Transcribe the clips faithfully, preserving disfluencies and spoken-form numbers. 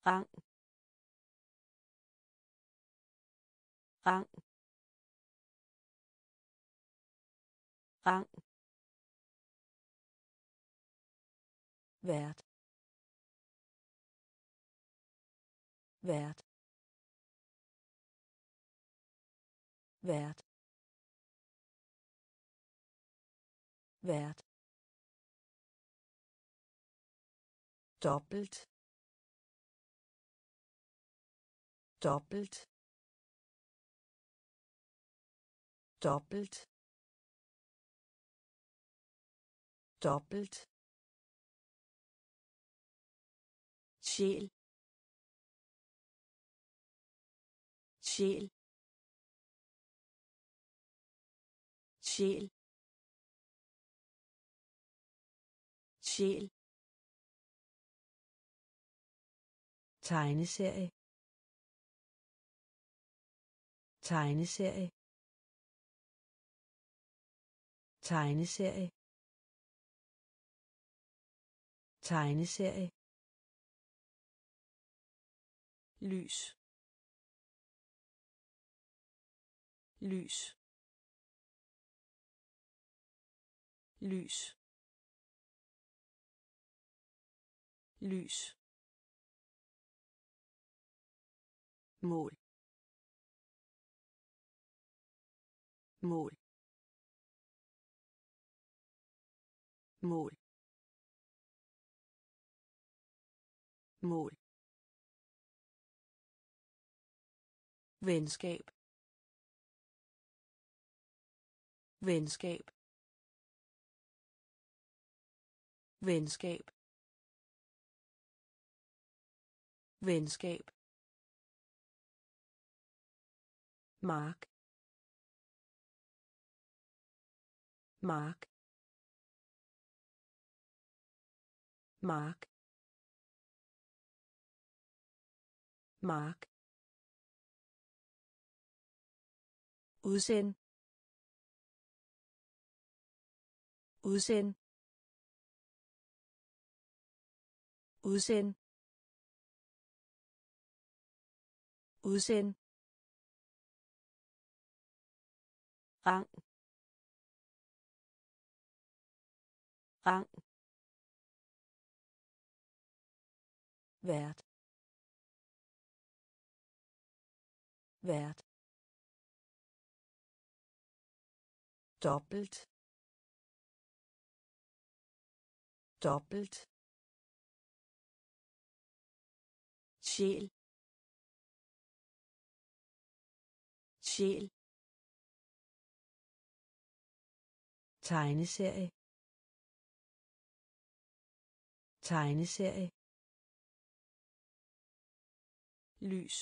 rang rang rang vært vært vært vært dobbelt dobbelt dobbelt dobbelt sjæl sjæl sjæl sjæl tegneserie tegneserie tegneserie tegneserie lys lys lys lys mål mål mål mål venskab venskab venskab venskab mark mark mark mark udsend udsend udsend udsend rang rang vært vært dobbelt dobbelt sjæl sjæl tegneserie tegneserie lys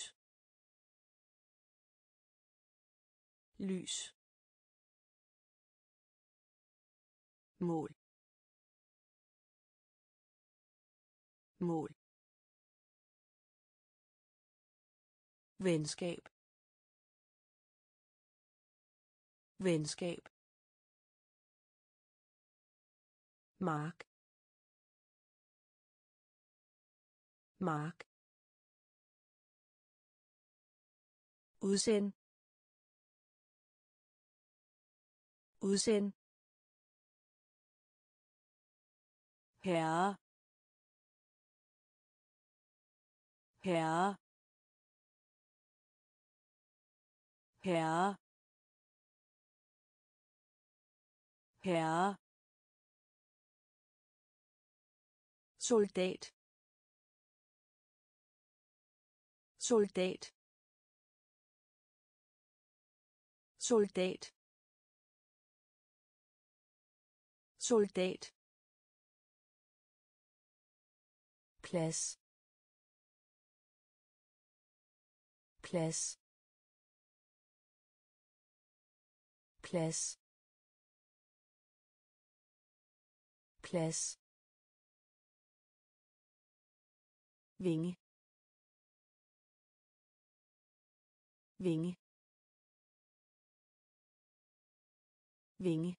lys mål mål venskab venskab mark mark udsend udsend herre herre herre herre soldat soldat soldat soldat plads plads plads plads vinge vinge vinge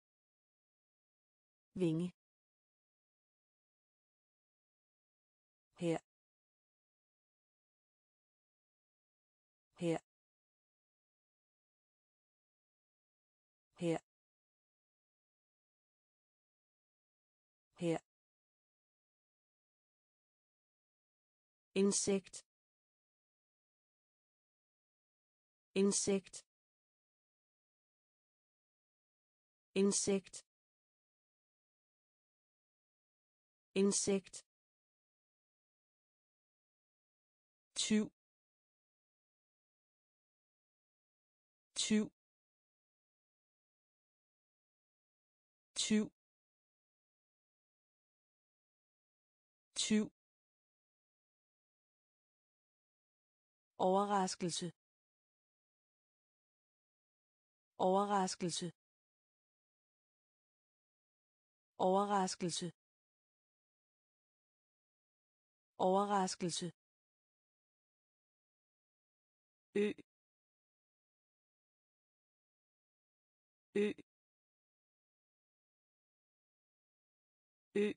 vinge her, her, her, her, insekt, insekt, insekt, insekt, tyv, tyv, tyv, tyv, overraskelse, overraskelse, overraskelse, overraskelse, ø, ø, ø,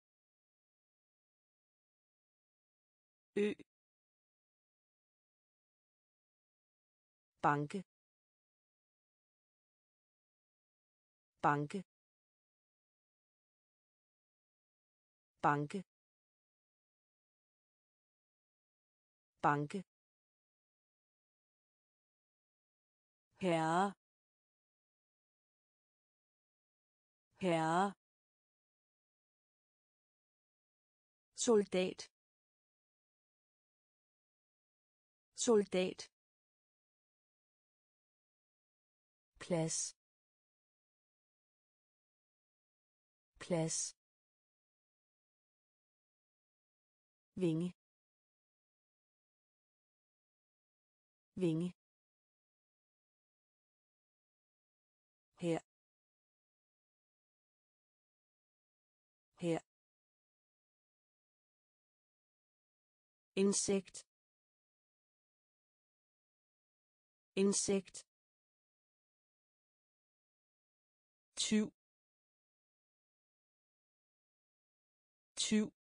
ø, banke, banke, banke, banke, herre, herre, soldat, soldat, plads, plads, vinge, vinge, her, her, insekt, insekt, tyv, tyv,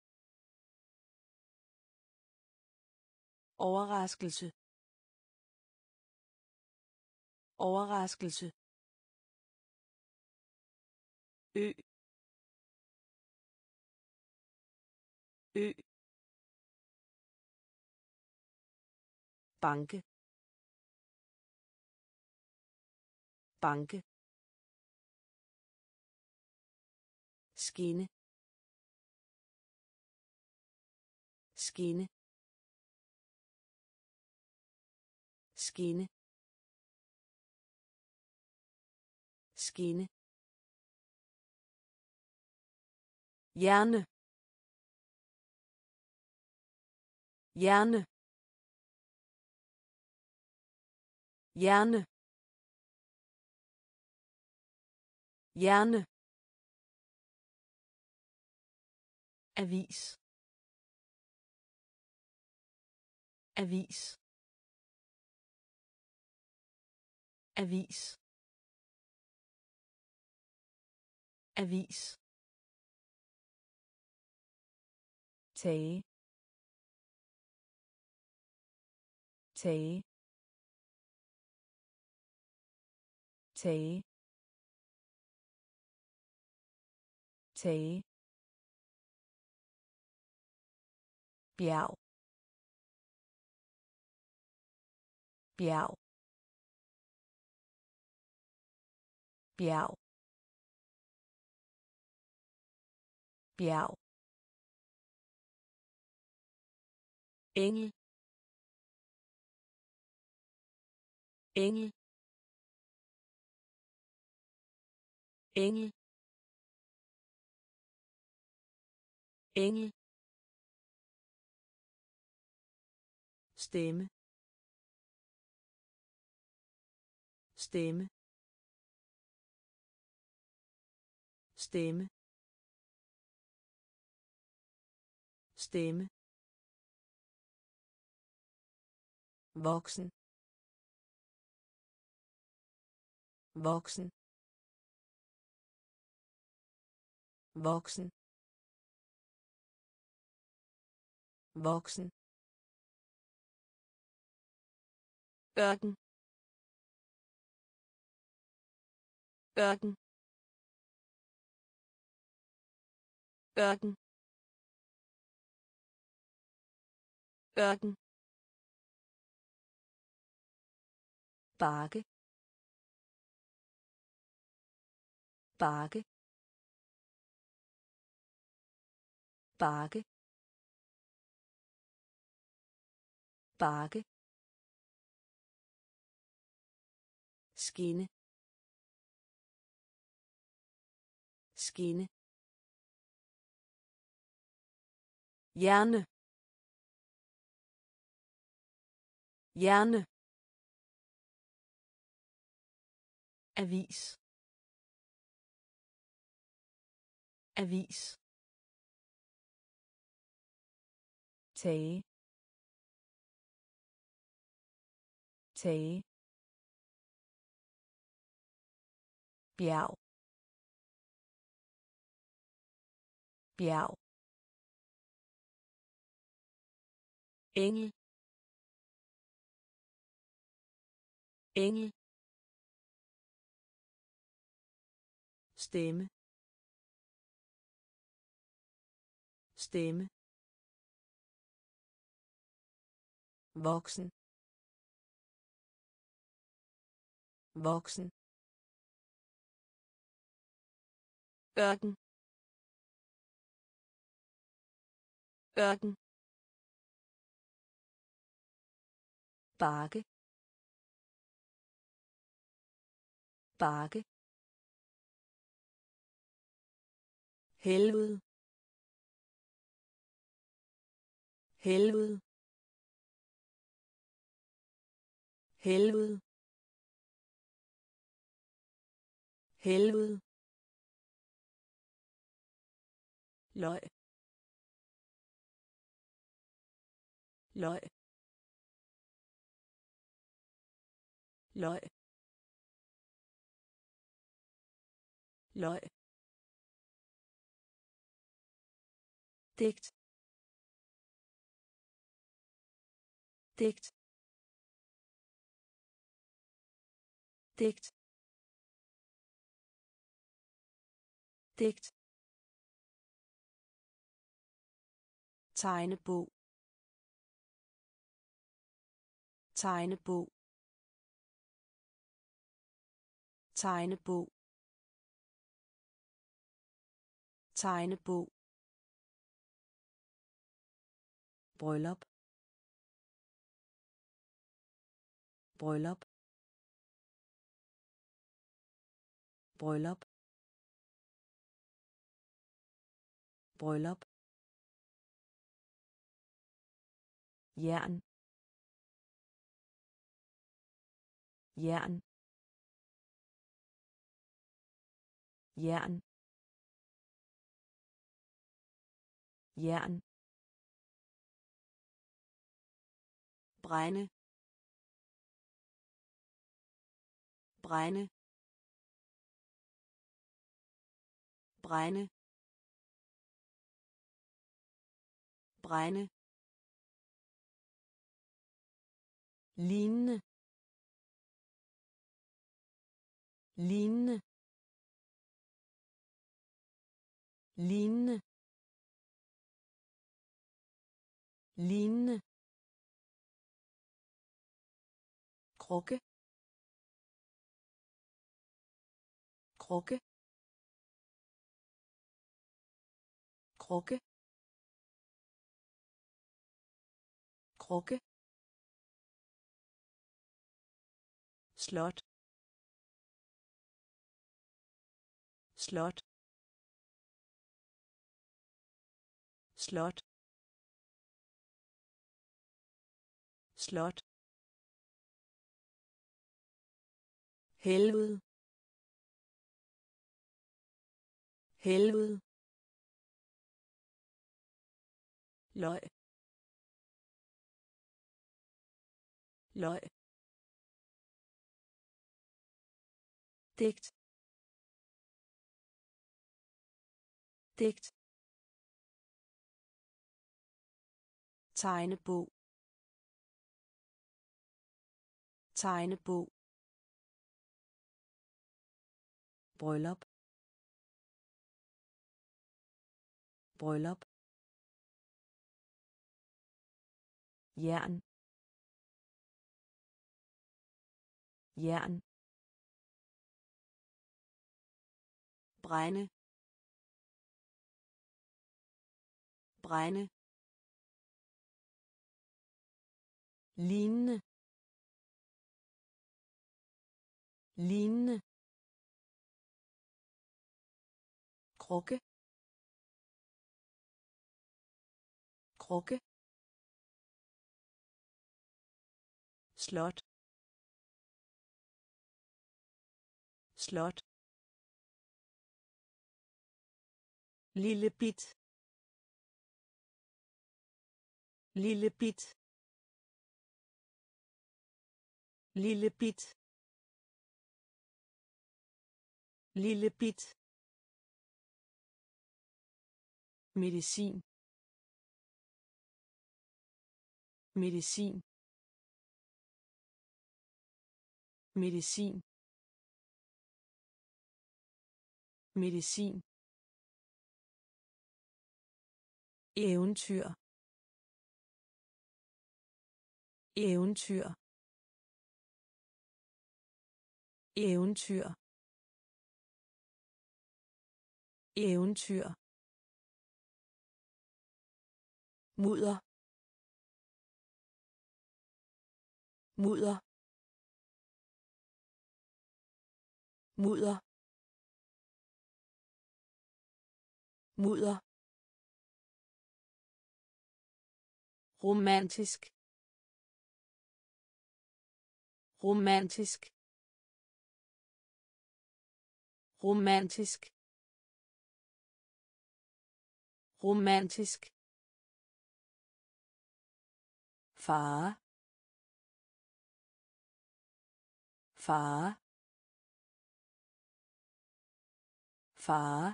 overraskelse, overraskelse, ø, ø, banke, banke, skinne, skinne, skinne, skinne, hjerne, hjerne, hjerne, hjerne, avis, avis, avis, avis, tage, tage, tage, tage, bjerg, bjerg, bjerg, bjerg, engel, engel, engel, engel, stemme, stemme, stemme, stemme, voksen, voksen, voksen, voksen, ørken, ørken, ørken, ørken, bakke, bakke, bakke, bakke, skinne, skinne, hjerne, hjerne, avis, avis, tage, tage, bjerg, bjerg, engel, engel, stemme, stemme, voksen, voksen, ørken, ørken, bakke, bakke, helvede, helvede, helvede, helvede, løg, løg, løg, løg, digt, digt, digt, digt, tegnebog, tegnebog, tegnebog, tegnebog, bryllup, bryllup, bryllup, bryllup, jern, jern, jern, jern, brænde, brænde, brænde, brænde, lignende, lignende, lignende, lignende, krukke, krukke, krukke, krukke, slot, slot, slot, slot, helvede, helvede, løg, løg, digt, digt, tegnebog tegnebog bryllup bryllup jern jern brænde brænde lignende lignende krukke krukke slot slot lille bit lille bit lille bit lille bit medicin medicin medicin medicin eventyr eventyr eventyr eventyr mudder mudder mudder mudder romantisk romantisk romantisk romantisk far far far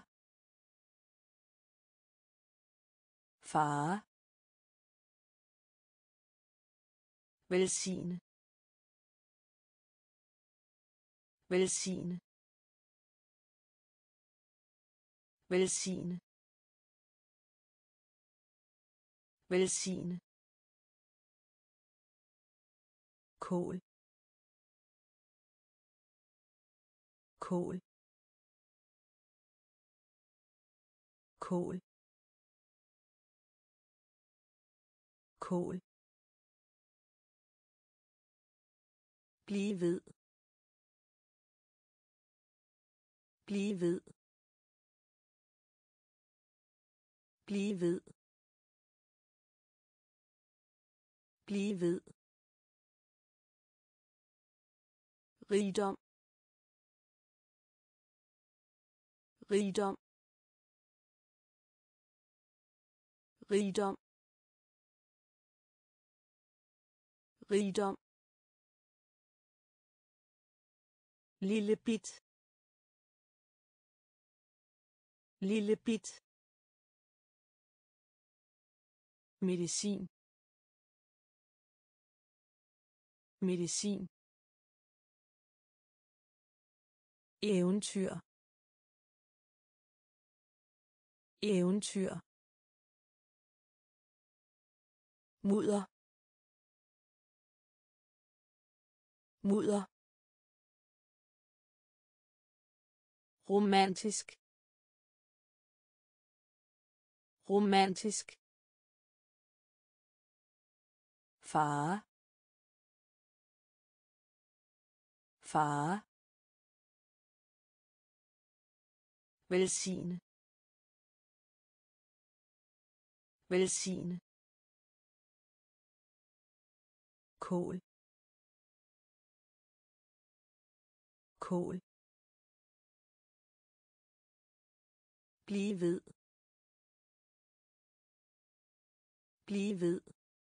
far velsigne velsigne velsigne velsigne kål kål kål kål blive ved blive ved blive ved blive ved rigdom rigdom rigdom rigdom lille bit lille bit medicin medicin eventyr eventyr mudder mudder romantisk romantisk far far velsigne velsigne kål kål blive ved blive ved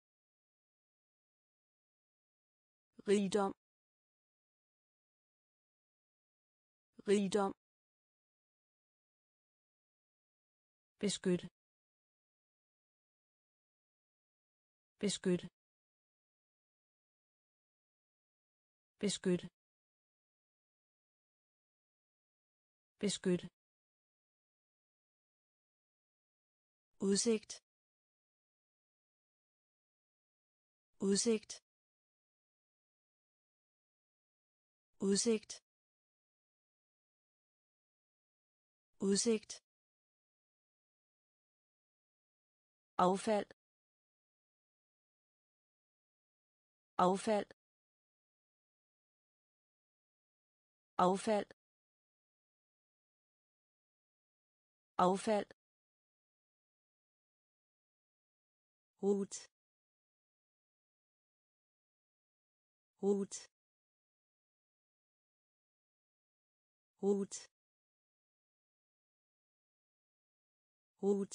rigdom rigdom beskytte beskytte beskytte beskytte udsigt udsigt udsigt udsigt affald affald affald affald rot rot rot rot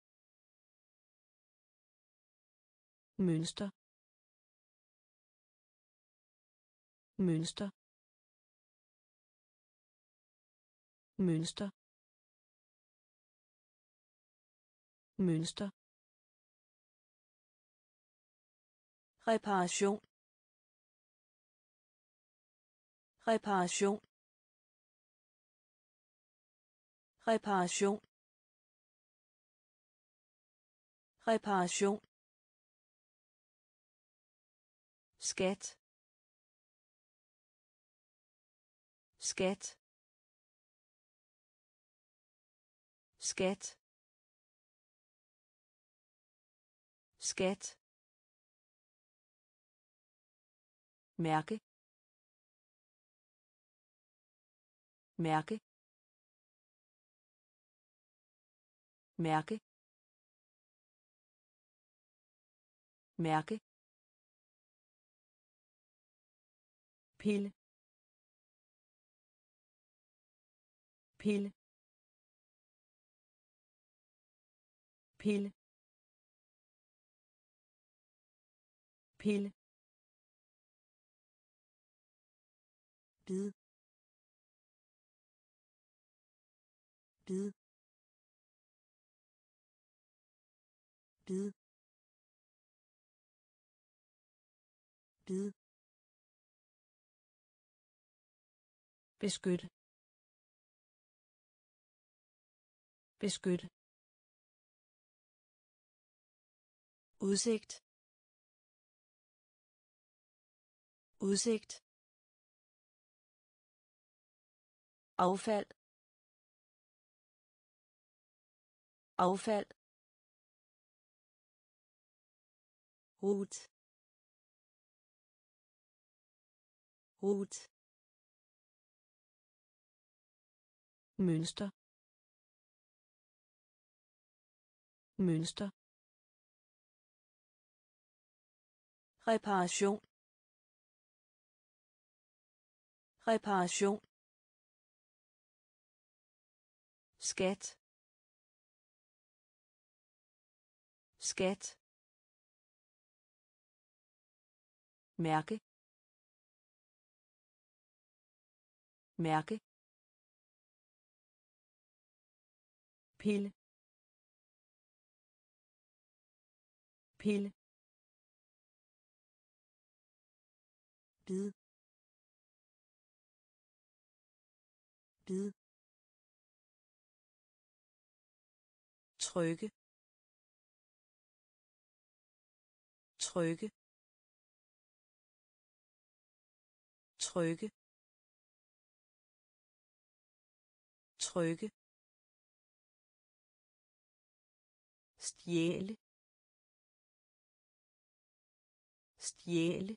mønster mønster mønster mønster reparation reparation reparation reparation skat skat skat skat mærke mærke mærke mærke pille pille pille pille bid bid bid bid beskytte beskytte udsigt udsigt affald affald rot rot mønster mønster reparation reparation skat skat mærke mærke pille pille bid bid trykke trykke trykke trykke stjæle stjæle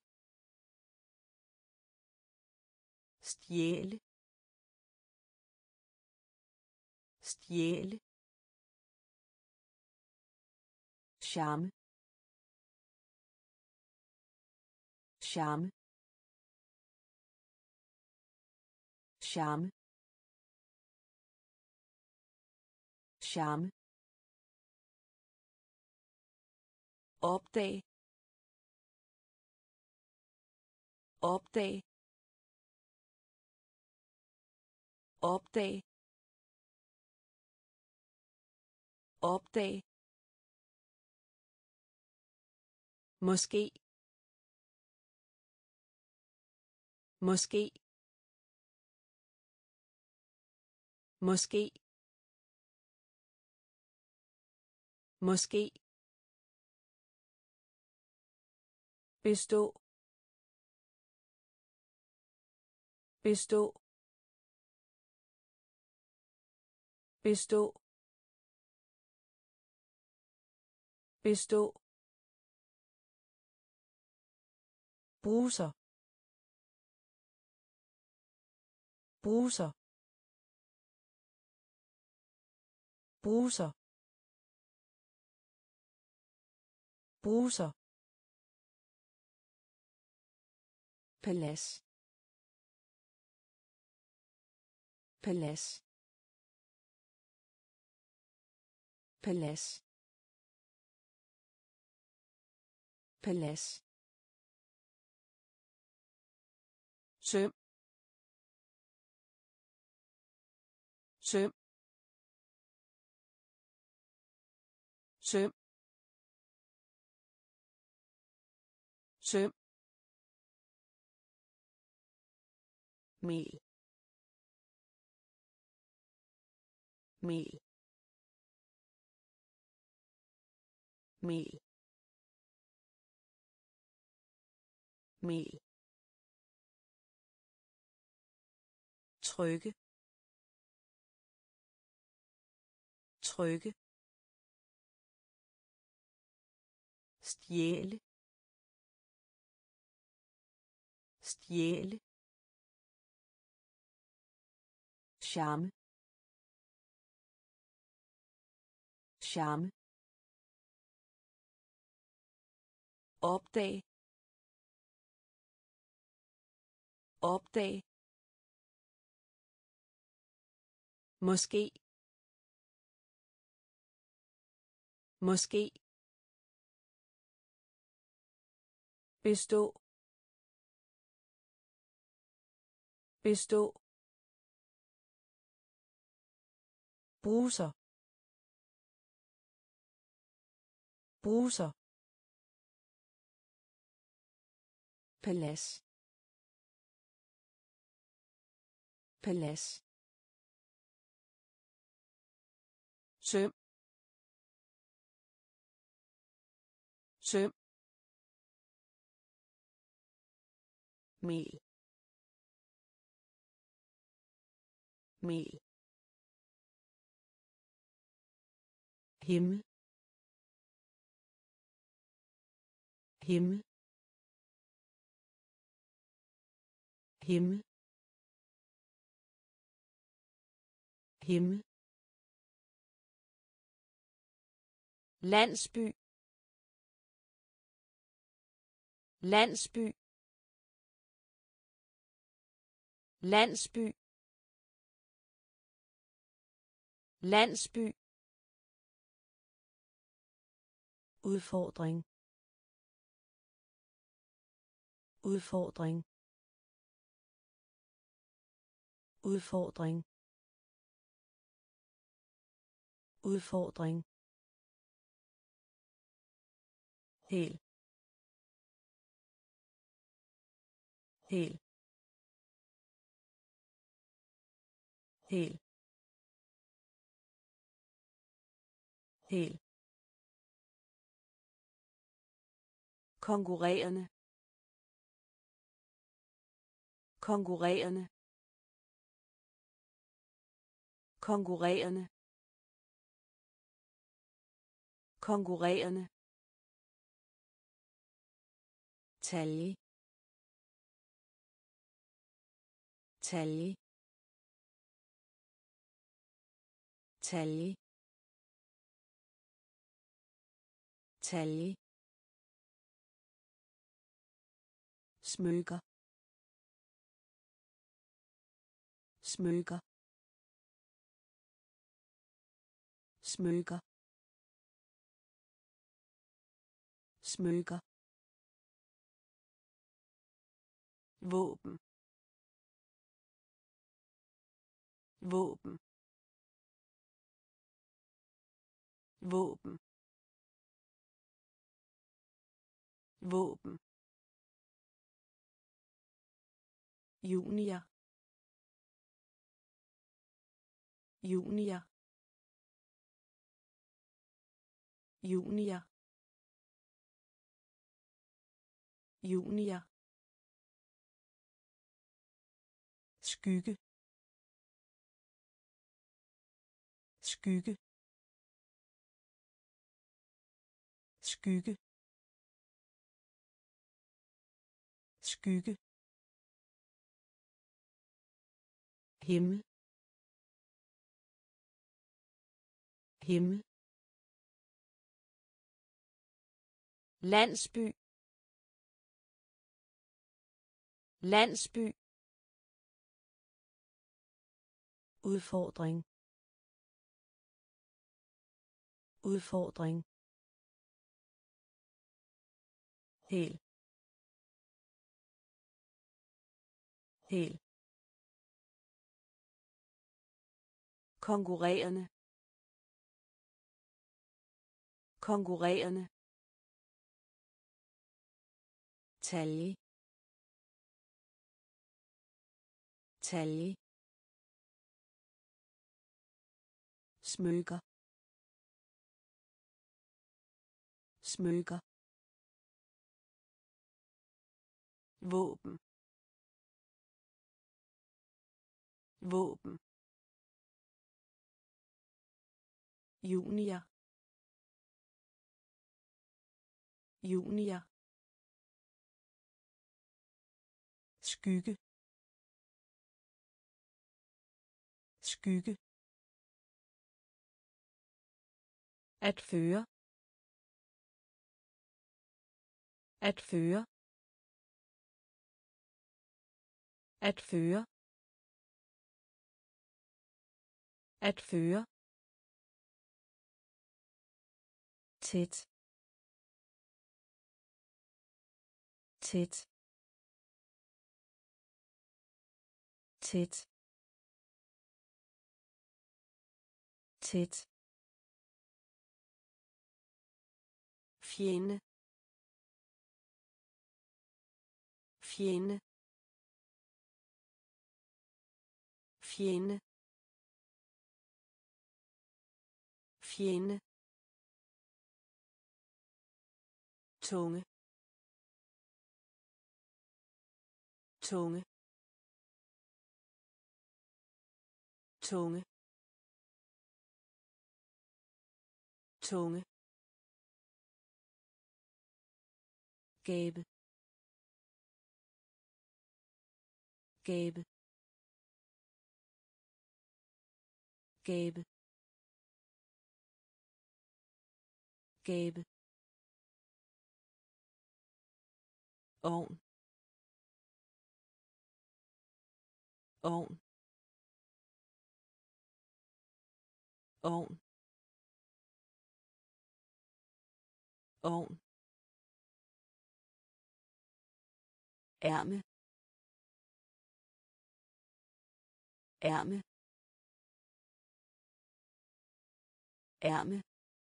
stjæle stjæle charme charme charme charme opdag opdag opdag opdag Måske. Måske. Måske. Måske. Bestå. Bestå. Bestå. Bestå. Bruser. Bruser. Bruser. Bruser. Palads. Palads. Palads. Palads. Søm. Søm. Søm. Søm. Mel. Mel. Mel. Mel. Trykke. Trykke. Stjæle. Stjæle. Charme. Charme. Opdag. Opdag. Måske. Måske. Bestå. Bestå. Bruser. Bruser. Palads. Palads. Søm. Søm. Mel. Mel. Himmel. Himmel. Himmel. Himmel. Landsby. Landsby. Landsby. Landsby. Udfordring. Udfordring. Udfordring. Udfordring. Hel. Hel. Hel. Hel. Konkurrerende. Konkurrerende. Konkurrerende. Konkurrerende. Talje. Talje. Talje. Talje. Smykker. Smykker. Smykker. Smykker. Våben. Våben. Våben. våben, junior, junior, junior, junior, skygge, skygge, skygge, skygge, himmel, himmel, landsby, landsby, udfordring, udfordring, hel, hel, konkurrerende, konkurrerende, talje, talje, smykker, smykker, våben, våben, junior, junior, skygge, skygge, at føre, at føre, at føre, at føre, tæt, tæt, tæt, tæt, fjende, fjende, fjende, fjende, tunge, tunge, tunge, tunge, gabe, gabe, gabe, gabe, ovn, ovn, ovn, ovn, ærme, ærme, ærme,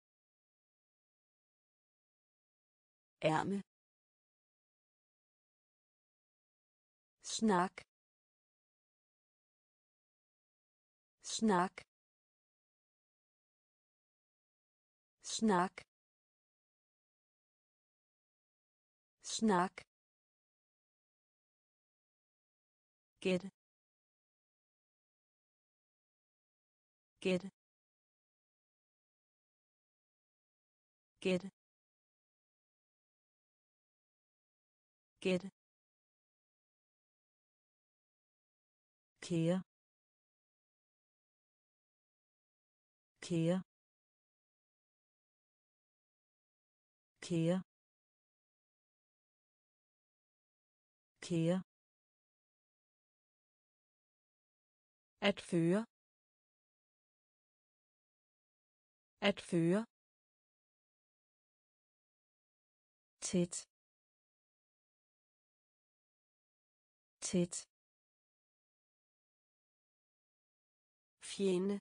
ærme, snak, snak, snak, snak, gæt, gæt, gæt, gæt, kære, kære, kære, kære, at føre, at føre, tæt, tæt, fjende,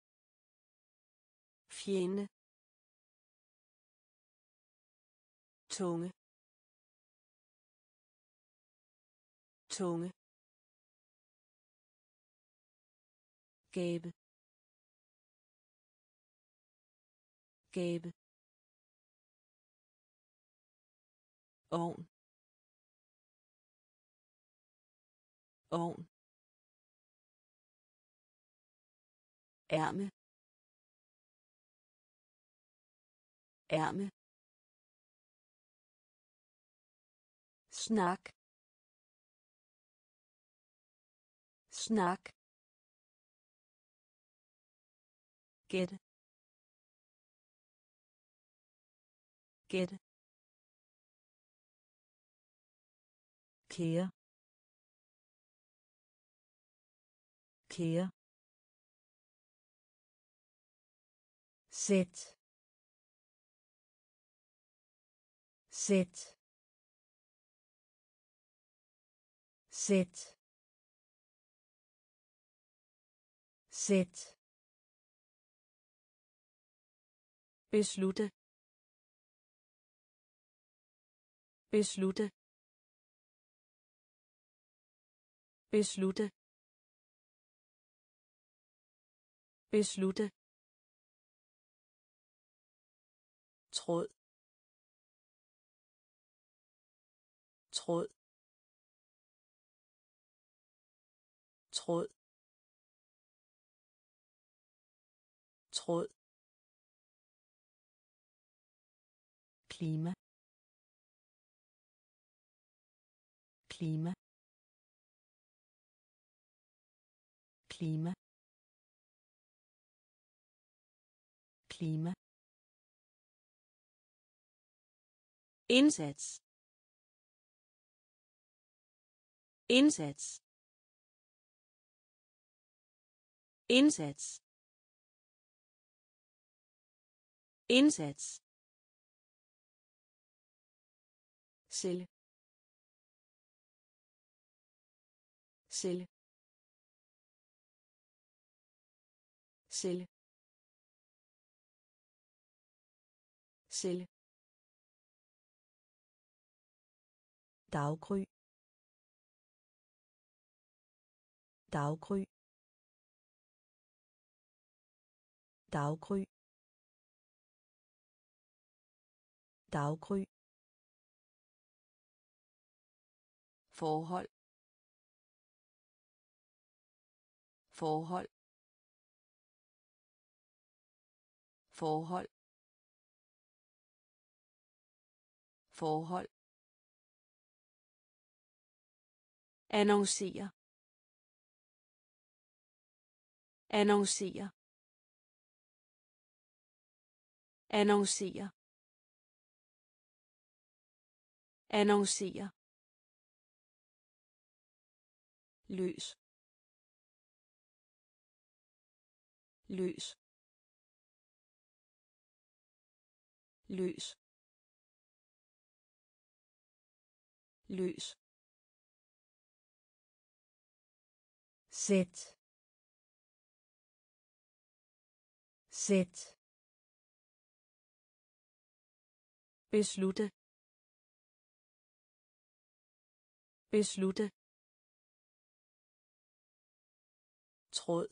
fjende, tunge tunge gabe gabe ovn ovn ærme ærme snak snak gætte gætte kære kære sæt sæt sæt sæt beslutte beslutte beslutte beslutte tråd tråd tråd tråd klima klima klima klima indsats indsats indsats indsats celle celle celle celle daggry daggry daggry daggry forhold forhold forhold forhold annoncere annoncere annoncere annoncere løs løs løs løs sæt sæt beslutte beslutte tråd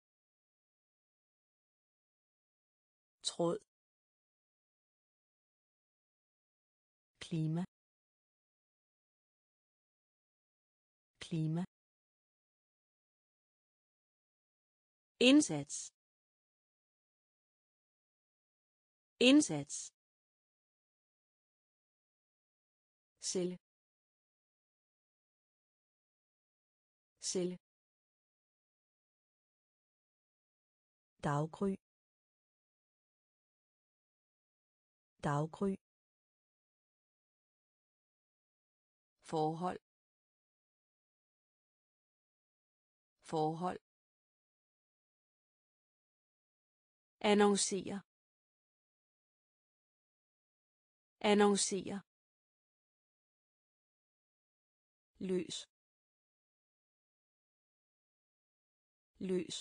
tråd klima klima indsats indsats celle celle daggry daggry forhold forhold annoncere annoncere løs løs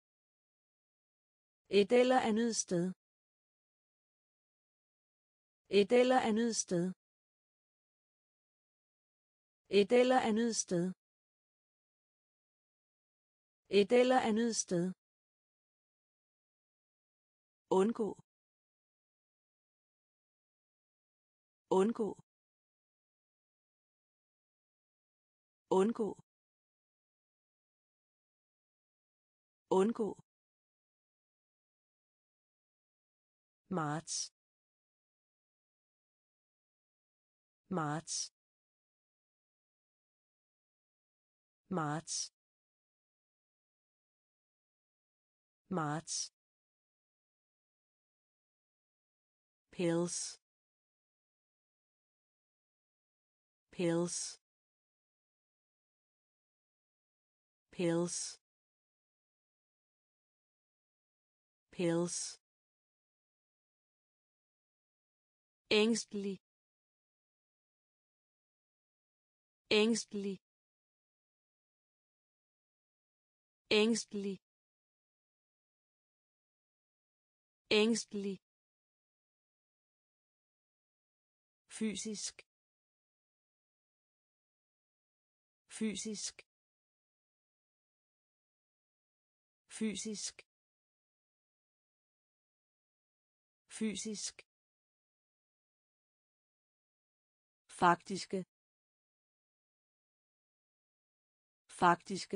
et eller andet sted Et eller andet sted. Et eller andet sted. Et eller andet sted. Undgå. Undgå. Undgå. Undgå. Marts. Marts. Marts. Marts. Pills. Pills. Pills. Pills. Ængstelig. Ængstelig. Ængstelig. Ængstelig. Fysisk. Fysisk. Fysisk. Fysisk. Faktiske. Faktiske.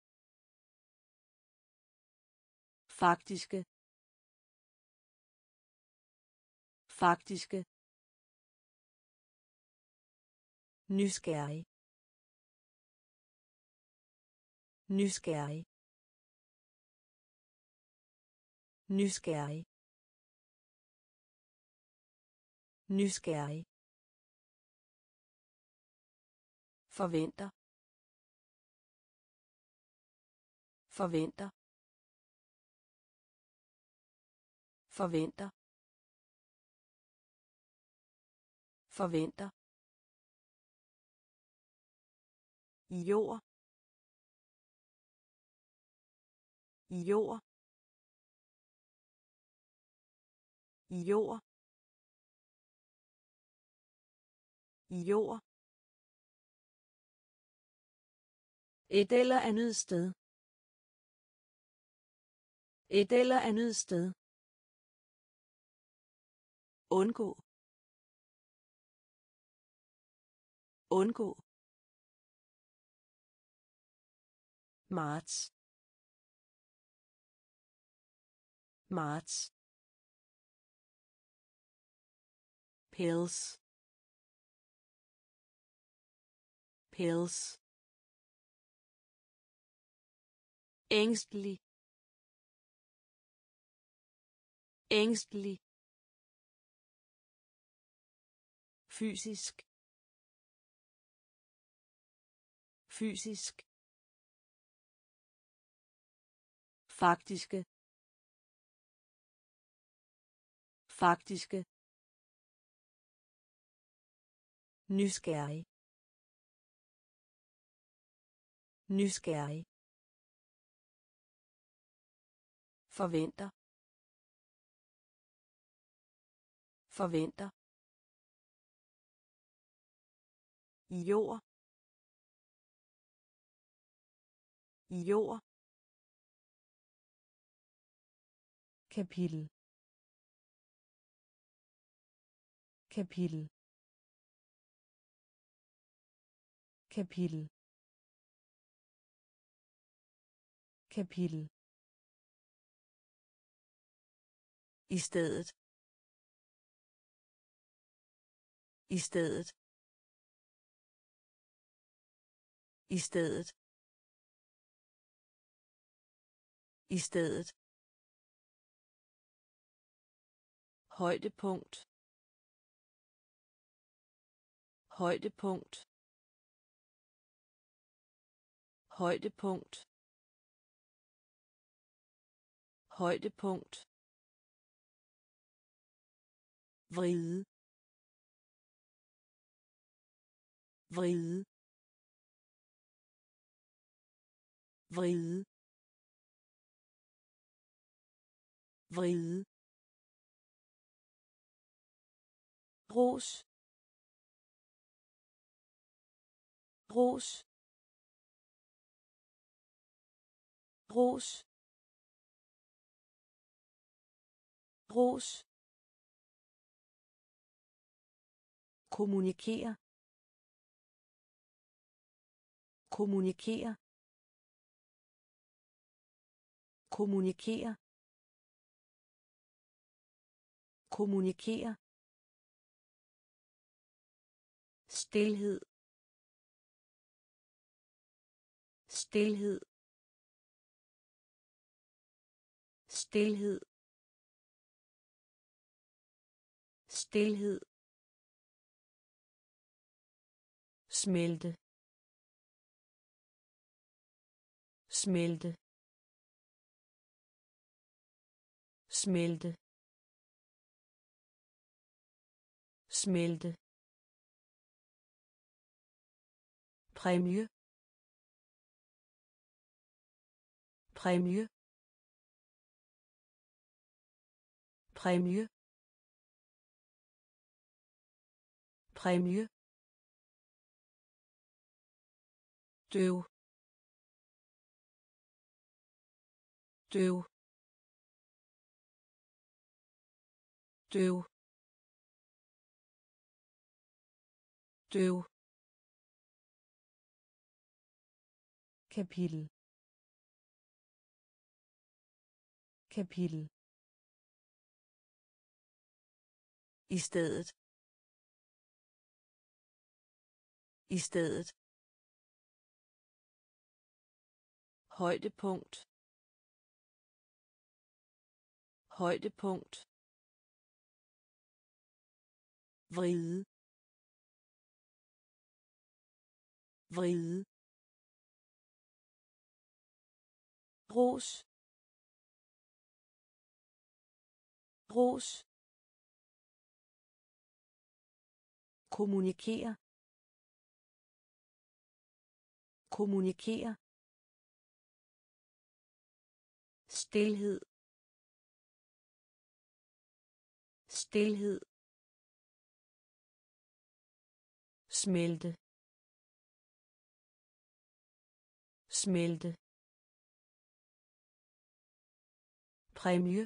Faktiske. Faktiske. Nysgerrig. Nysgerrig. Nysgerrig. Nysgerrig. Forventer. Forventer. Forventer. Forventer. Jord. Jord. Jord. Jord. Et eller andet sted. Et eller andet sted. Undgå. Undgå. Marts. Marts. Pills. Pills. Ængstelig. Ængstelig. Fysisk. Fysisk. Faktiske. Faktiske. Nysgerrig. Nysgerrig. Forventer. Forventer. Jord. Jord. Kapitel. Kapitel. Kapitel. Kapitel. I stedet. I stedet. I stedet. I stedet. Højdepunkt. Højdepunkt. Højdepunkt. Højdepunkt. Vride. Vride. Vride. Vride. ros ros ros ros kommunikere kommunikere kommunikere kommunikere stilhed stilhed stilhed stilhed smelte smelte smelte smelte præmie præmie præmie præmie døv døv døv døv kapitel kapitel i stedet i stedet højdepunkt højdepunkt vride vride ros ros kommunikere kommunikere stilhed stilhed smelte smelte præmie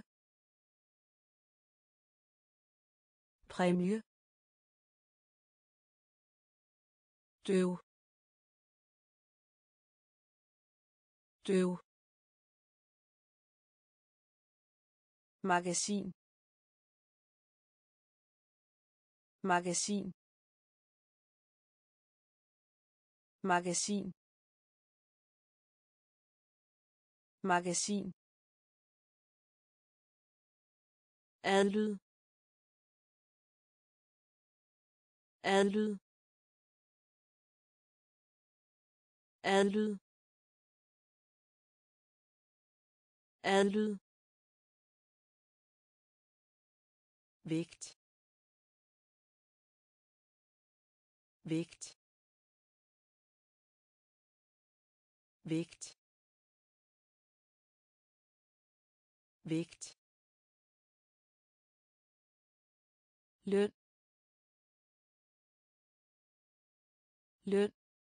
præmie døv døv magasin magasin magasin magasin adlyd adlyd adlyd adlyd vægt vægt vægt vægt løn løn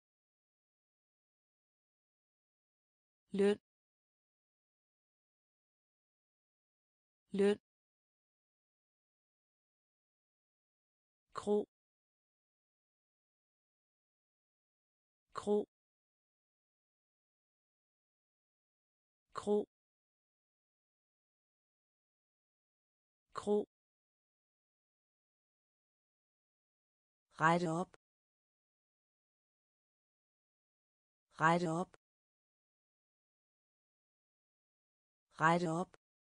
løn løn kro kro kro kro rette op rette op rette op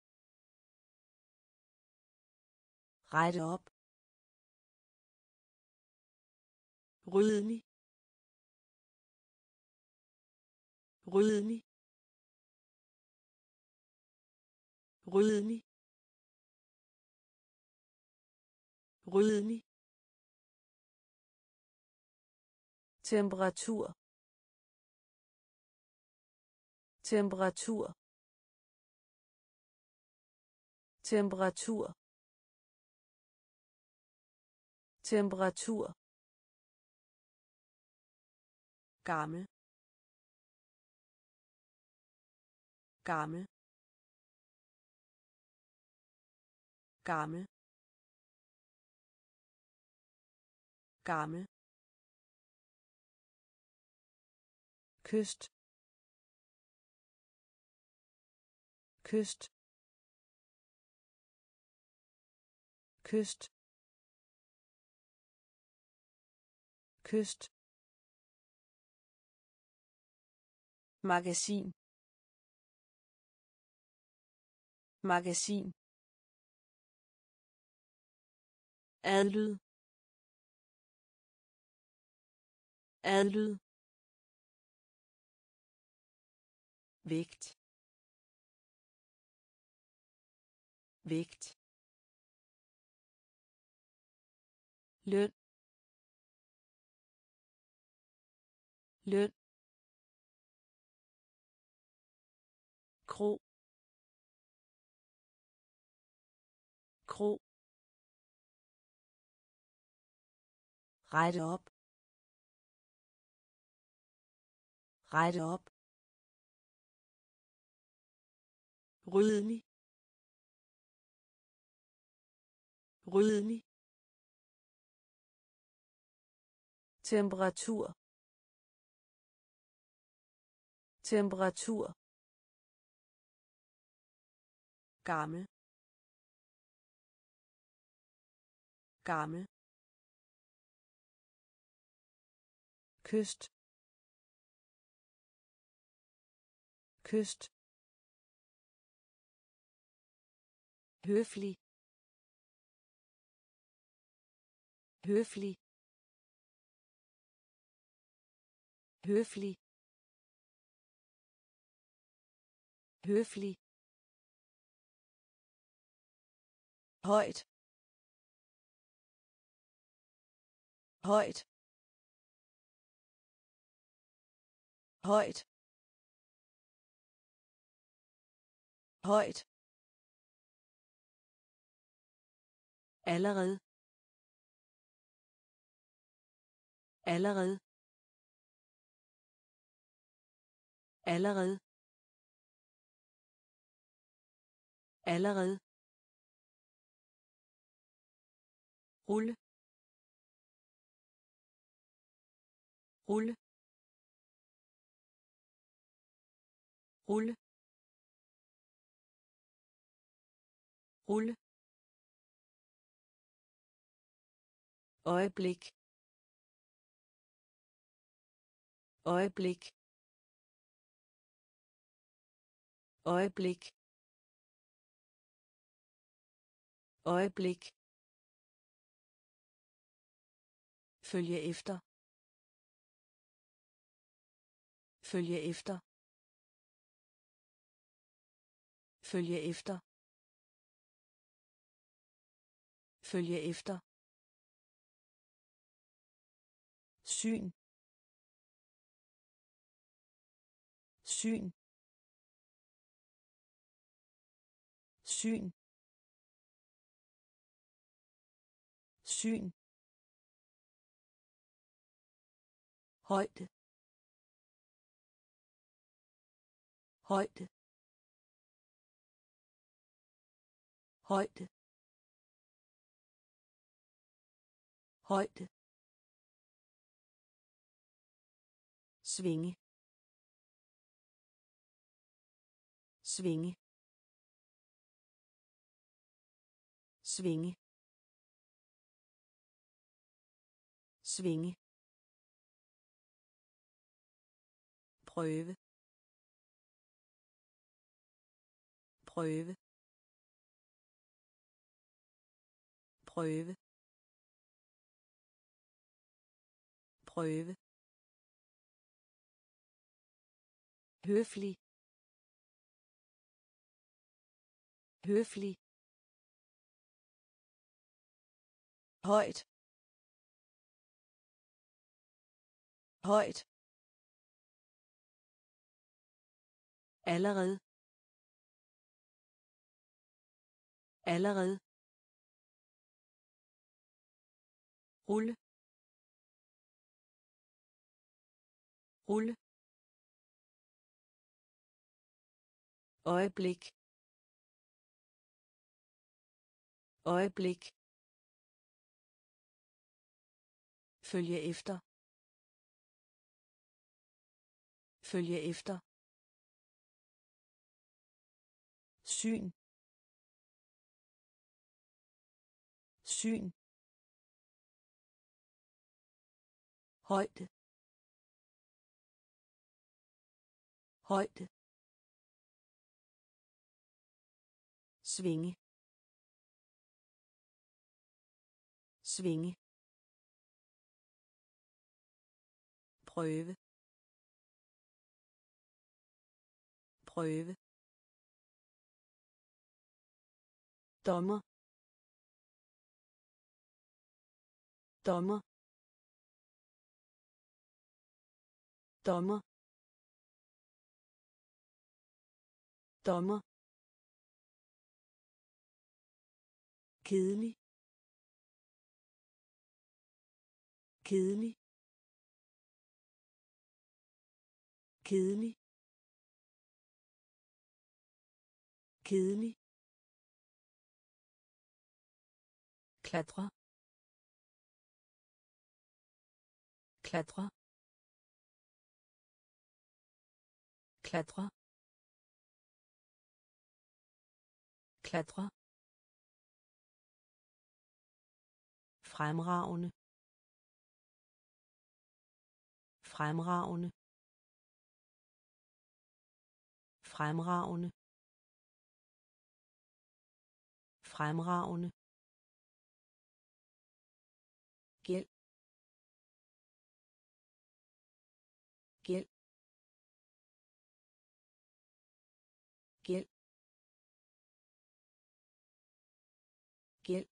rette op ryddelig ryddelig ryddelig ryddelig temperatur temperatur temperatur temperatur, gammel, gammel, gammel, gammel, kyst, kyst, kyst, kyst, magasin, magasin, adlyd, adlyd, vægt, vægt, løn, løn, kro, kro, rette op, rette op, ryddelig, ryddelig, temperatur, temperatur, gammel, gammel, kyst, kyst, høflig, høflig, høflig, høflig, højt, højt, højt, højt, allerede, allerede, allerede, allerede, rulle, rulle, rulle, rulle, øjeblik, øjeblik, øjeblik, øjeblik, følge efter, følge efter, følge efter, følge efter, syn, syn, syn, syn, højde, højde, højde, højde, svinge, svinge, svinge, svinge, prøve, prøve, prøve, prøve, høflig, høflig, højt, højt, allerede, allerede, rulle rulle øjeblik øjeblik følge efter følge efter syn syn højde højde svinge svinge prøve prøve dommer dommer dommer dommer kedelig kedelig kedelig kedelig klatre klatre klatre klatre fremragende fremragende fremragende fremragende gæld gæld gæld gæld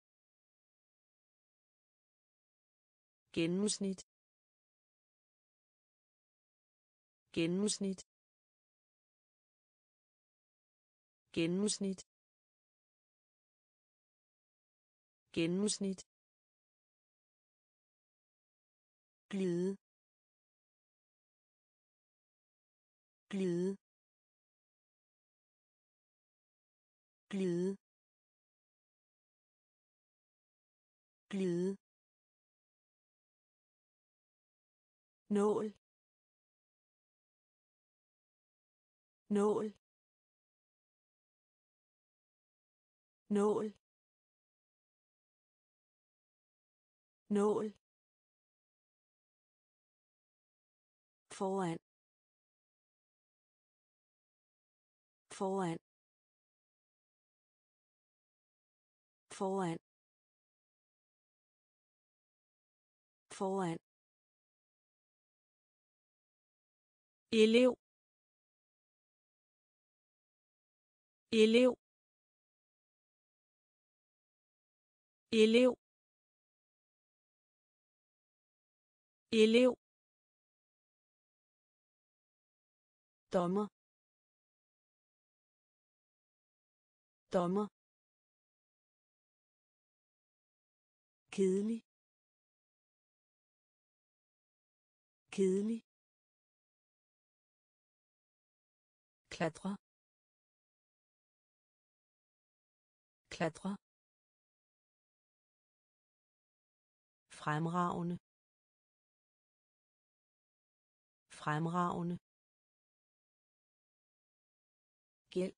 gennemsnit gennemsnit gennemsnit gennemsnit glide glide glide glide nål nål nål nål foran foran foran foran elev elev elev elev dommer dommer kedelig kedelig klatre klatre fremragende fremragende gæld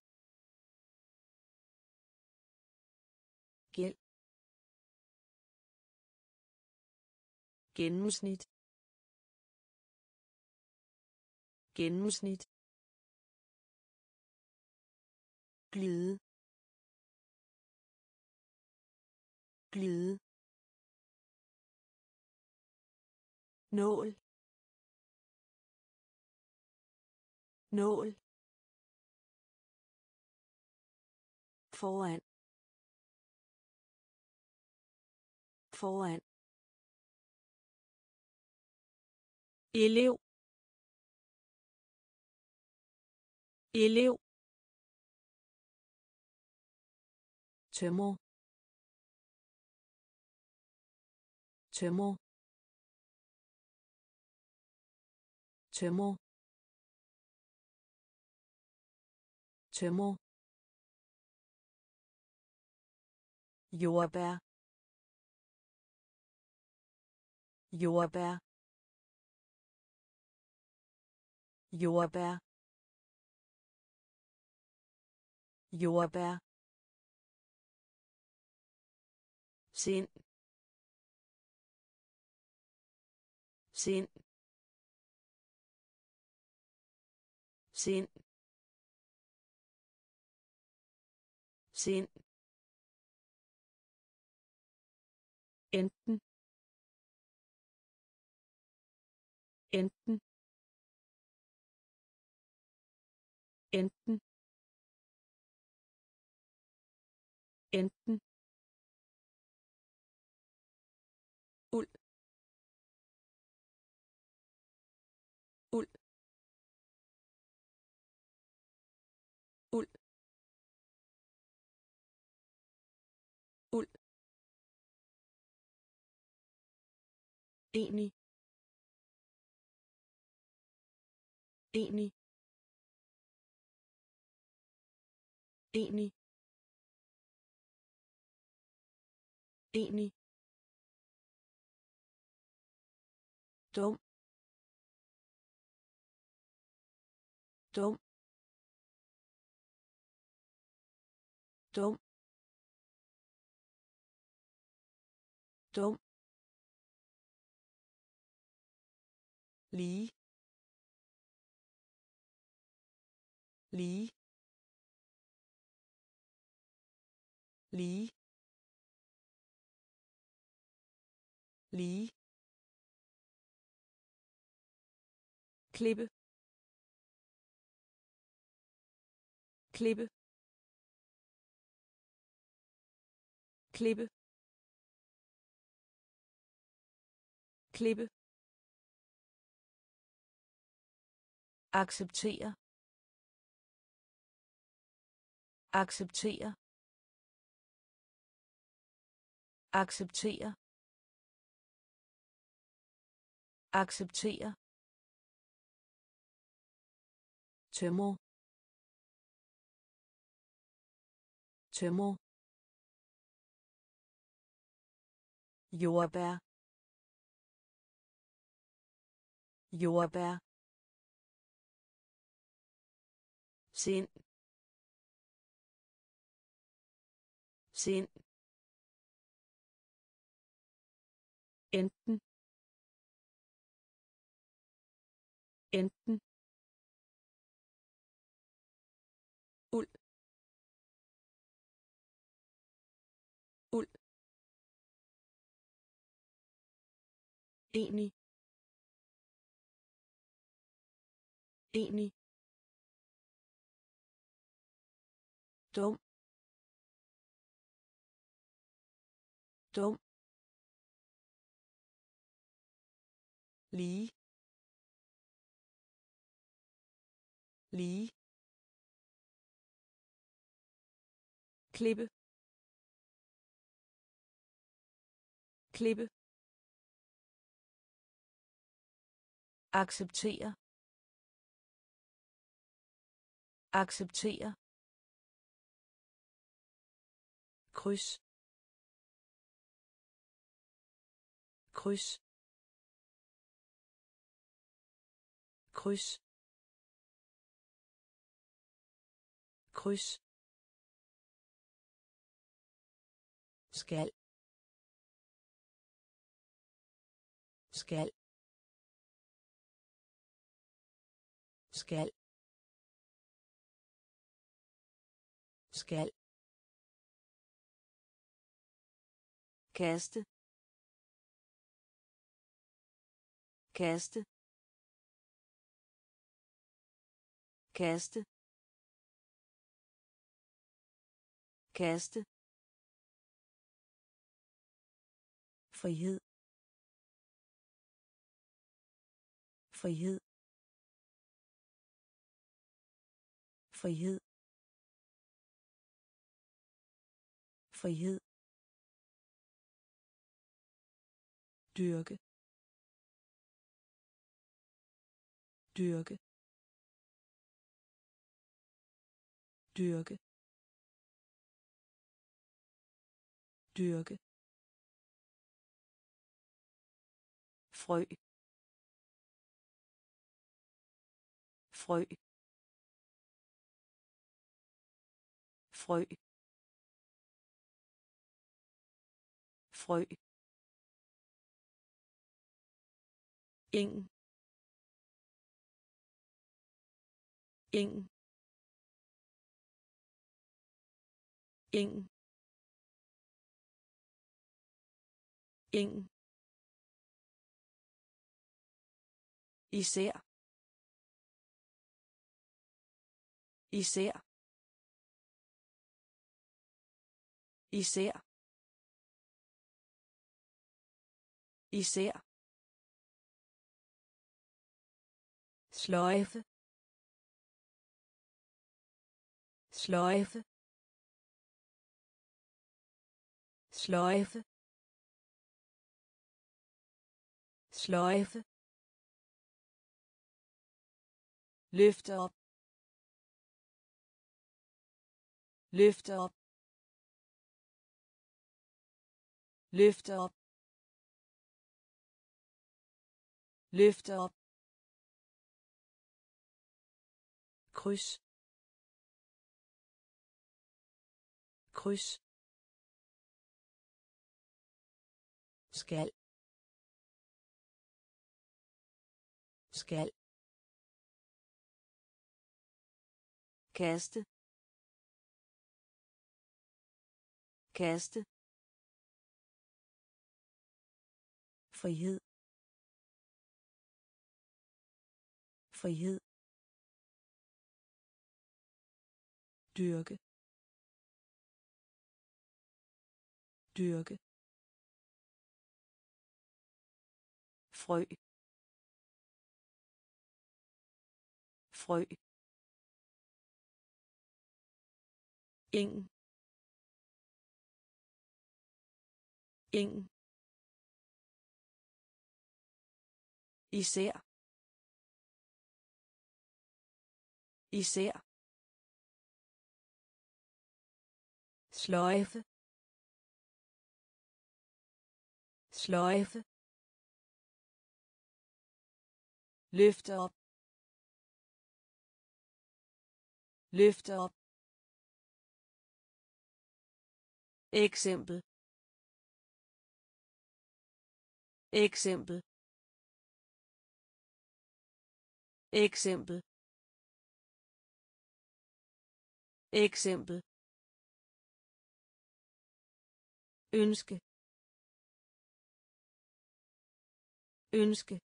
gæld gennemsnit gennemsnit glide glide nål nål foran foran elev elev tømmer tømmer tømmer tømmer jordbær jordbær jordbær jordbær sind sind sind sind enten enten enten enten uld uld uld uld enig enig enig enig dum dum dum dum lige lige lige lige klippe klippe klippe klippe acceptere acceptere acceptere acceptere tømmer tømmer jordbær jordbær sind sind enten enten uld uld enig enig dum dum lige lige klippe klippe acceptere acceptere kryds kryds kryds kryds skal skal skal skal kaste kaste kaste kaste frihed frihed frihed frihed dyrke dyrke dyrke dyrke frø frø frø frø ing ing ing ing især især især især sløjfe sløjfe sløjfe sløjfe løfte op løfte op løfte op løfte op kryds kryds skal skal kaste kaste frihed frihed dyrke dyrke frø frø ing ing især især sløjfe sløjfe løfte op løfte op eksempel eksempel eksempel eksempel ønske ønske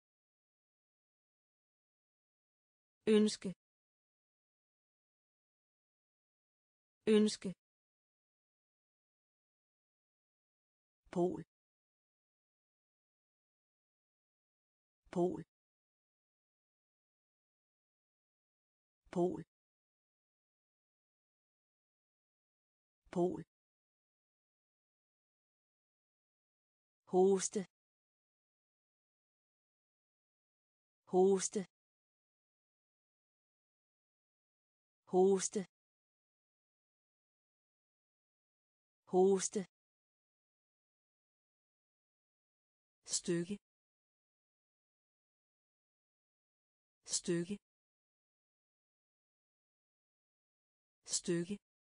ønske ønske pol pol pol pol hoste hoste hoste hoste stykke stykke stykke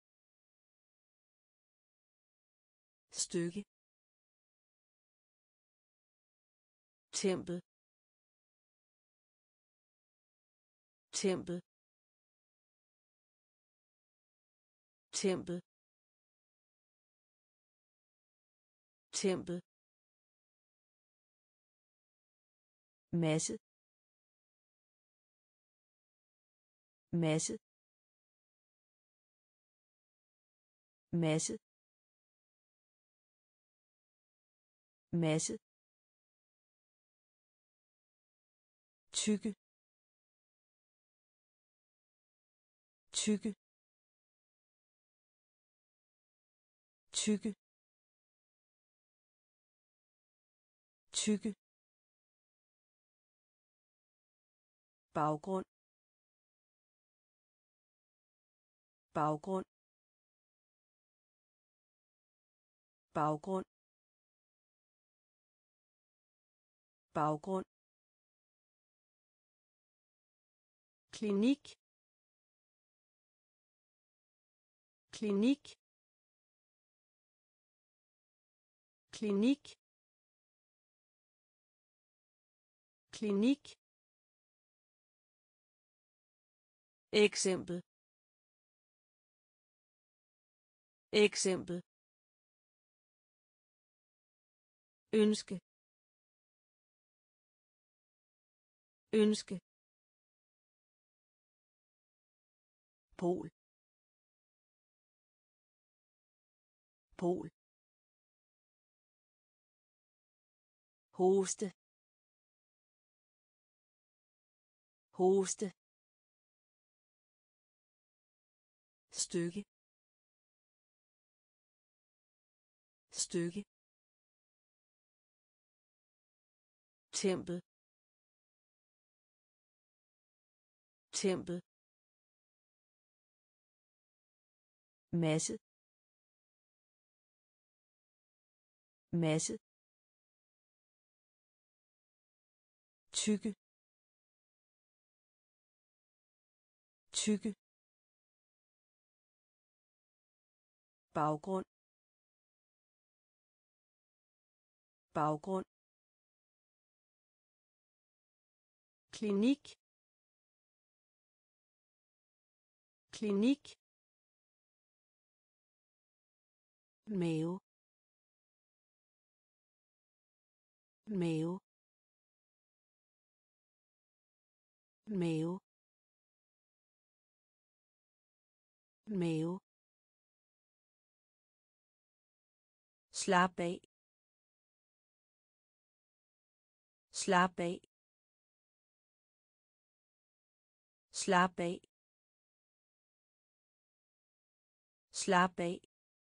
stykke tempel tempel tempel tempel masse masse masse masse tykke tykke tykke tykke, baggrund, baggrund, baggrund, baggrund, klinik, klinik, klinik, klinik, eksempel, eksempel, ønske, ønske, pol, pol, hoste, hoste, stykke, stykke, tempel, tempel, masse, masse, tykke, tykke, baggrund, baggrund, klinik, klinik, mave, mave, mave, mave, slap af, slap af, slap af, slap af,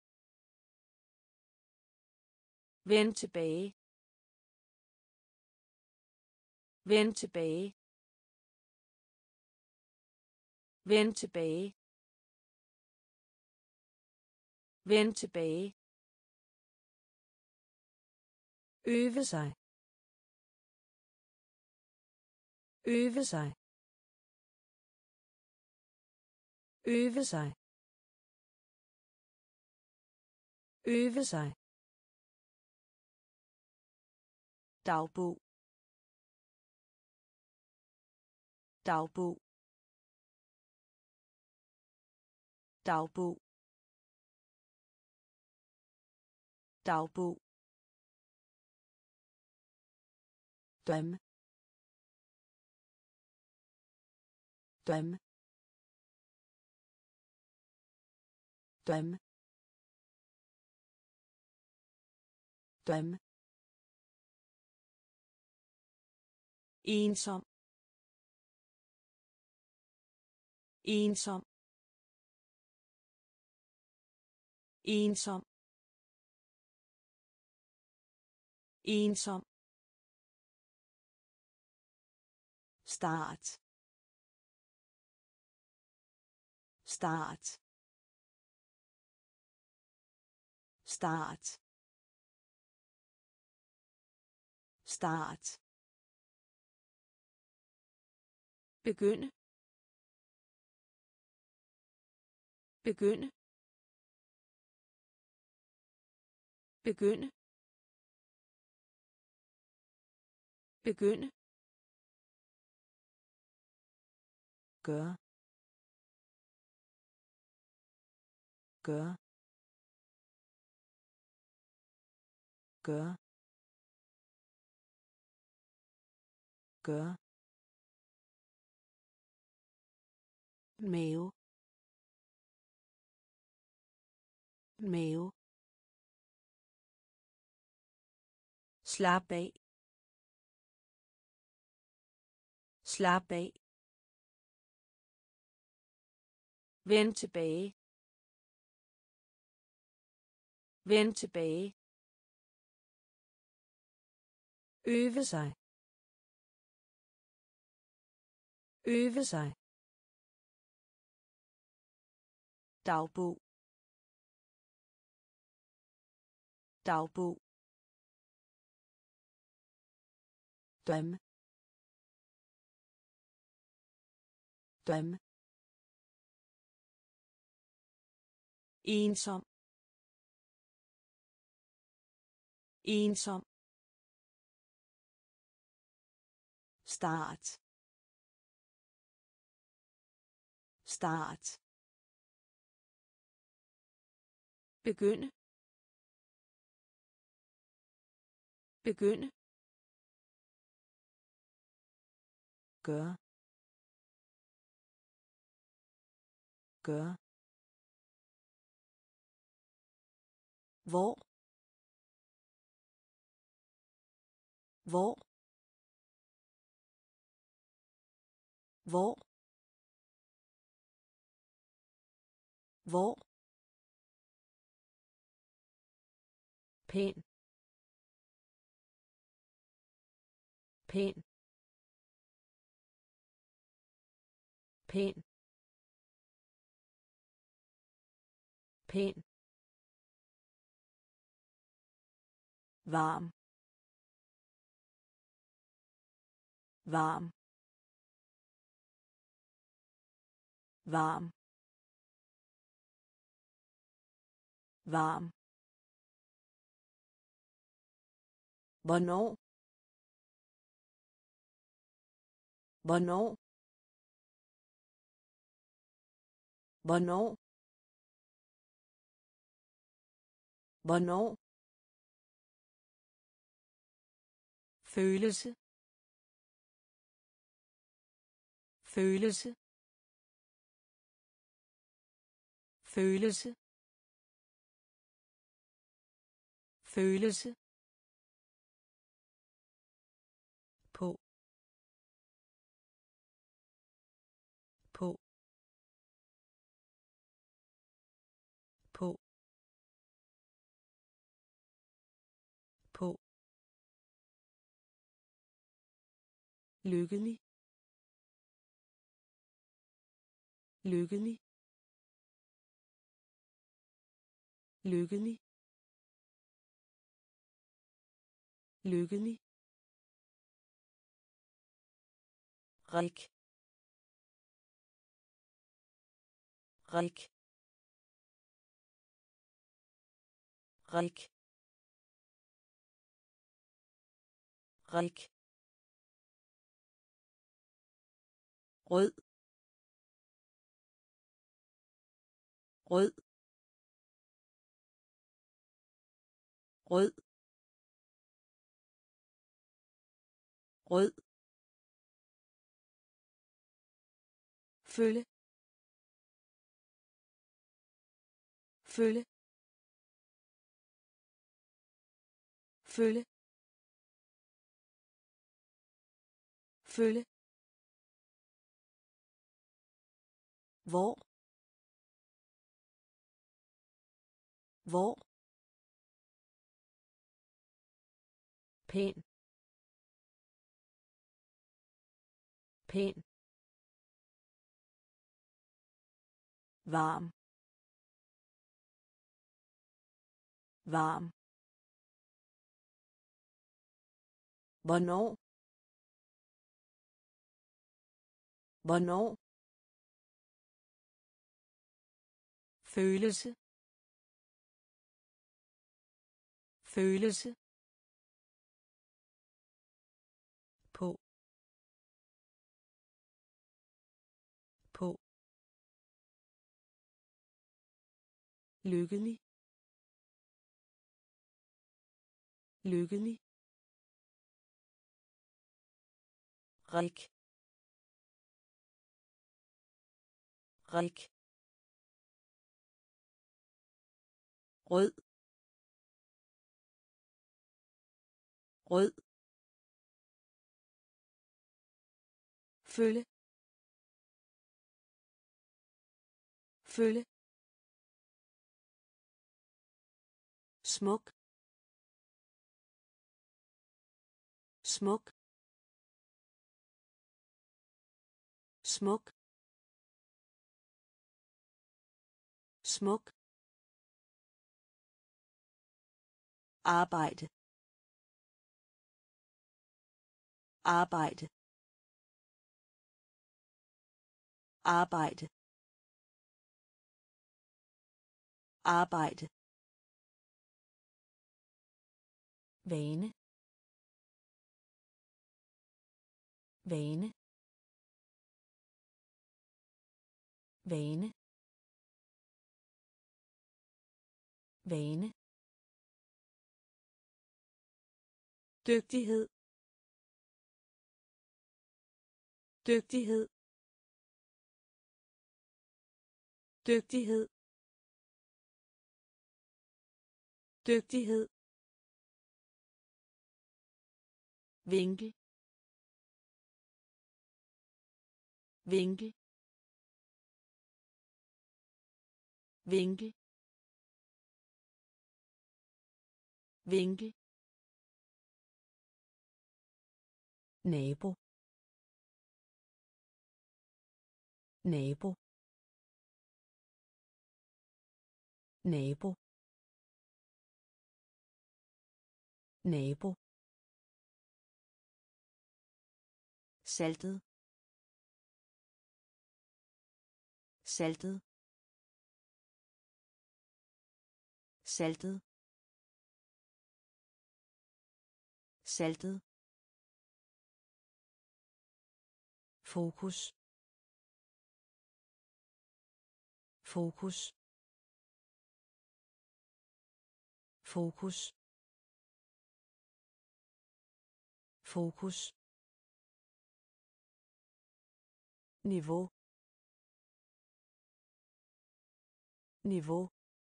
vend tilbage, vend tilbage, vend tilbage, vend tilbage, øve sig, øve sig, øve sig, øve sig, dagbog, dagbog, dagbog, dagbog, drøm, drøm, drøm, drøm, ensom, ensom, ensom, ensom, start, start, start, start, begynde, begynde, begynde, begynde, gør, gør, gør, gør, mave, mave, slap af, slap af, vend tilbage, vend tilbage, Øve sig. Øve sig. Dagbog. Dagbog. Drømme. Drømme. Ensom. Ensom. Start. Start. Begynde. Begynde. Gør. Gør. Hvor. Hvor. Hvor. Hvor. Pæn. Pæn. Pæn. Pæn. Varm. Varm. Varm. Varm. Hvornår. Hvornår. Hvornår. Hvornår. Følelse. Følelse. Følelse. Følelse. På. På. På. På. Lykkelig. Lykkelig. Lykkelig. Lykkelig. Rik. Rik. Rik. Rik. Rød. Rød. Rød. Rød. Følge. Følge. Følge. Følge. Hvor. Hvor. Pæn. Pæn. Varm. Varm. Hvornår. Hvornår. Følelse. Følelse. På. På. Lykkelig. Lykkelig. Rik. Rik. Rød. Rød. Følge. Følge. Smuk. smuk smuk smuk arbejde arbejde arbejde arbejde vane vane vane vane dygtighed dygtighed dygtighed dygtighed vinkel vinkel vinkel vinkel nabo nabo nabo nabo saltet saltet saltet saltet fokus fokus fokus fokus niveau niveau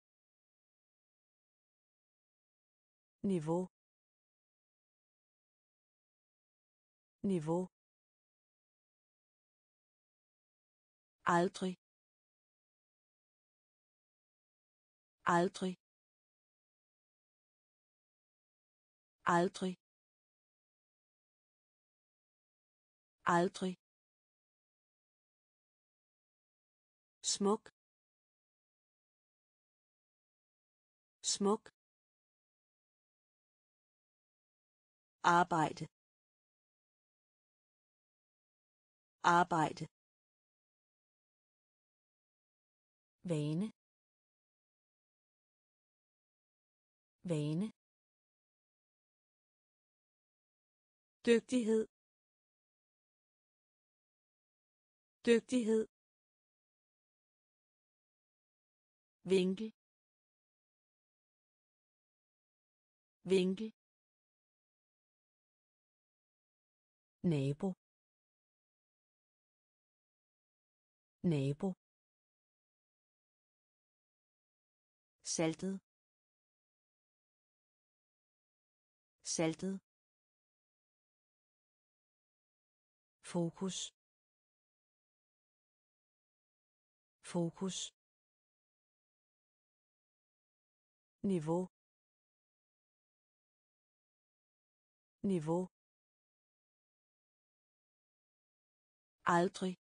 niveau niveau aldrig aldrig aldrig aldrig smuk smuk arbejde arbejde vane vane dygtighed dygtighed vinkel vinkel nabo nabo saltet saltet fokus fokus niveau niveau aldrig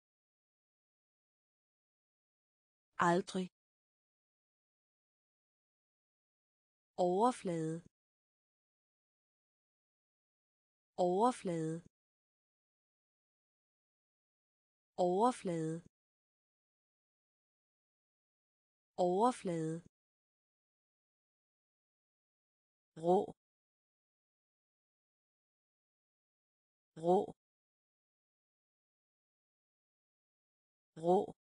aldrig overflade overflade overflade overflade rå rå rå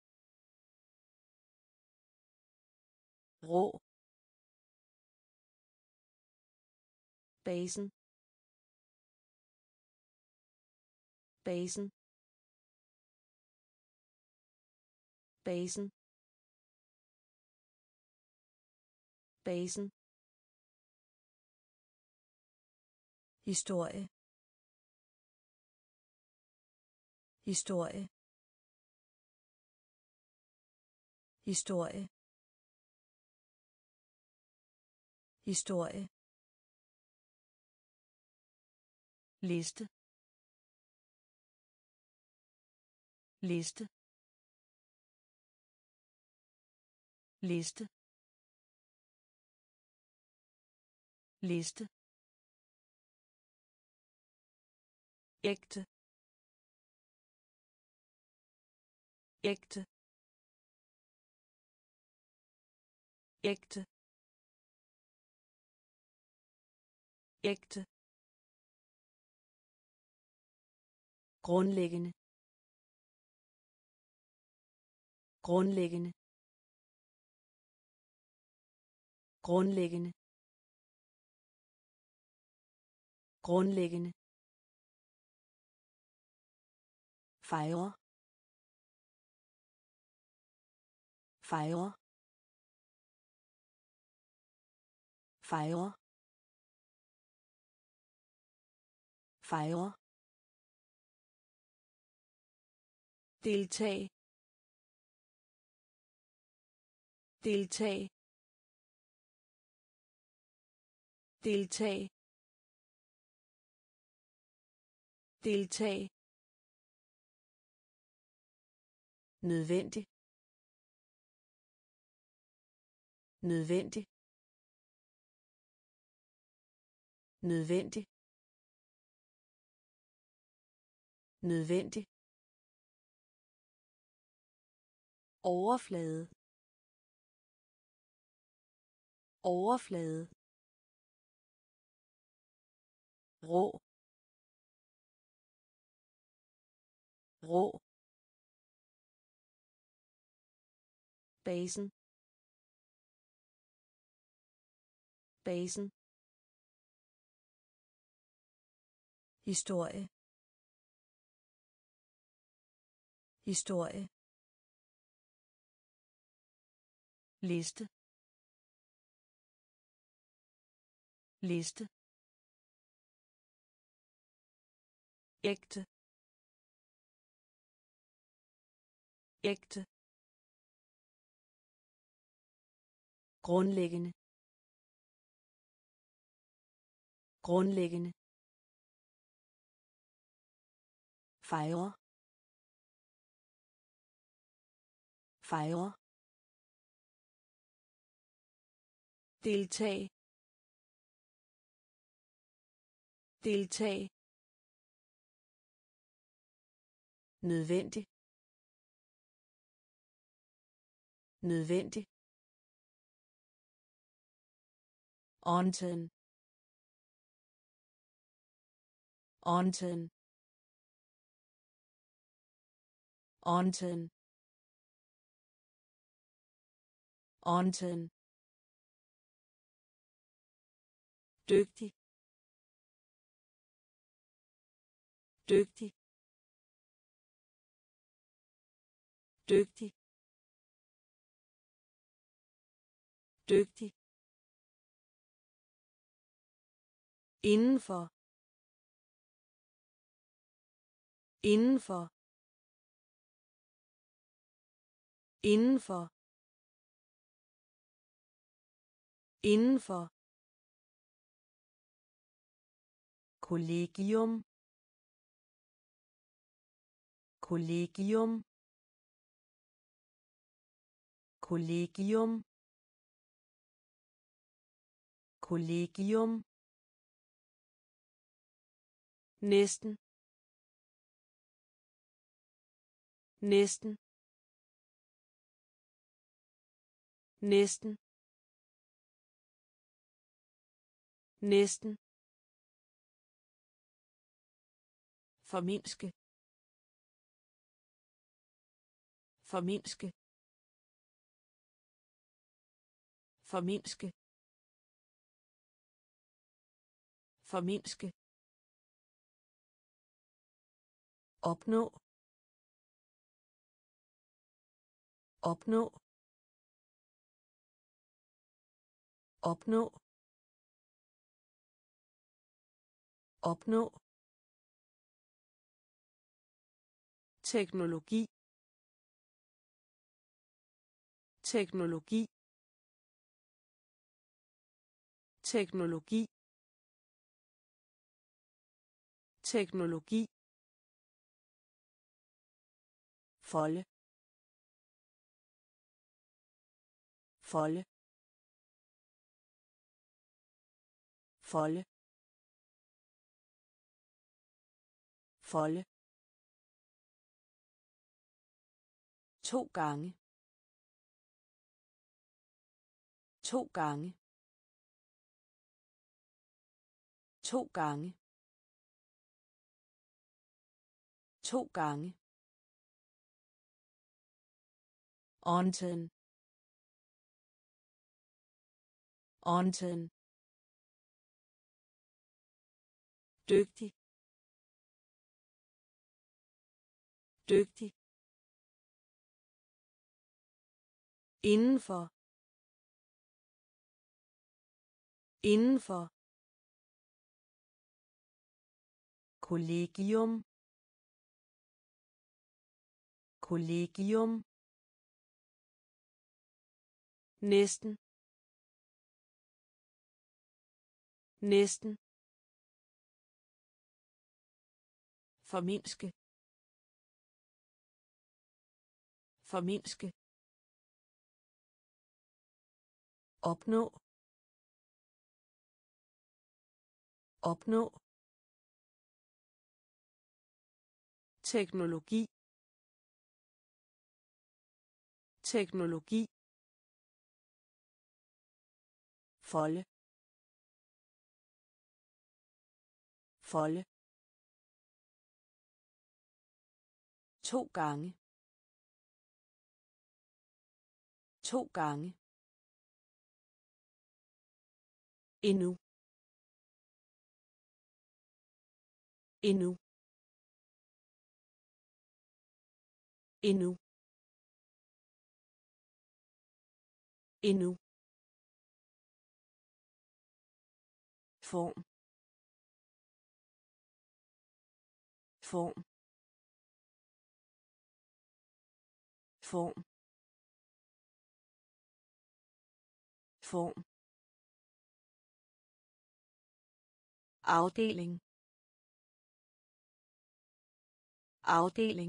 rå basen basen basen basen historie historie historie historie liste liste liste liste ægte ægte ægte ægte grundlæggende grundlæggende grundlæggende grundlæggende fejre fejre fejre fejre deltag deltag deltag deltag nødvendig nødvendig nødvendig nødvendig overflade overflade rå rå basen basen historie historie liste liste ægte ægte grundlæggende grundlæggende fejre fejre deltag deltag nødvendig nødvendig Onten. Onten. Onten. Onten. Dygtig. Dygtig. Dygtig. Dygtig. Indenfor. Indenfor. Indenfor. Indenfor. Kollegium. Kollegium. Kollegium. Kollegium. Næsten. Næsten. Næsten. Næsten. Formindske. Formindske. Formindske. Formindske. Opnå. Opnå. Opnå. Opnå. Teknologi. Teknologi. Teknologi. teknologi, folde, folde, folde, folde, to gange, to gange, to gange, to gange, onten, onten, dygtig, dygtig, indenfor, indenfor, kollegium, kollegium, næsten, næsten, formindske, formindske, opnå, opnå, teknologi, teknologi, folde, folde, to gange, to gange, endnu, endnu, endnu, endnu, form, form, form, form, afdeling, afdeling,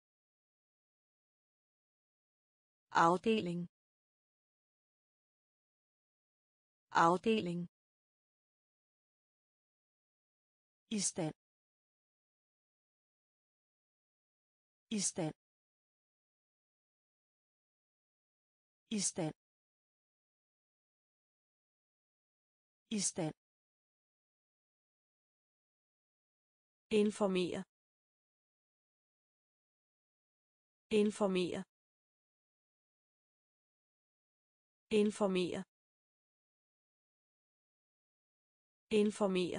afdeling, afdeling, i stand, i stand, i stand, i stand, informere, informere, informere, informere,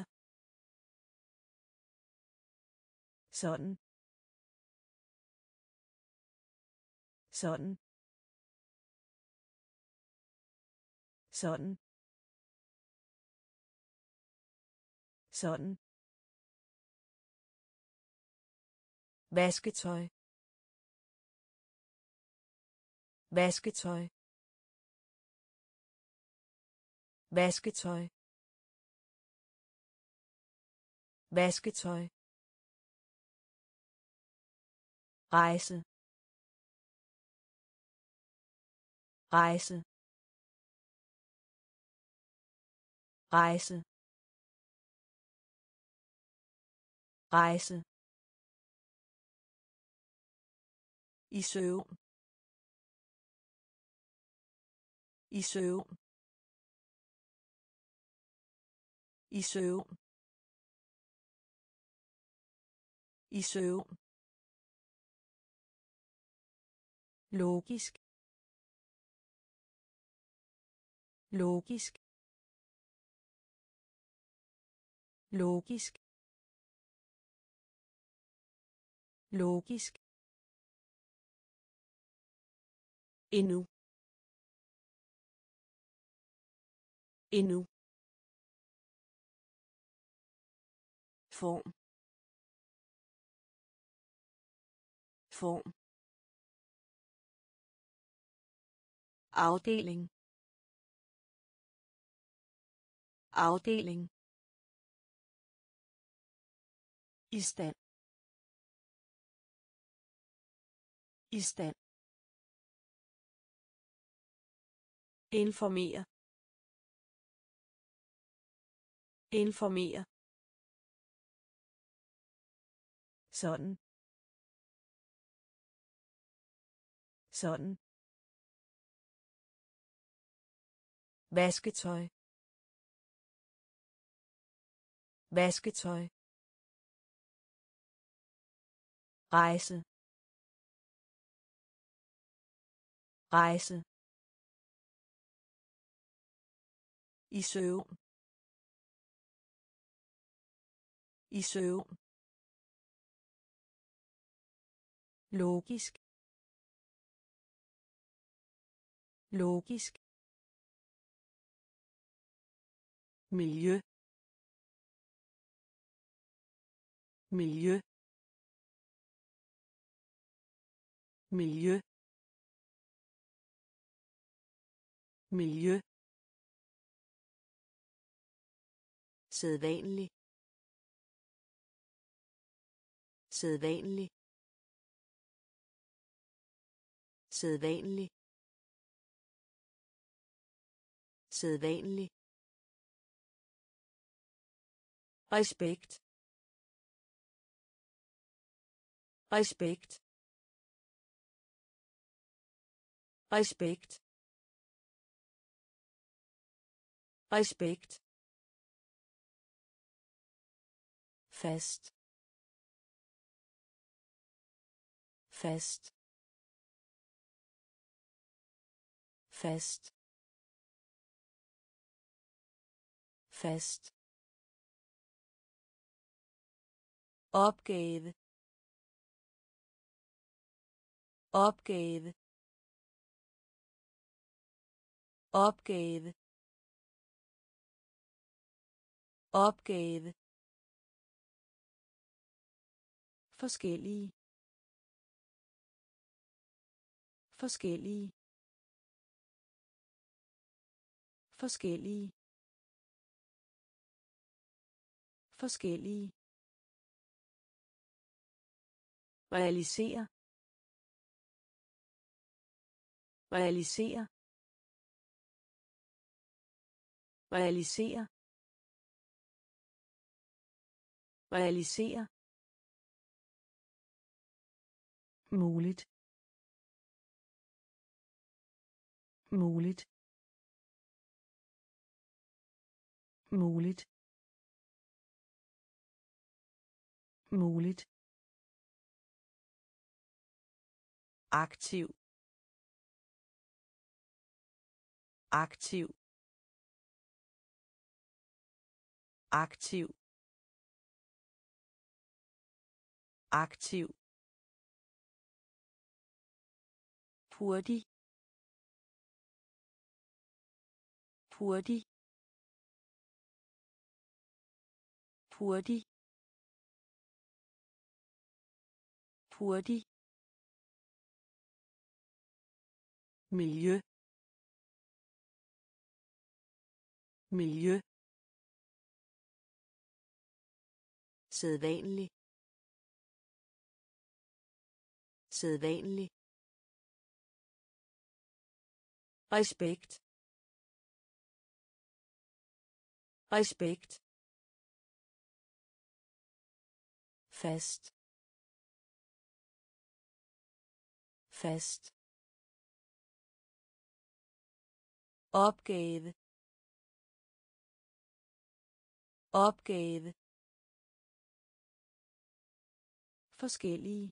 sådan, sådan, sådan, sådan, vasketøj, vasketøj, vasketøj, vasketøj, rejse, rejse, rejse, rejse, i søvn, i søvn, i søvn, i søvn, logisk, logisk, logisk, logisk, endnu, endnu, form, form, afdeling, afdeling, I stand. I stand. Informere. Informere. Sådan. Sådan. Vasketøj. Vasketøj. Rejse. Rejse. I søvn. I søvn. Logisk. Logisk. Miljø. Miljø. Miljø. Miljø. Sædvanlig. Sædvanlig. Sædvanlig. Sædvanlig. Respekt. Respekt. Respekt. Respekt. Fast. Fast. Fast. Fast. Opgave. Opgave. Opgave. Opgave. Forskellige. Forskellige. Forskellige. Forskellige. Realisere. Realisere. Realisere. Realisere. Muligt. Muligt. Muligt. Muligt. Aktiv. Aktiv. Aktiv. Aktiv. Hurtig. Hurtig. Hurtig. Hurtig. Miljø. Miljø. Sædvanlig. Sædvanlig. Respekt. Respekt. Fast. Fast. Opgave. Opgave. Forskellige.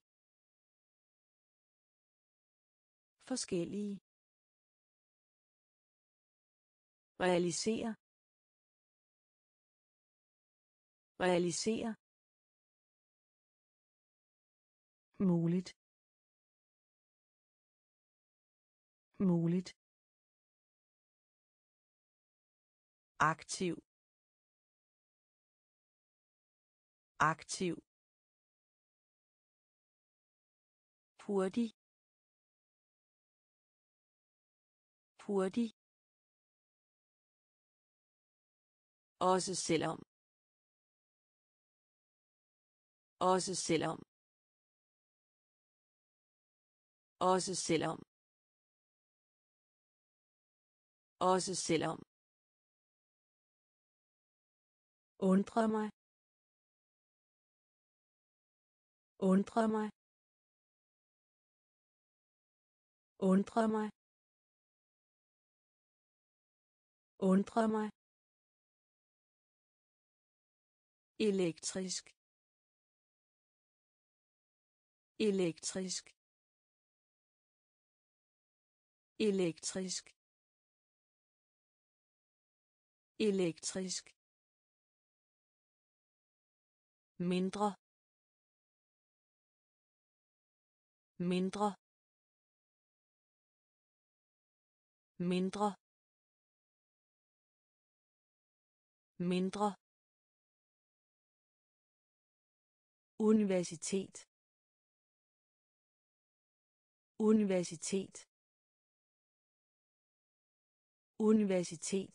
Forskellige. Realisere. Realisere. Muligt. Muligt. Aktiv. Aktiv. Hurtig. Hurtig. Også selvom. Også selvom. Også selvom. Også selvom. Undre mig. Undre mig. Undre mig. Undre mig. Elektrisk. Elektrisk. Elektrisk. Elektrisk. Mindre. Mindre. Mindre. Mindre. Universitet. Universitet. Universitet.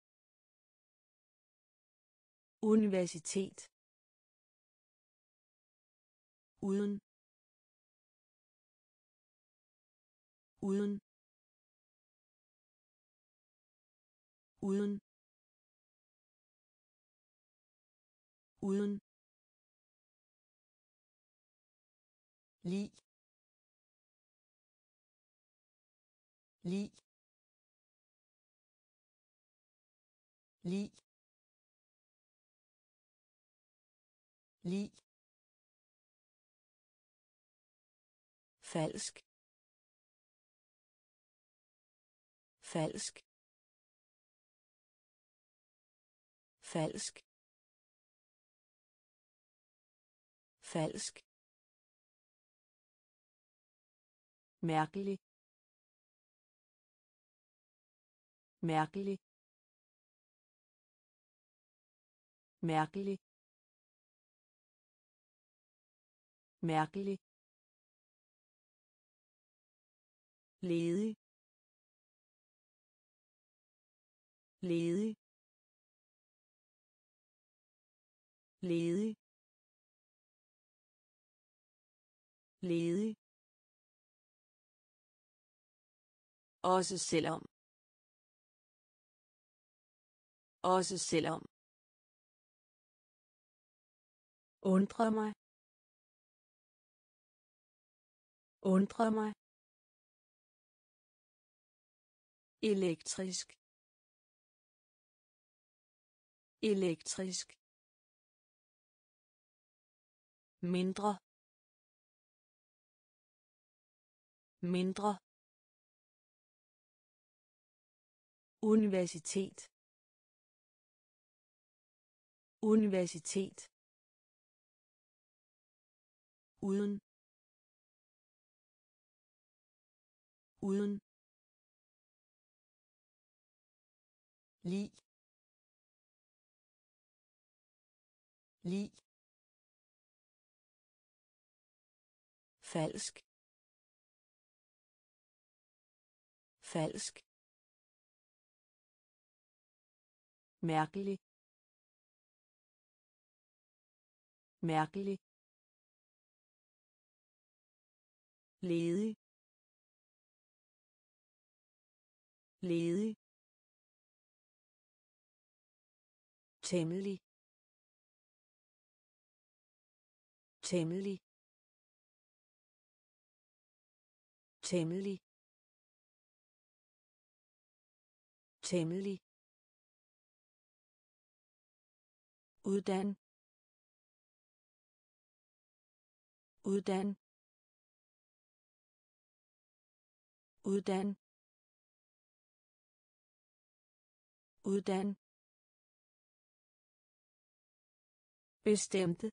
Universitet. Uden. Uden. Uden. Uden. Lig. Lig. Lig. Lig. Falsk. Falsk. Falsk. Falsk. Mærkelig. Mærkelig. Mærkelig. Mærkelig. Ledig. Ledig. Ledig. Ledig. Også selvom. Også selvom. Undre mig. Undre mig. Elektrisk. Elektrisk. Mindre. Mindre. Universitet. Universitet. Uden. Uden. Lig. Lig. Falsk. Falsk. Mærkelig. Mærkelig. Ledig. Ledig. Temmelig. Temmelig. Temmelig. Temmelig. Uddan. Uddan. Uddan. Uddan. Bestemte.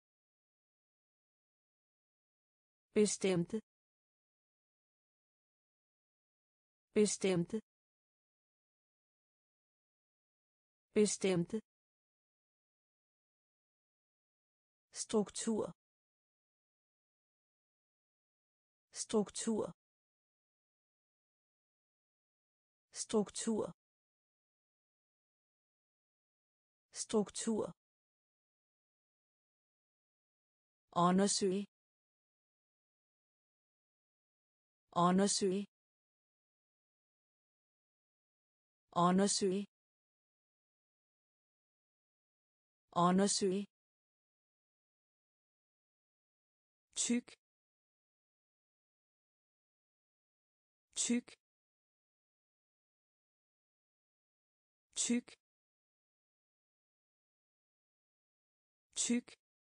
Bestemte. Bestemte. Bestemte. Struktur. Struktur. Struktur. Struktur. undersøge undersøge undersøge undersøge tyk tyk tyk tyk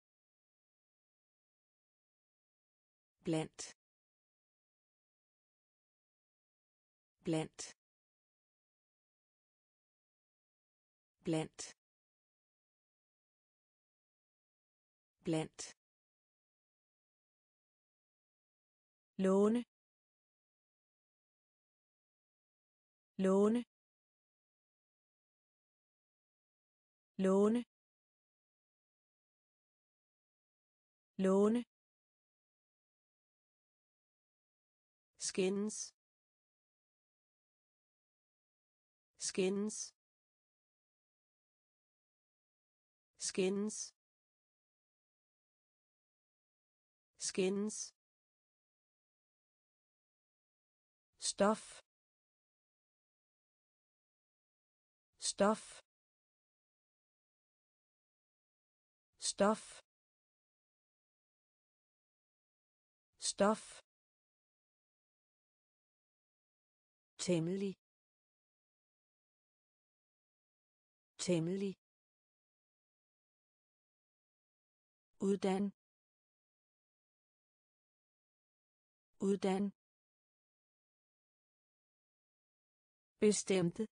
blandt blandt blandt blandt låne låne låne låne skins skins skins skins stof stof stof stof temmelig temmelig uddan uddan bestemte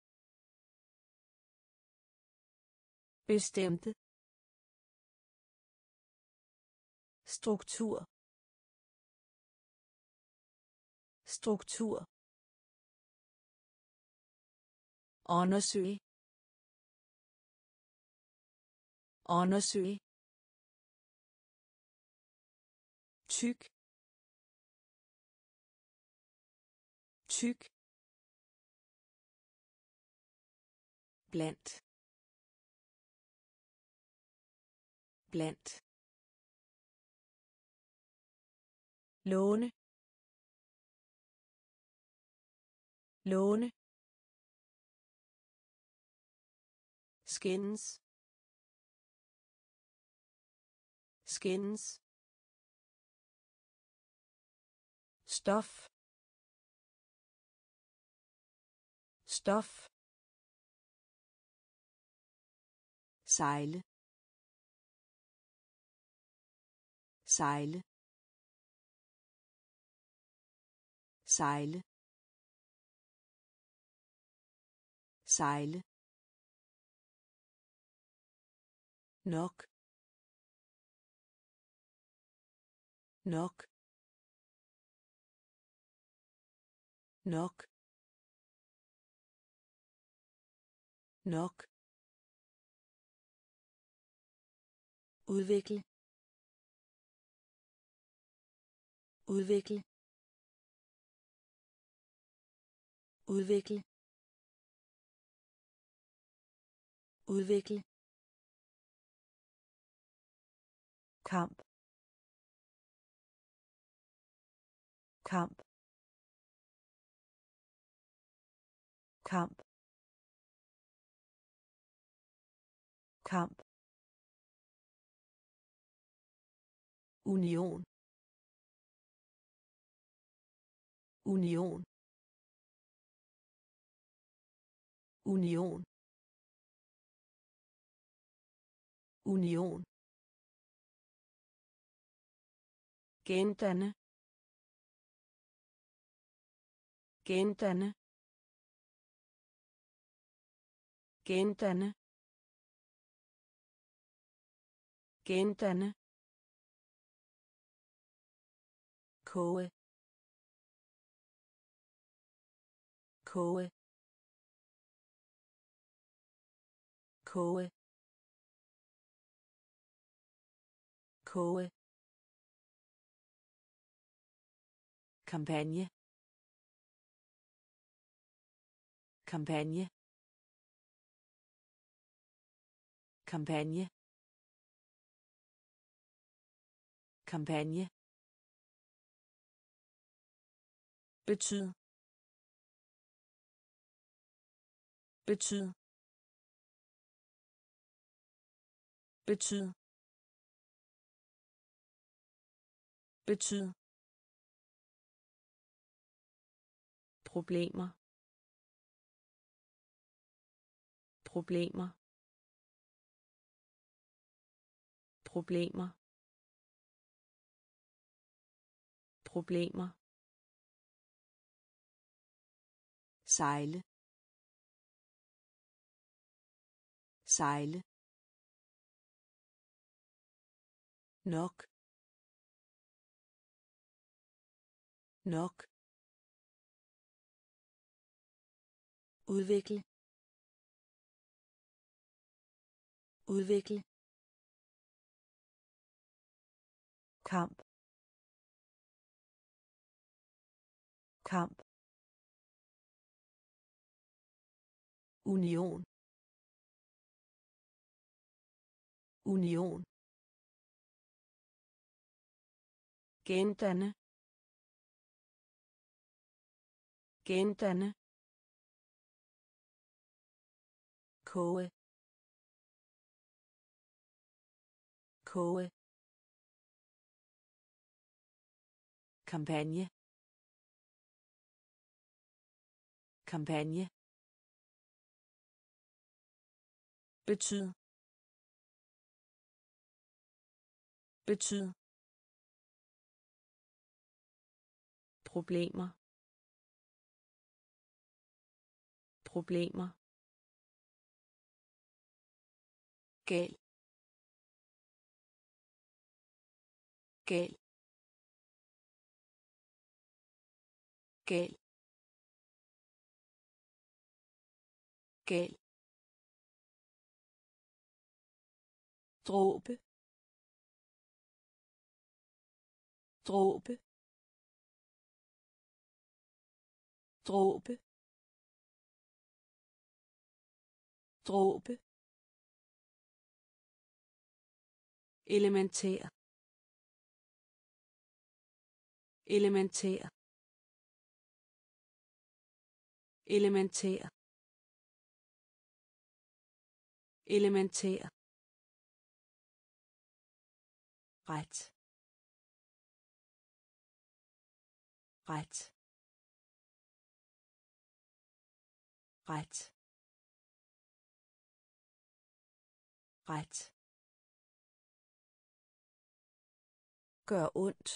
bestemte struktur struktur undersøge undersøge tyk tyk blandt blandt låne låne skins skins stof stof sejle sejle sejle sejle nok nok nok nok udvikle udvikle udvikle udvikle kamp kamp kamp kamp union union union union gendanne gendanne gendanne gendanne koge koge koge koge kampagne kampagne kampagne kampagne betyd betyd betyd betyd problemer problemer problemer problemer sejle sejle nok nok udvikle udvikle kamp kamp union union gendanne gendanne koge koge kampagne kampagne betyd betyd problemer problemer gal gal gal gal dråbe dråbe dråbe dråbe elementær elementær elementær elementær ret ret ret ret gør ondt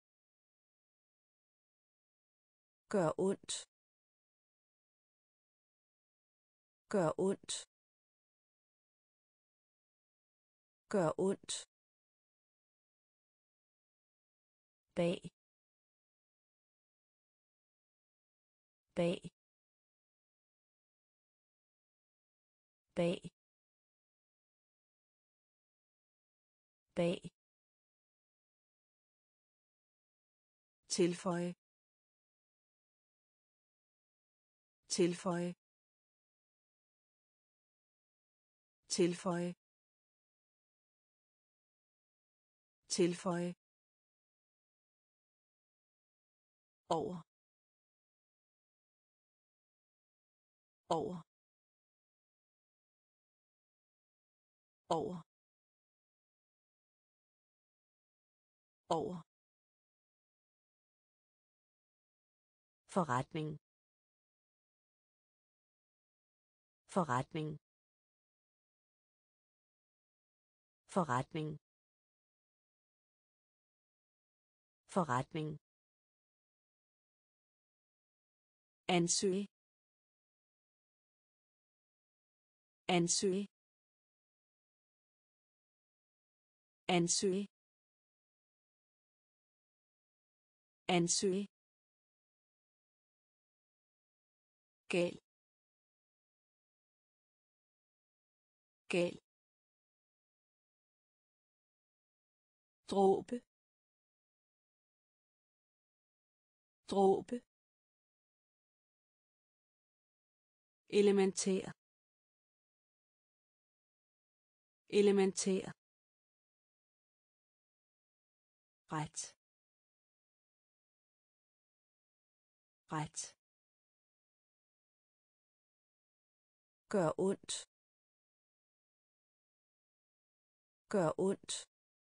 gør ondt gør ondt gør ondt bag bag bag bag tilføje tilføje tilføje tilføje over over over over forretning forretning forretning forretning ansøge ansøge ansøge ansøge gal gal dråbe dråbe elementær elementær ret ret gør ondt gør ondt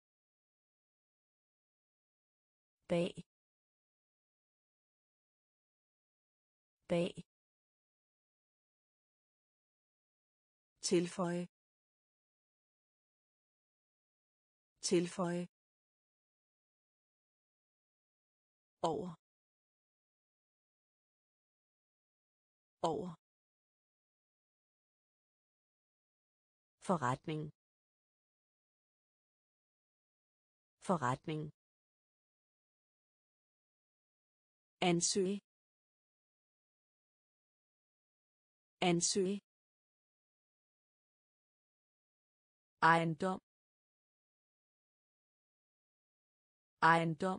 bag bag tilføje tilføje over over forretning forretning ansøge ansøge ejendom ejendom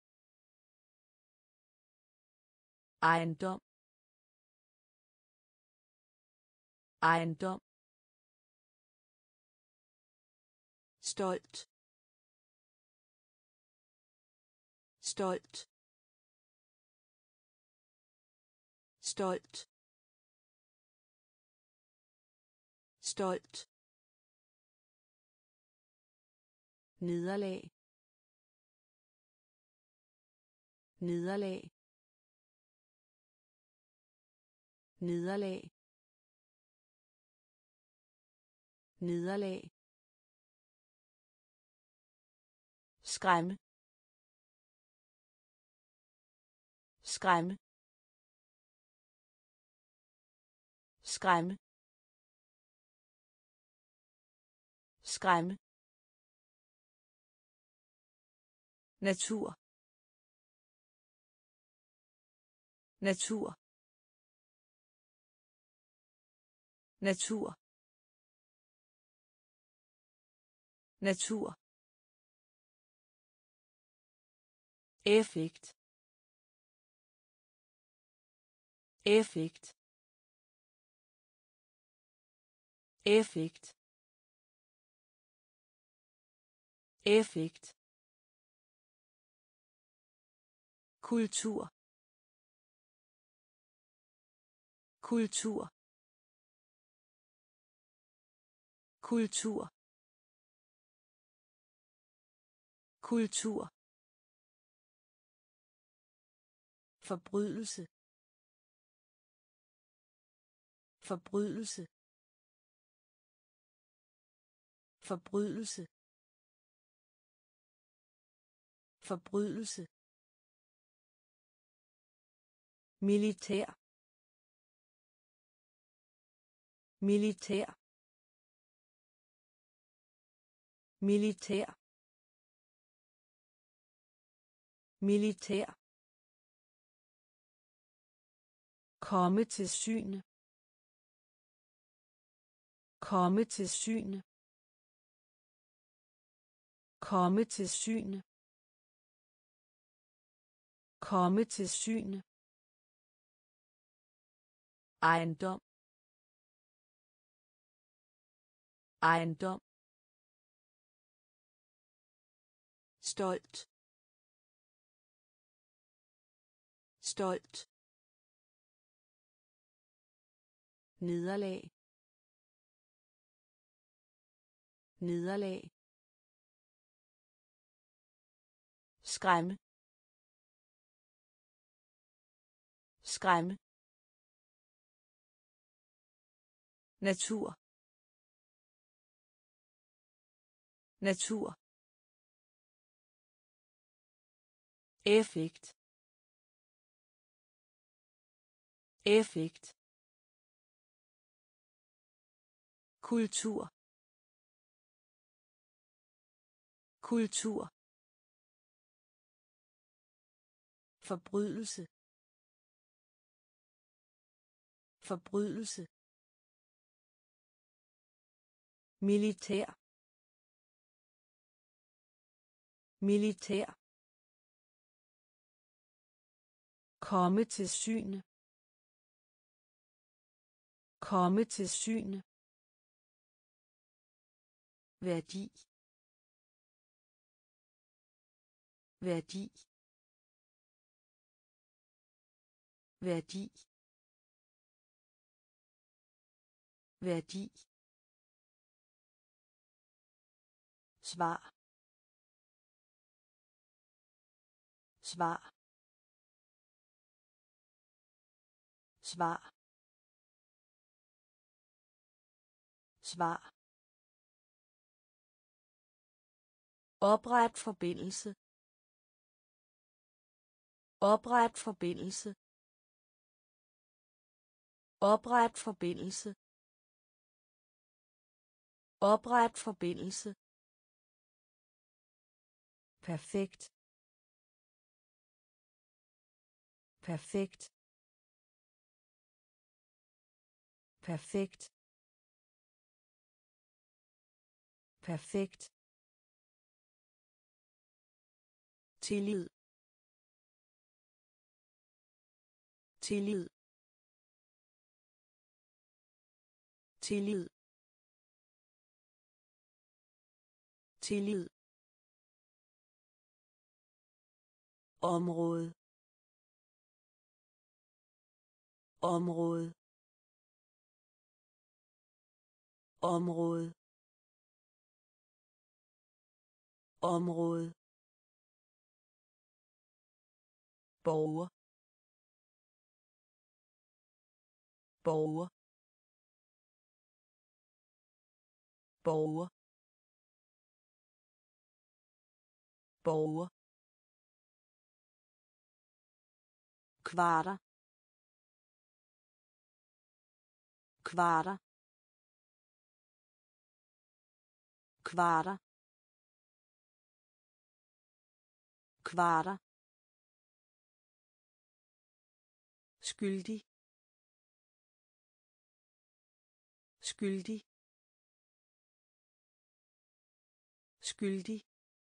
ejendom ejendom stolt stolt stolt stolt nederlag nederlag nederlag nederlag skræmme skræmme skræmme skræmme natur natur natur natur effekt effekt effekt effekt kultur kultur kultur kultur forbrydelse forbrydelse forbrydelse forbrydelse militær militær militær militær komme til syne komme til syne komme til syne komme til syne ejendom ejendom stolt stolt nederlag nederlag skræmme skræmme natur natur effekt effekt kultur kultur forbrydelse forbrydelse militær militær komme til syne komme til syne værdi værdi værdi værdi svar svar svar svar Opret forbindelse. Opret forbindelse. Opret forbindelse. Opret forbindelse. Perfekt. Perfekt. Perfekt. Perfekt. Tillid. Tillid. Tillid. Tillid. Område. Område. Område. Område. Borger. Borger. Borger. Borger. Kvarter. Kvarter. Kvarter. Kvarter. Skyldig. Skyldig. Skyldig.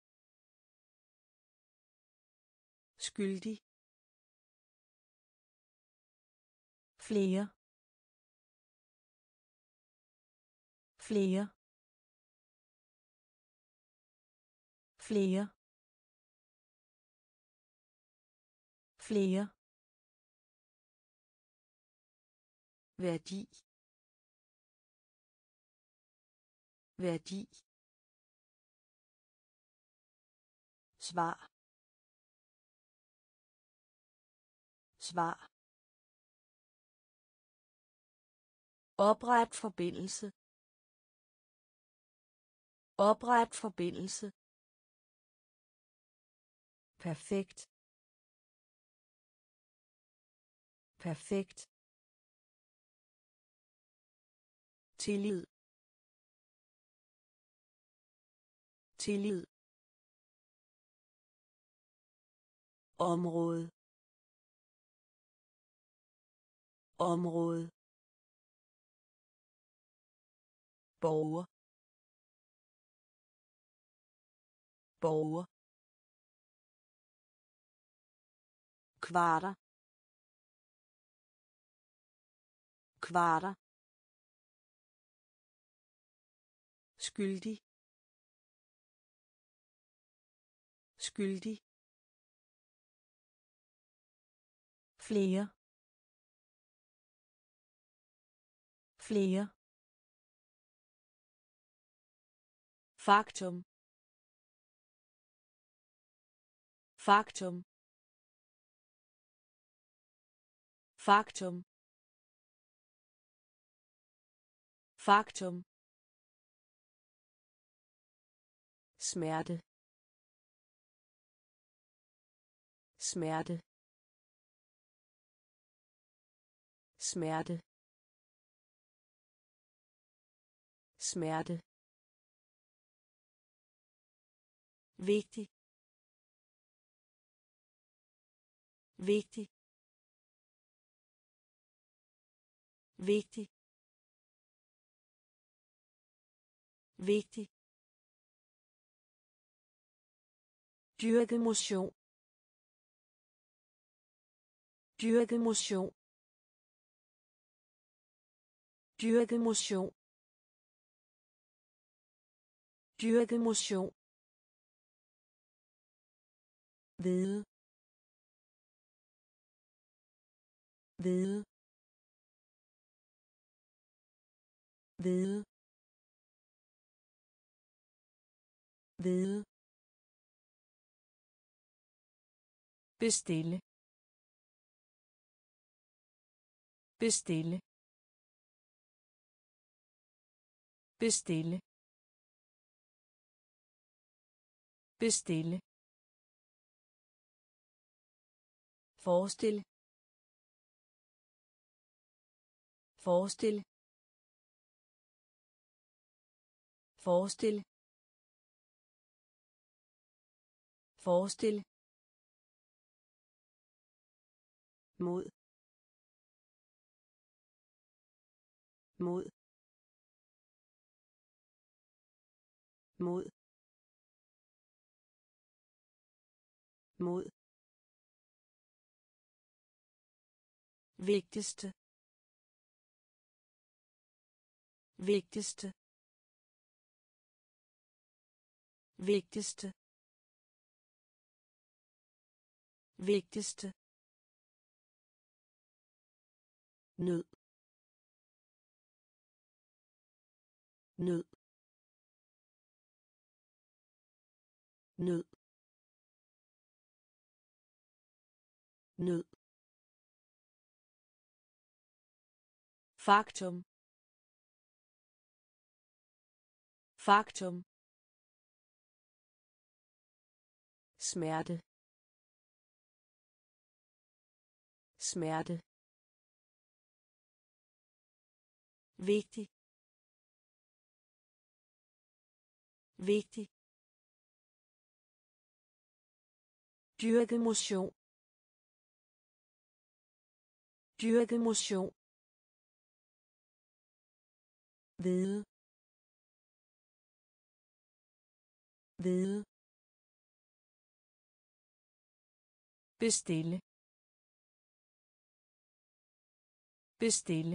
Skyldig. Flere. Flere. Flere. Flere. Værdi. Værdi. Svar. Svar. Opret forbindelse. Opret forbindelse. Perfekt. Perfekt. Tillid. Tillid. Område. Område. Borger. Borger. Kvarter. Kvarter. Skyldig. Skyldig. Flere. Flere. Faktum. Faktum. Faktum. Faktum. Smerte. Smerte. Smerte. Smerte. Vigtig. Vigtig. Vigtig. Vigtig. Dyrke motion. Dyrke motion. Dyrke motion. Dyrke motion. Hvide. Hvide. Hvide. Hvide. Bestille. Bestille. Bestille. Bestille. Forestil. Forestil. Forestil. Forestil. Mod. Mod. Mod. Mod. Vigtigste. Vigtigste. Vigtigste. Vigtigste. Nød. Nød. Nød. Nød. Faktum. Faktum. Smerte. Smerte. Vigtig. Vigtig. Dyrke motion. Dyrke motion. Hvide. Hvide. Bestille. Bestille.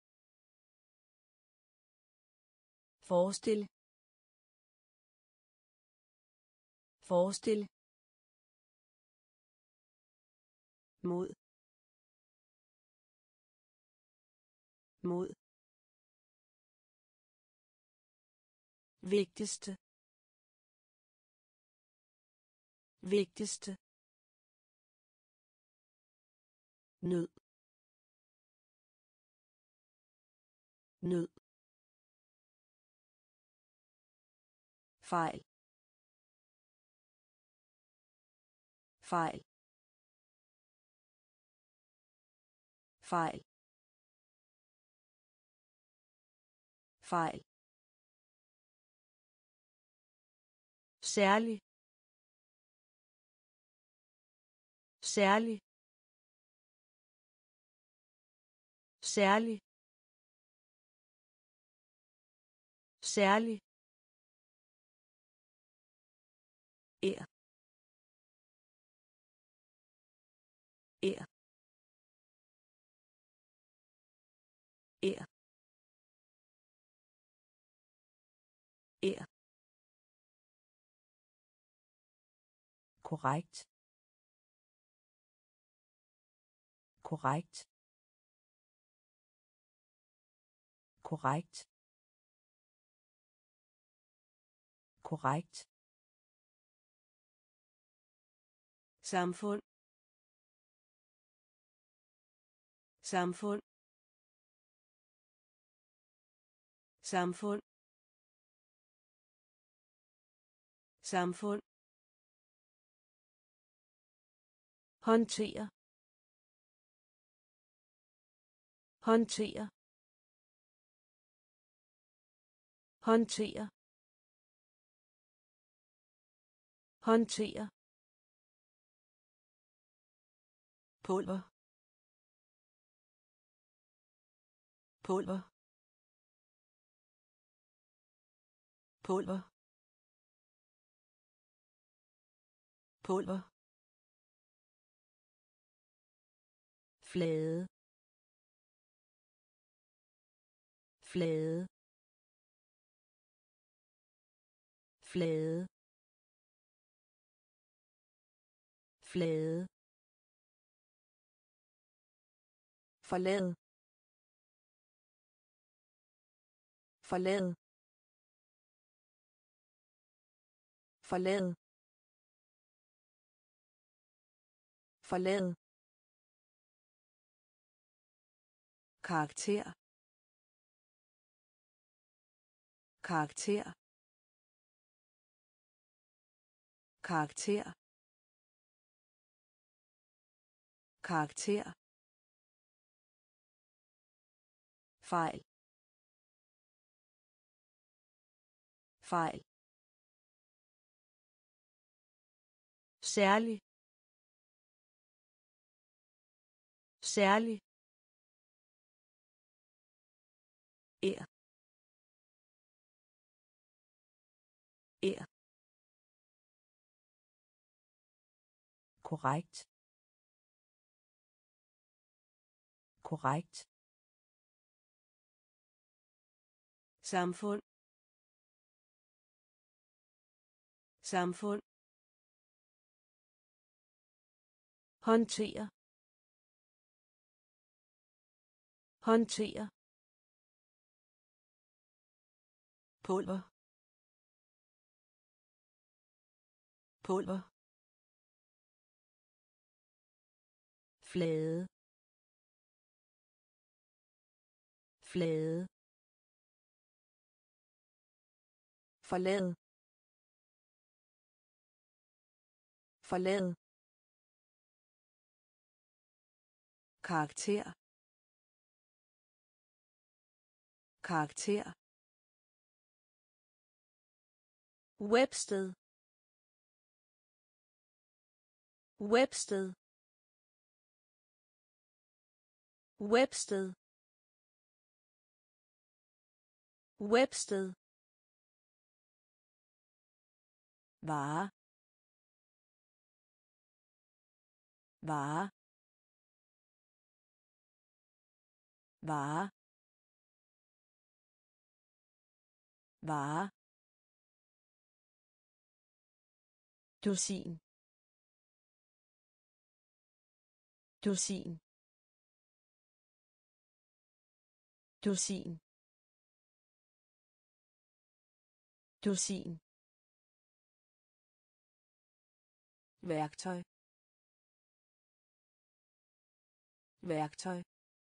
Forestil. Forestil. Mod. Mod. Vigtigste. Vigtigste. Nød. Nød. Fejl. Fejl. Fejl. Fejl. Særlig. Særlig. Særlig. Særlig. Er. Er. Er. Er. Korrekt. Korrekt. Korrekt. Korrekt. Samfund. Samfund. Samfund. Samfund. Håndtere. Håndtere. Håndtere. Håndtere. Pulver. Pulver. Pulver. Pulver. Flade. Flade. Flade. flade, forlad, forlad, forlad, forlad, karakter, karakter, karakter, karakter, fejl, fejl, særlig, særlig, er, er, korrekt, korrekt, samfund, samfund, håndtere, håndtere, pulver, pulver, flade, flade, forlad, forlad, karakter, karakter, Websted, Websted, Websted, Websted, vare, vare, vare, vare, dusin, dusin, dusin, dusin, værktøj, værktøj,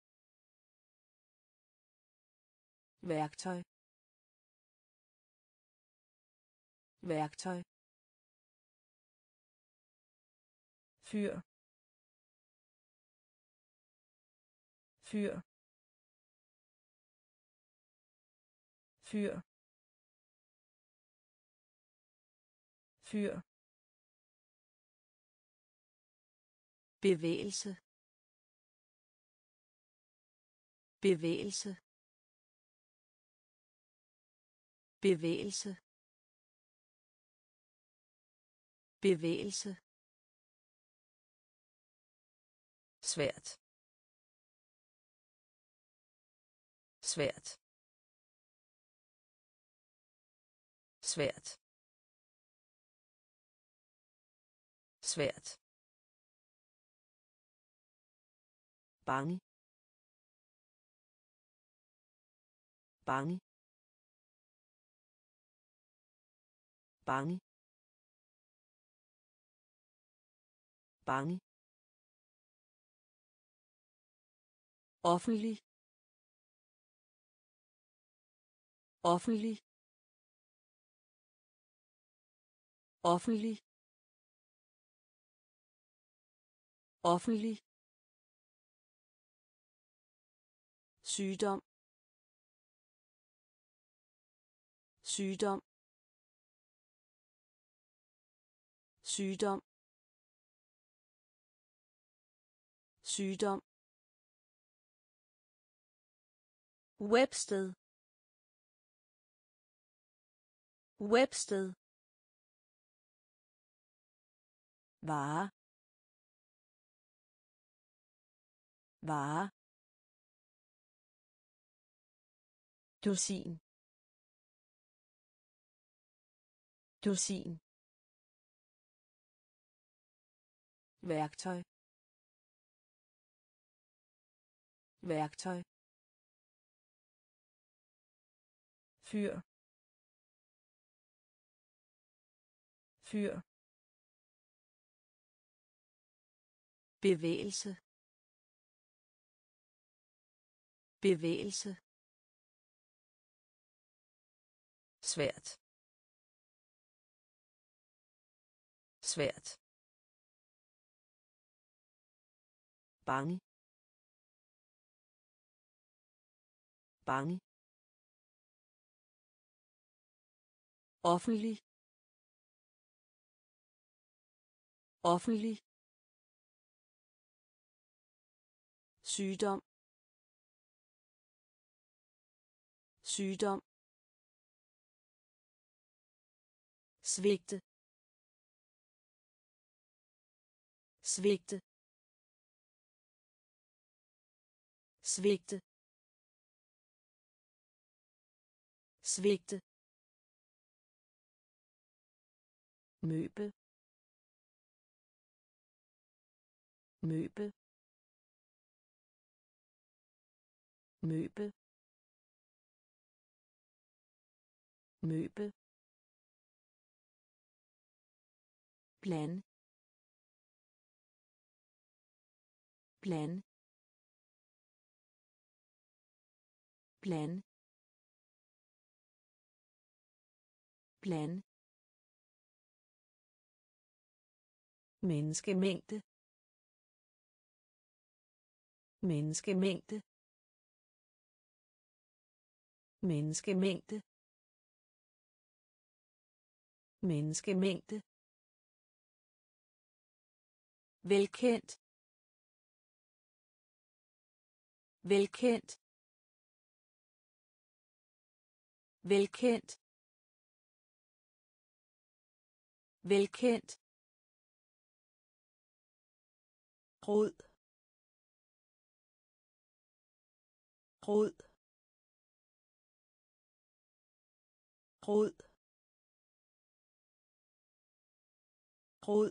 værktøj, værktøj, fyr, fyr, fyr, fyr, bevægelse, bevægelse, bevægelse, bevægelse, svært, svært, svært, svært, bange, bange, bange, bange, offentlig, offentlig, offentlig, offentlig, sygdom, sygdom, sygdom, sygdom, Websted, Websted, vare, vare, dusin, dusin, værktøj værktøj fyr fyr bevægelse bevægelse svært svært bange bange offentlig offentlig sygdom sygdom svigte svigte svigte svigte møbel møbel møbel møbel plan plan plan plan menneskemængde menneskemængde menneskemængde menneskemængde velkendt velkendt velkendt velkendt rod rod rod rod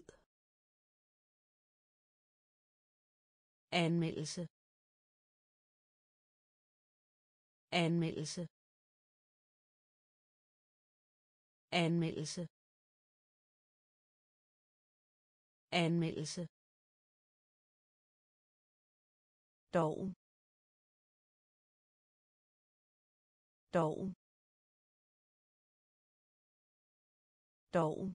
anmeldelse anmeldelse anmeldelse anmeldelse doven doven doven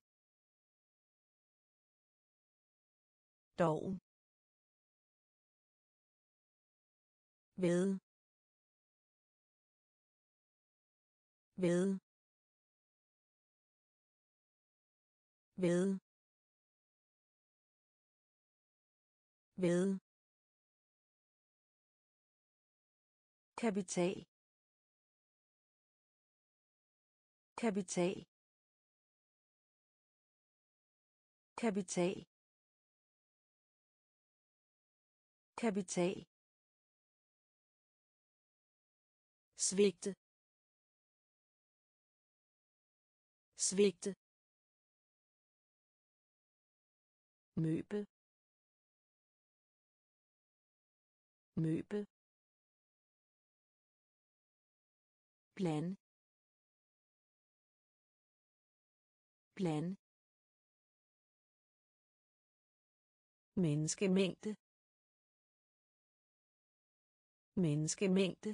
doven ved ved ved ved kapital kapital kapital kapital svigte svigte møbel møbel plan plan menneskemængde menneskemængde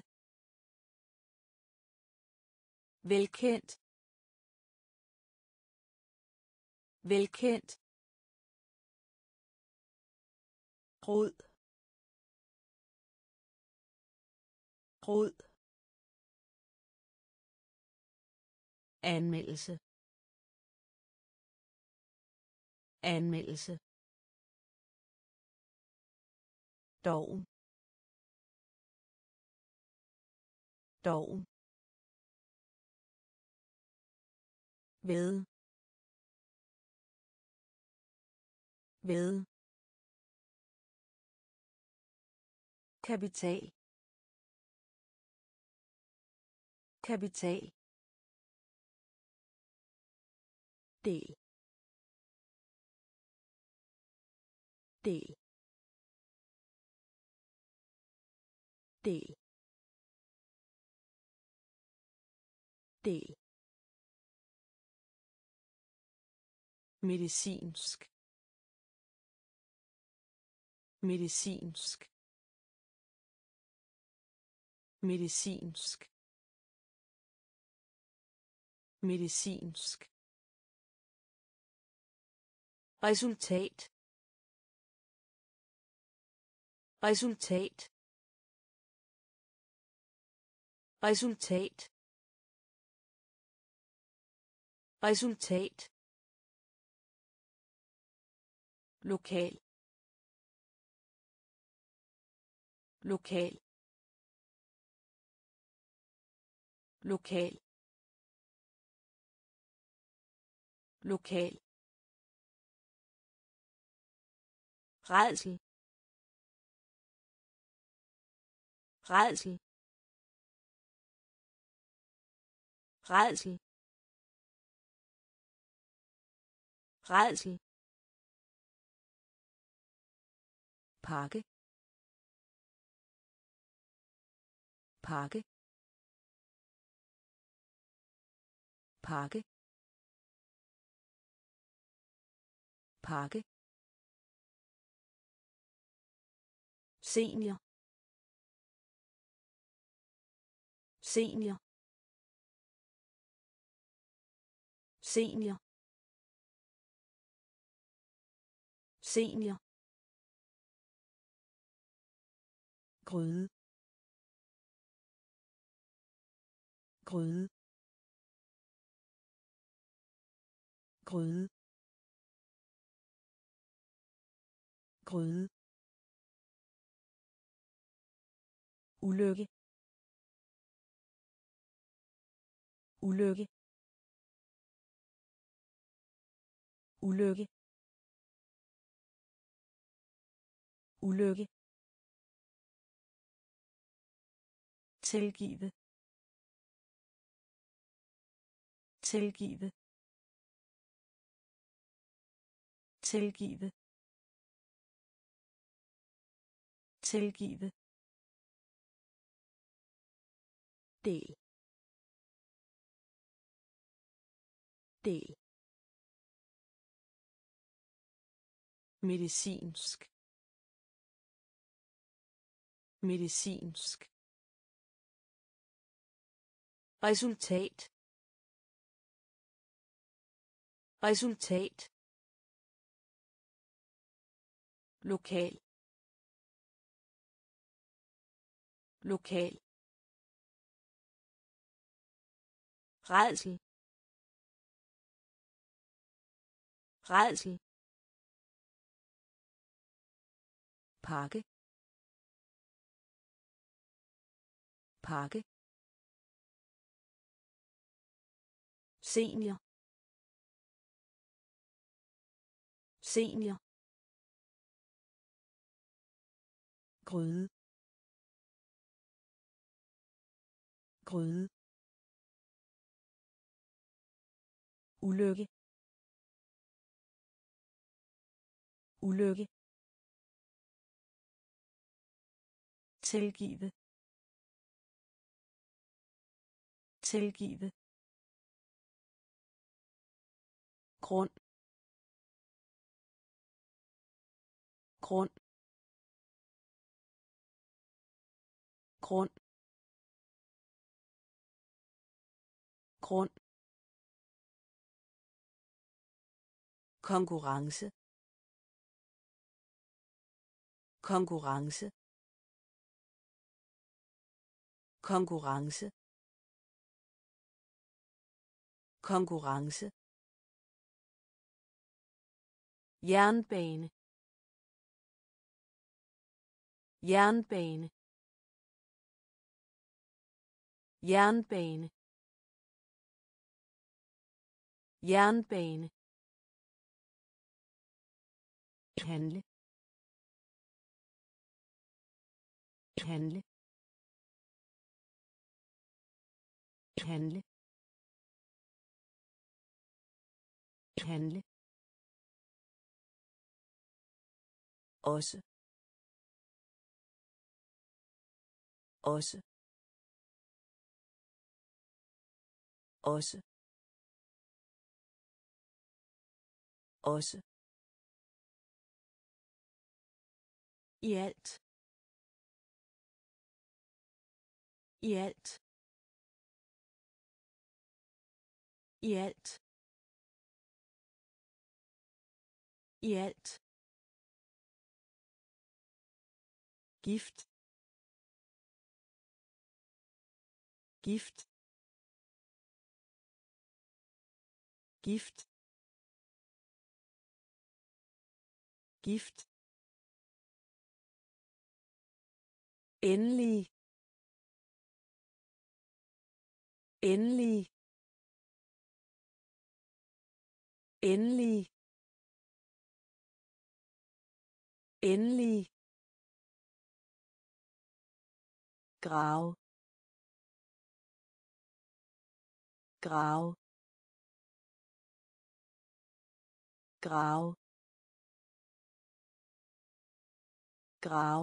velkendt velkendt rod rod anmeldelse anmeldelse doven doven ved ved kapital kapital del del del del medicinsk medicinsk medicinsk medicinsk resultat resultat resultat resultat lokal lokal lokal lokal rædsel rædsel rædsel rædsel pakke pakke pakke pakke senior senior senior senior gryde gryde gryde gryde ulykke ulykke ulykke ulykke tilgive tilgive tilgive tilgive del del medicinsk medicinsk resultat resultat lokal lokal rædsel rædsel pakke pakke senior senior gryde gryde ulykke ulykke tilgive tilgive grund grund grund grund konkurrence konkurrence konkurrence konkurrence jernbane jernbane jernbane jernbane handle handle handle handle også også også også i alt i alt i alt i alt gift gift gift gift endelig endelig endelig endelig grav grav grav grav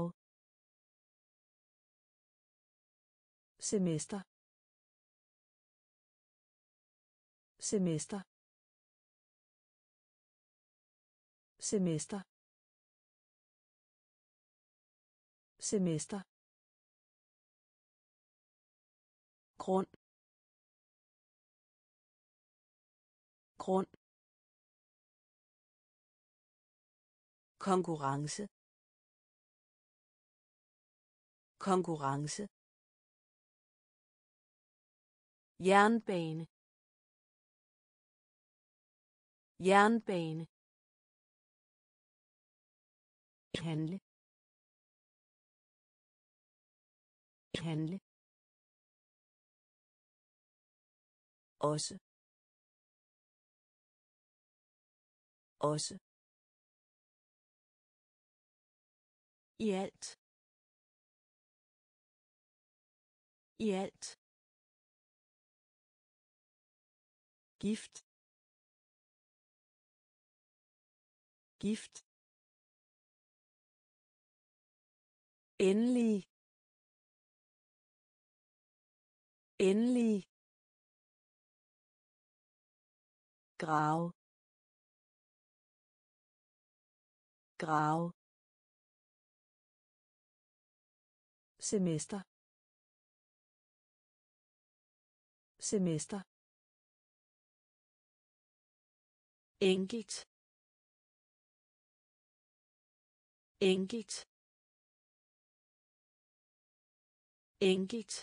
semester semester semester semester grund grund konkurrence konkurrence jernbane jernbane handle handle også også i alt i alt gift gift endelig endelig grav grav semester semester enkelt enkelt enkelt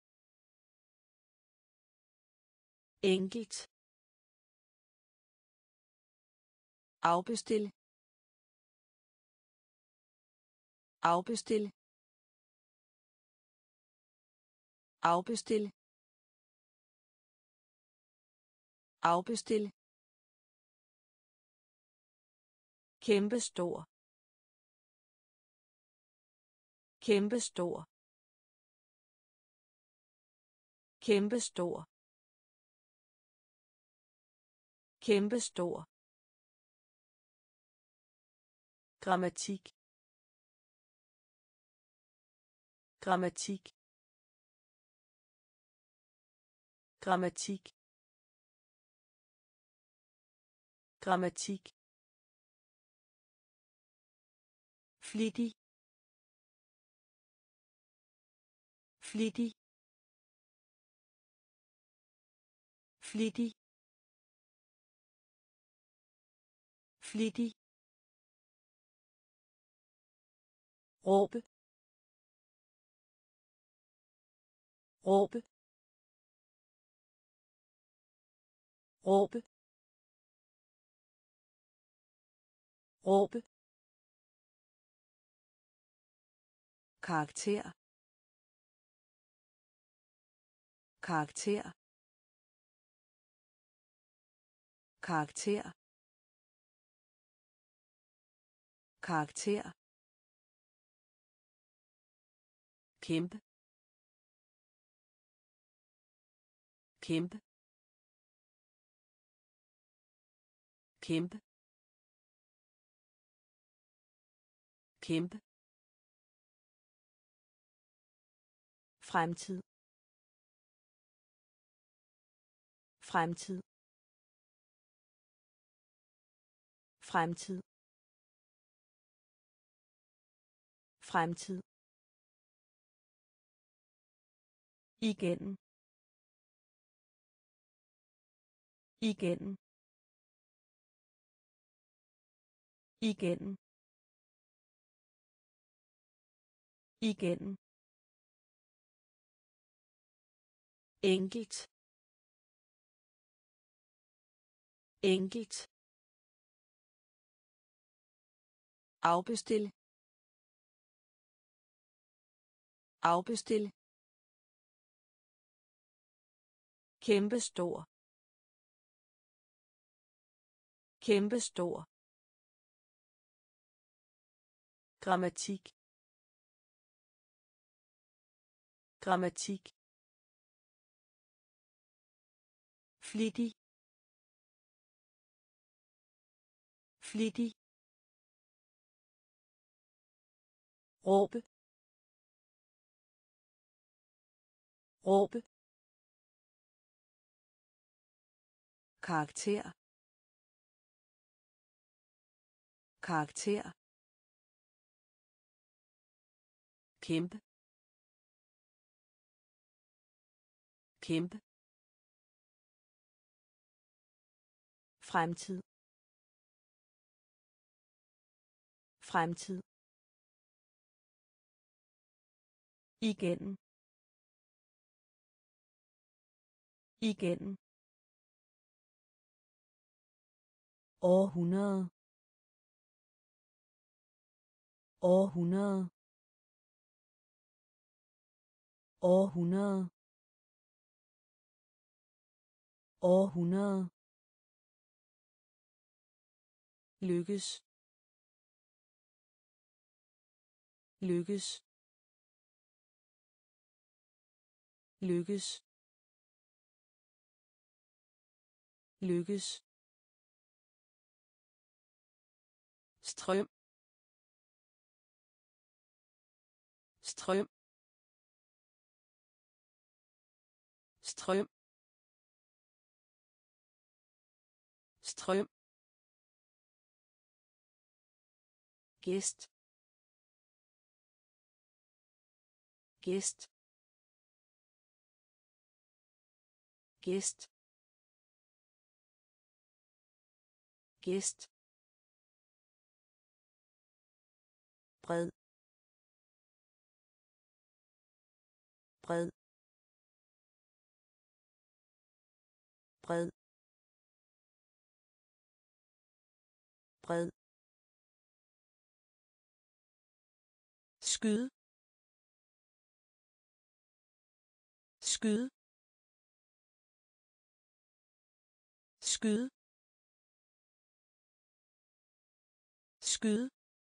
enkelt afbestil afbestil afbestil afbestil kæmpestor kæmpestor kæmpestor kæmpestor grammatik grammatik grammatik grammatik flittig flittig flittig flittig råbe råbe råbe råbe karakter karakter karakter karakter kæmpe kæmpe kæmpe kæmpe, fremtid, fremtid, fremtid, fremtid, igen, igen, igen, igen, enkelt, enkelt, afbestil, afbestil, kæmpestor, kæmpestor, grammatik, grammatik, flittig, flittig, råbe, råbe, karakter, karakter, kæmpe, kæmpe, fremtid, fremtid, igen, igen, århundrede, århundrede, århundrede, århundrede, lykkes, lykkes, lykkes, lykkes, strøm, strøm, strøm, strøm, gæst, gæst, gæst, gæst, bred, bred, bred, bred, skyde, skyde, skyde, skyde,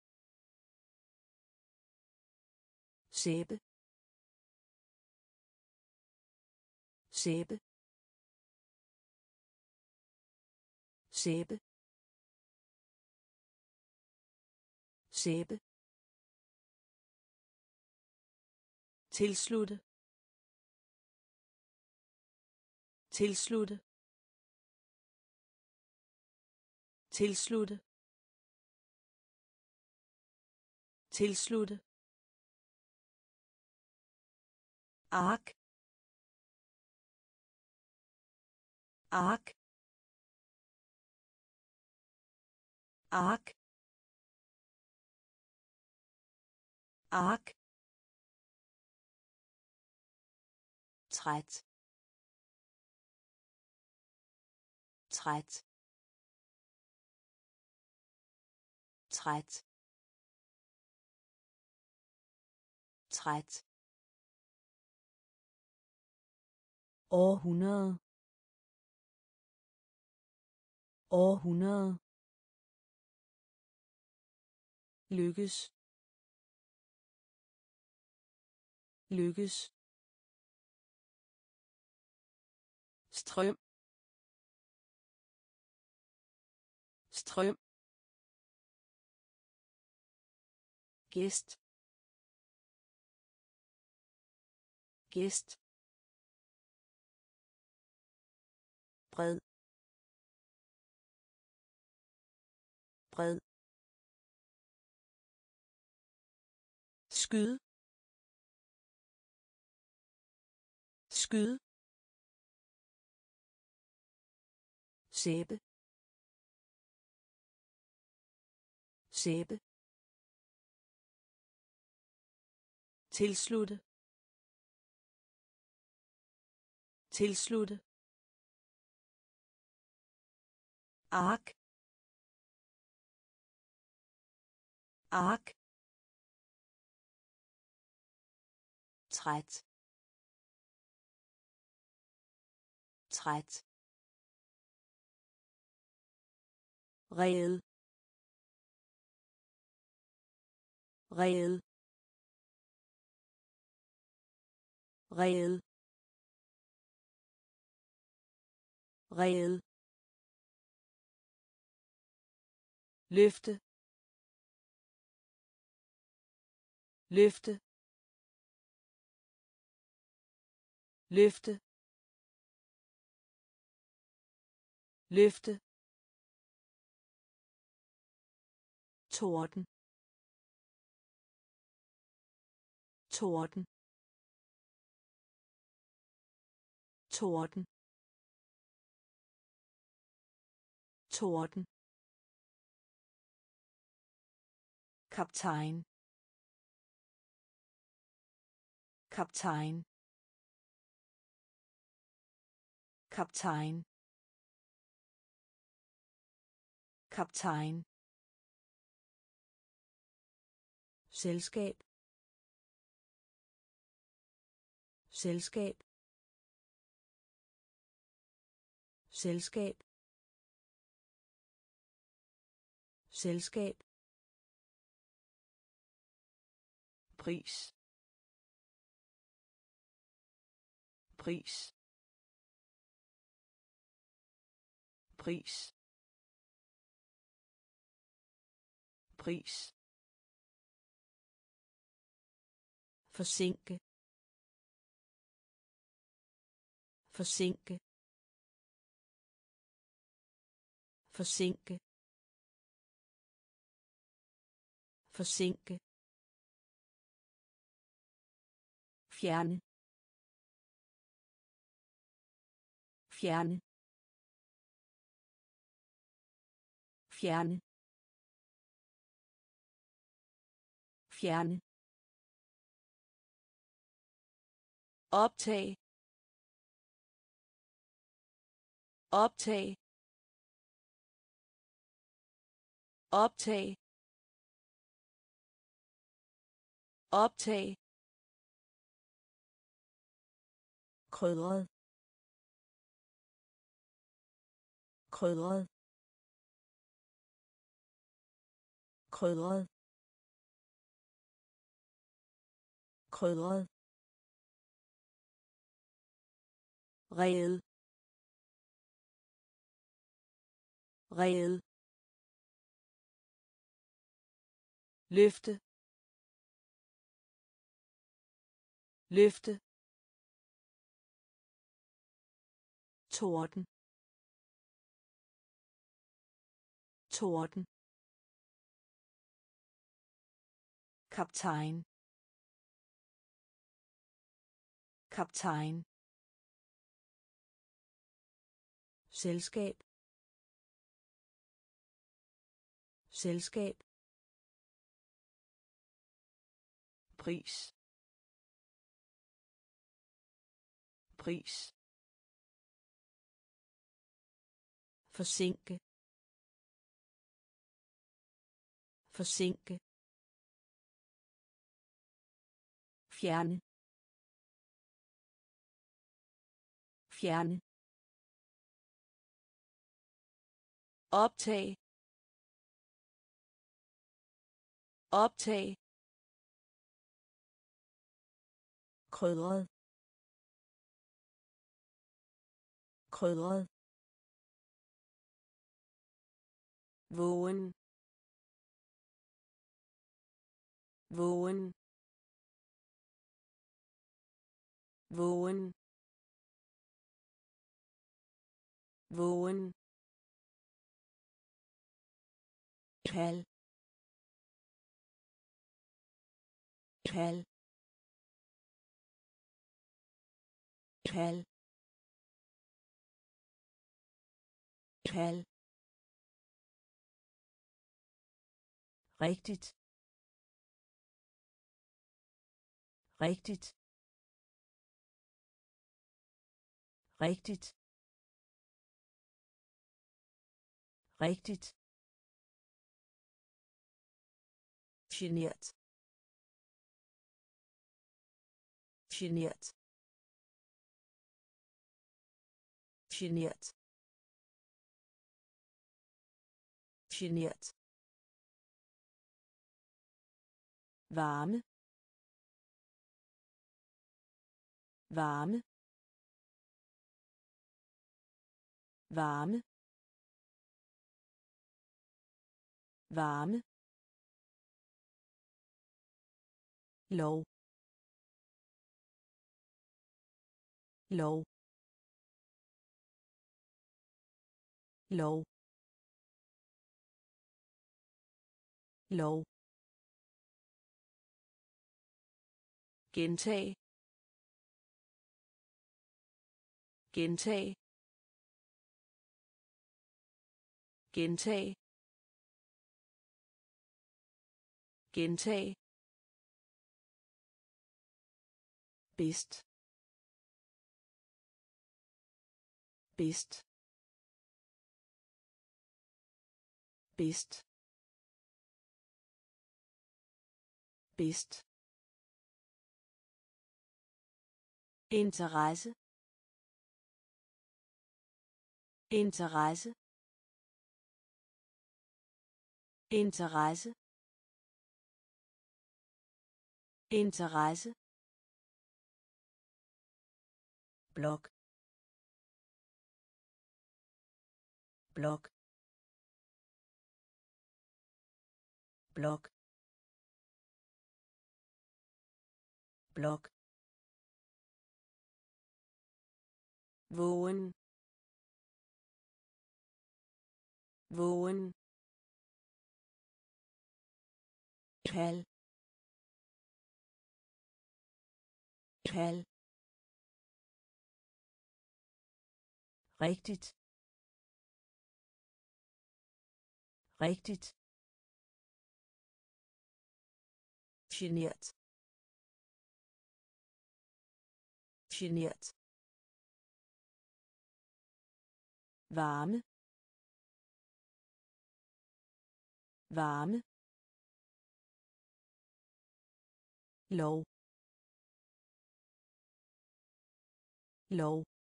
sæbe, sæbe, sæbe, sæbe, tilslutte, tilslutte, tilslutte, tilslutte, ark, ark, ark, ark, træt, træt, træt, træt, århundrede, århundrede, lykkes, lykkes, strøm, strøm, gæst gæst bred bred skyd skyd sæbe sæbe tilslutte tilslutte ark ark træt træt reel reel reel reel løfte løfte løfte løfte torden torden torden torden kaptajn kaptajn kaptajn kaptajn selskab selskab selskab selskab pris pris pris pris forsinke forsinke forsinke forsinke fjerne fjerne fjerne fjerne optag optag optag optag krydret krydret krydret krydret reel reel løfte løfte torden torden kaptajn kaptajn selskab selskab pris pris forsinke forsinke fjerne fjerne optag optag krydret krydret vågen vågen vågen vågen kald kald kald kald rigtigt rigtigt rigtigt rigtigt genert genert genert genert varme varme varme varme lov lov lov lov gentag gentag gentag gentag bedst bedst bedst bedst interesse interesse interesse interesse blok blok blok blok vågen vågen kald kald rigtigt rigtigt genert genert varme varme lov lov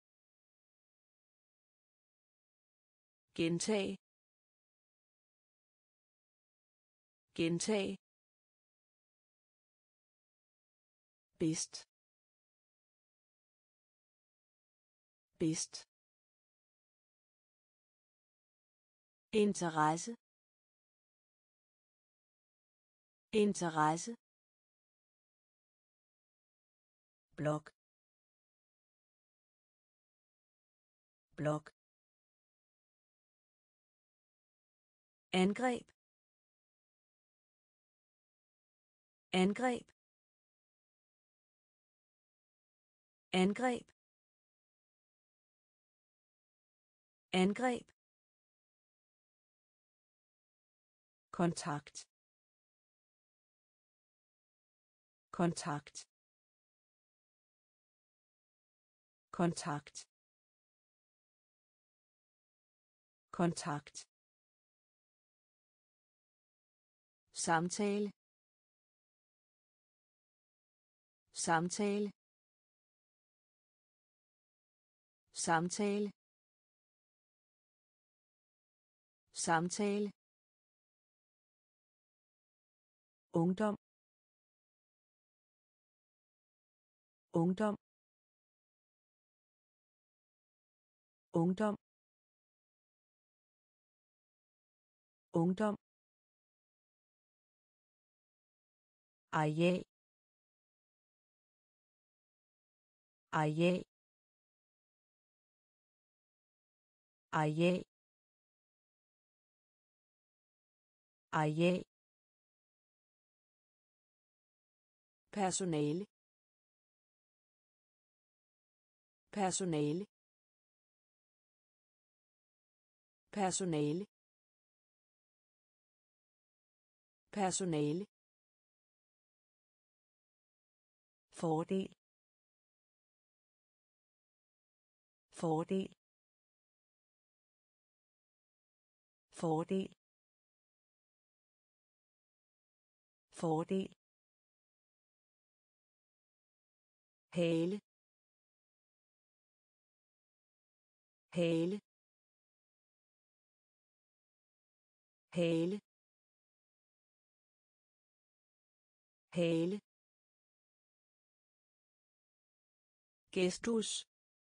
gentag gentag bedst bedst interesse interesse blok blok angreb angreb angreb angreb kontakt kontakt kontakt kontakt samtale samtale samtale samtale ungdom ungdom ungdom ungdom areal areal areal areal personale personale personale personale fordel fordel fordel fordel hale hale hale hale gestus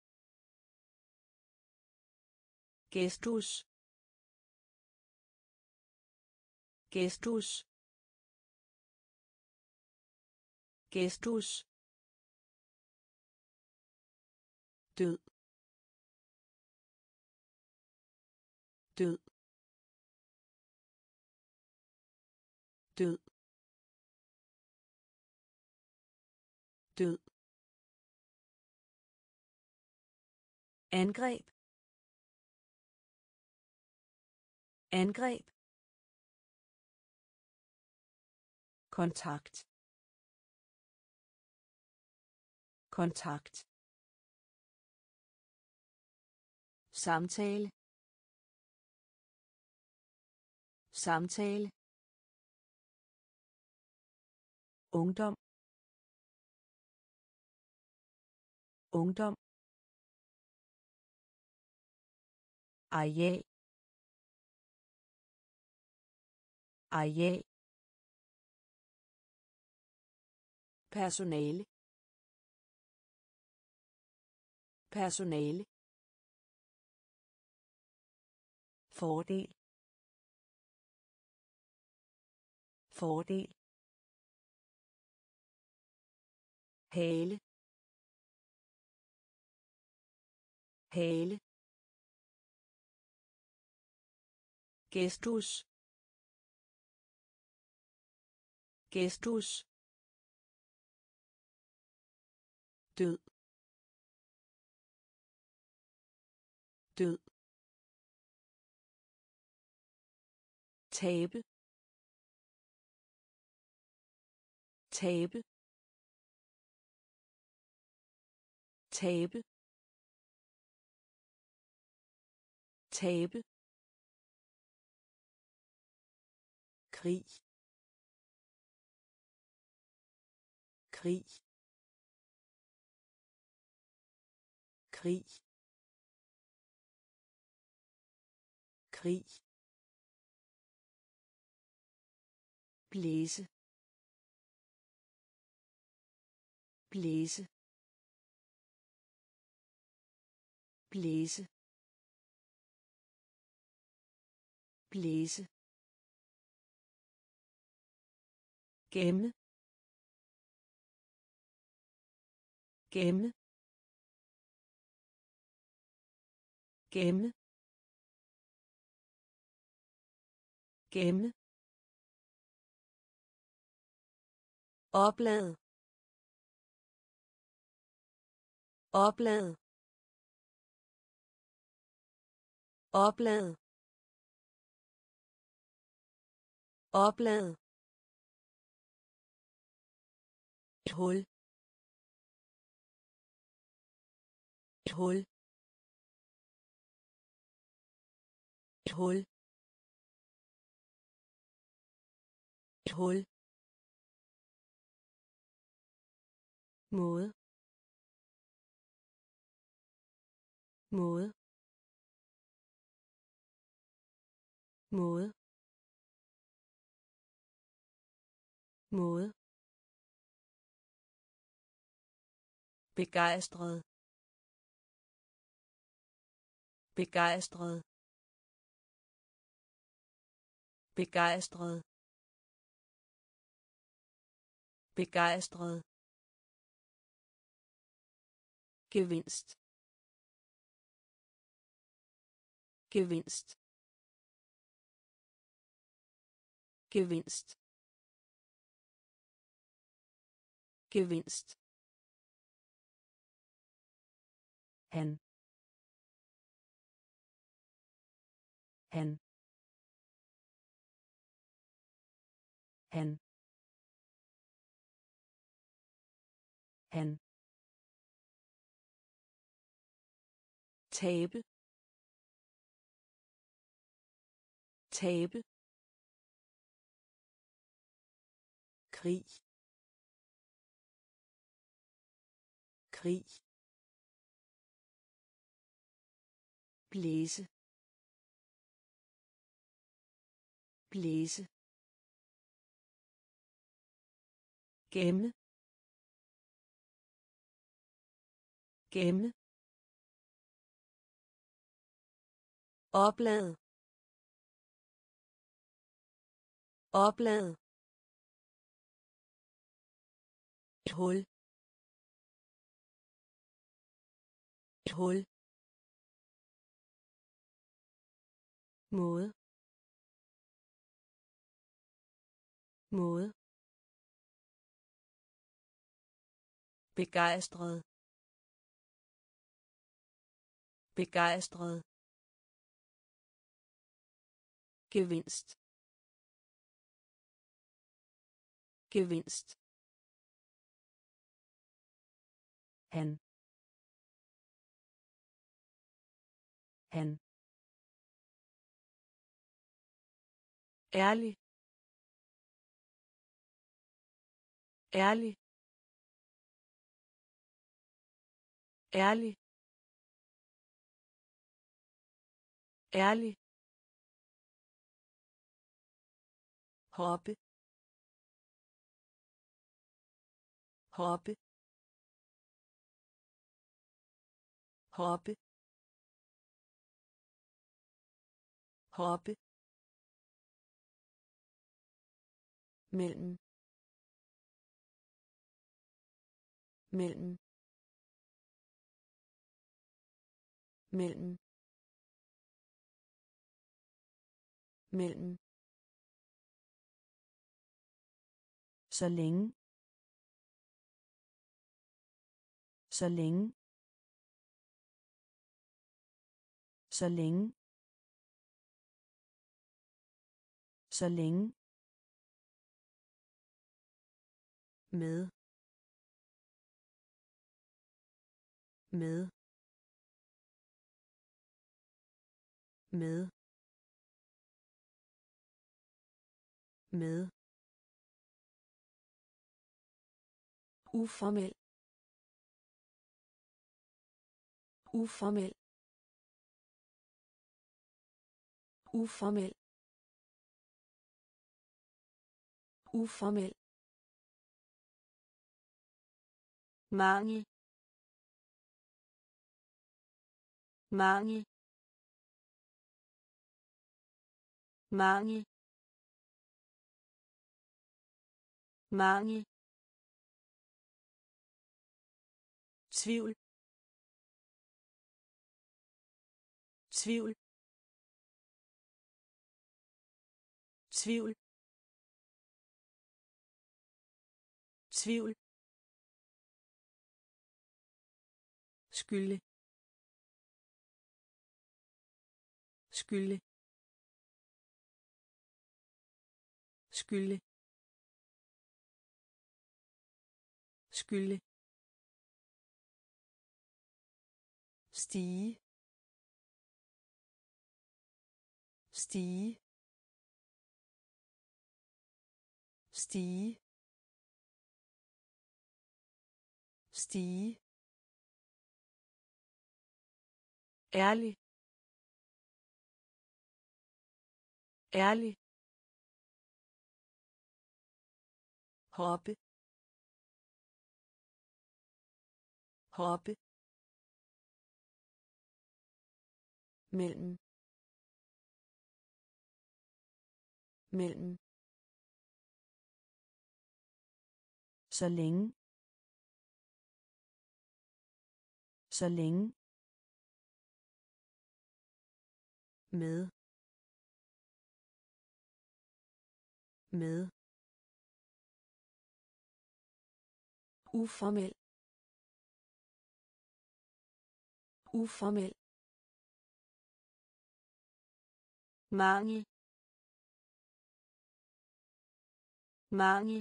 gestus gestus gestus død død død død angreb angreb kontakt kontakt samtale samtale ungdom ungdom areal areal personale personale fordel fordel hale hale gestus gestus død død tabe tabe tabe tabe krig krig krig krig blæse blæse blæse blæse gemme gemme gemme gemme oplad oplad oplad oplad et hul et hul et hul et hul måde måde måde måde begejstret begejstret begejstret begejstret, gevinst, gevinst, gevinst, gevinst, han, han, han, han, tabe, tabe, krig, krig, blæse, blæse, gemme, gemme, oplad, oplad, et hul, et hul, måde, måde, begejstret, begejstret, gevinst, gevinst, han, han, ærlig, ærlig, ærlig, ærlig, hoppe, hoppe, hoppe, hoppe, mellem, mellem, mellem, mellem, så længe, så længe, så længe, så længe, med, med, med, med, uformel, uformel, uformel, uformel, mangel, mangel, mangel, mangel, tvivl, tvivl, tvivl, tvivl, skylde, skylde, skylde, skylde, stige, stige, stige, stige, ærlig, ærlig, hoppe, hoppe, mellem, mellem, Så længe. Så længe. med med uformel uformel mangel mangel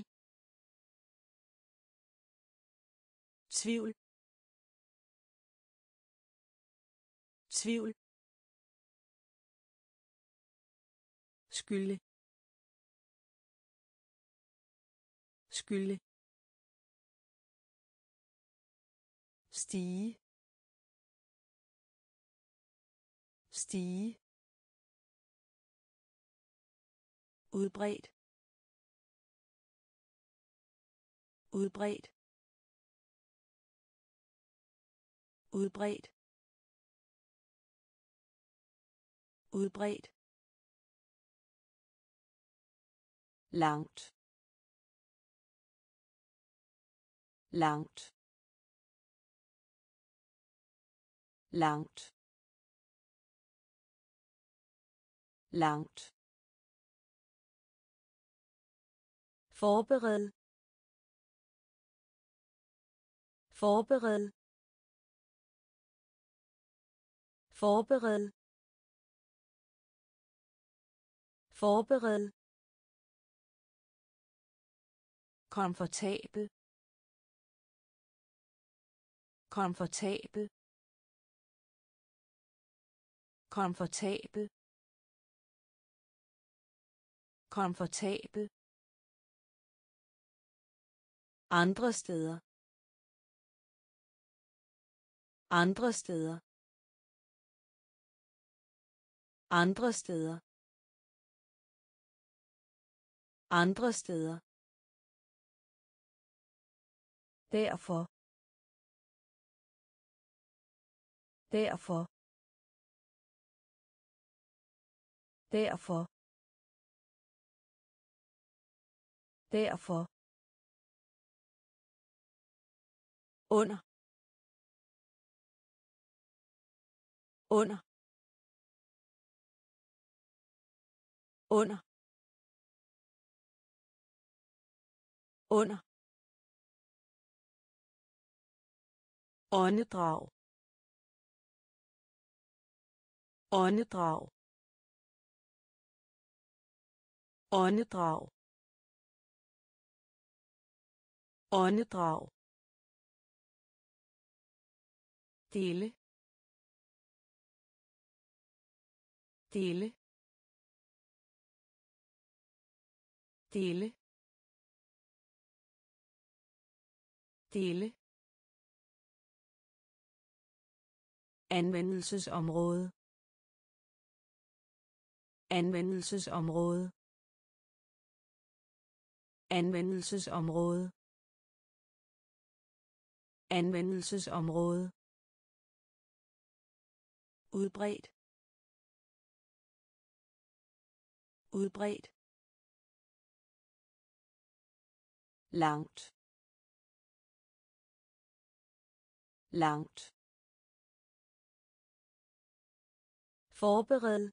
tvivl tvivl skylde skylde stige stige udbredt udbredt udbredt udbredt langt langt langt langt forbered forbered forbered forbered komfortabel komfortabel komfortabel komfortabel andre steder andre steder andre steder andre steder derfor derfor derfor derfor under under under under åndedrag åndedrag åndedrag åndedrag dele dele dele dele anvendelsesområde anvendelsesområde anvendelsesområde anvendelsesområde udbredt udbredt langt langt forbered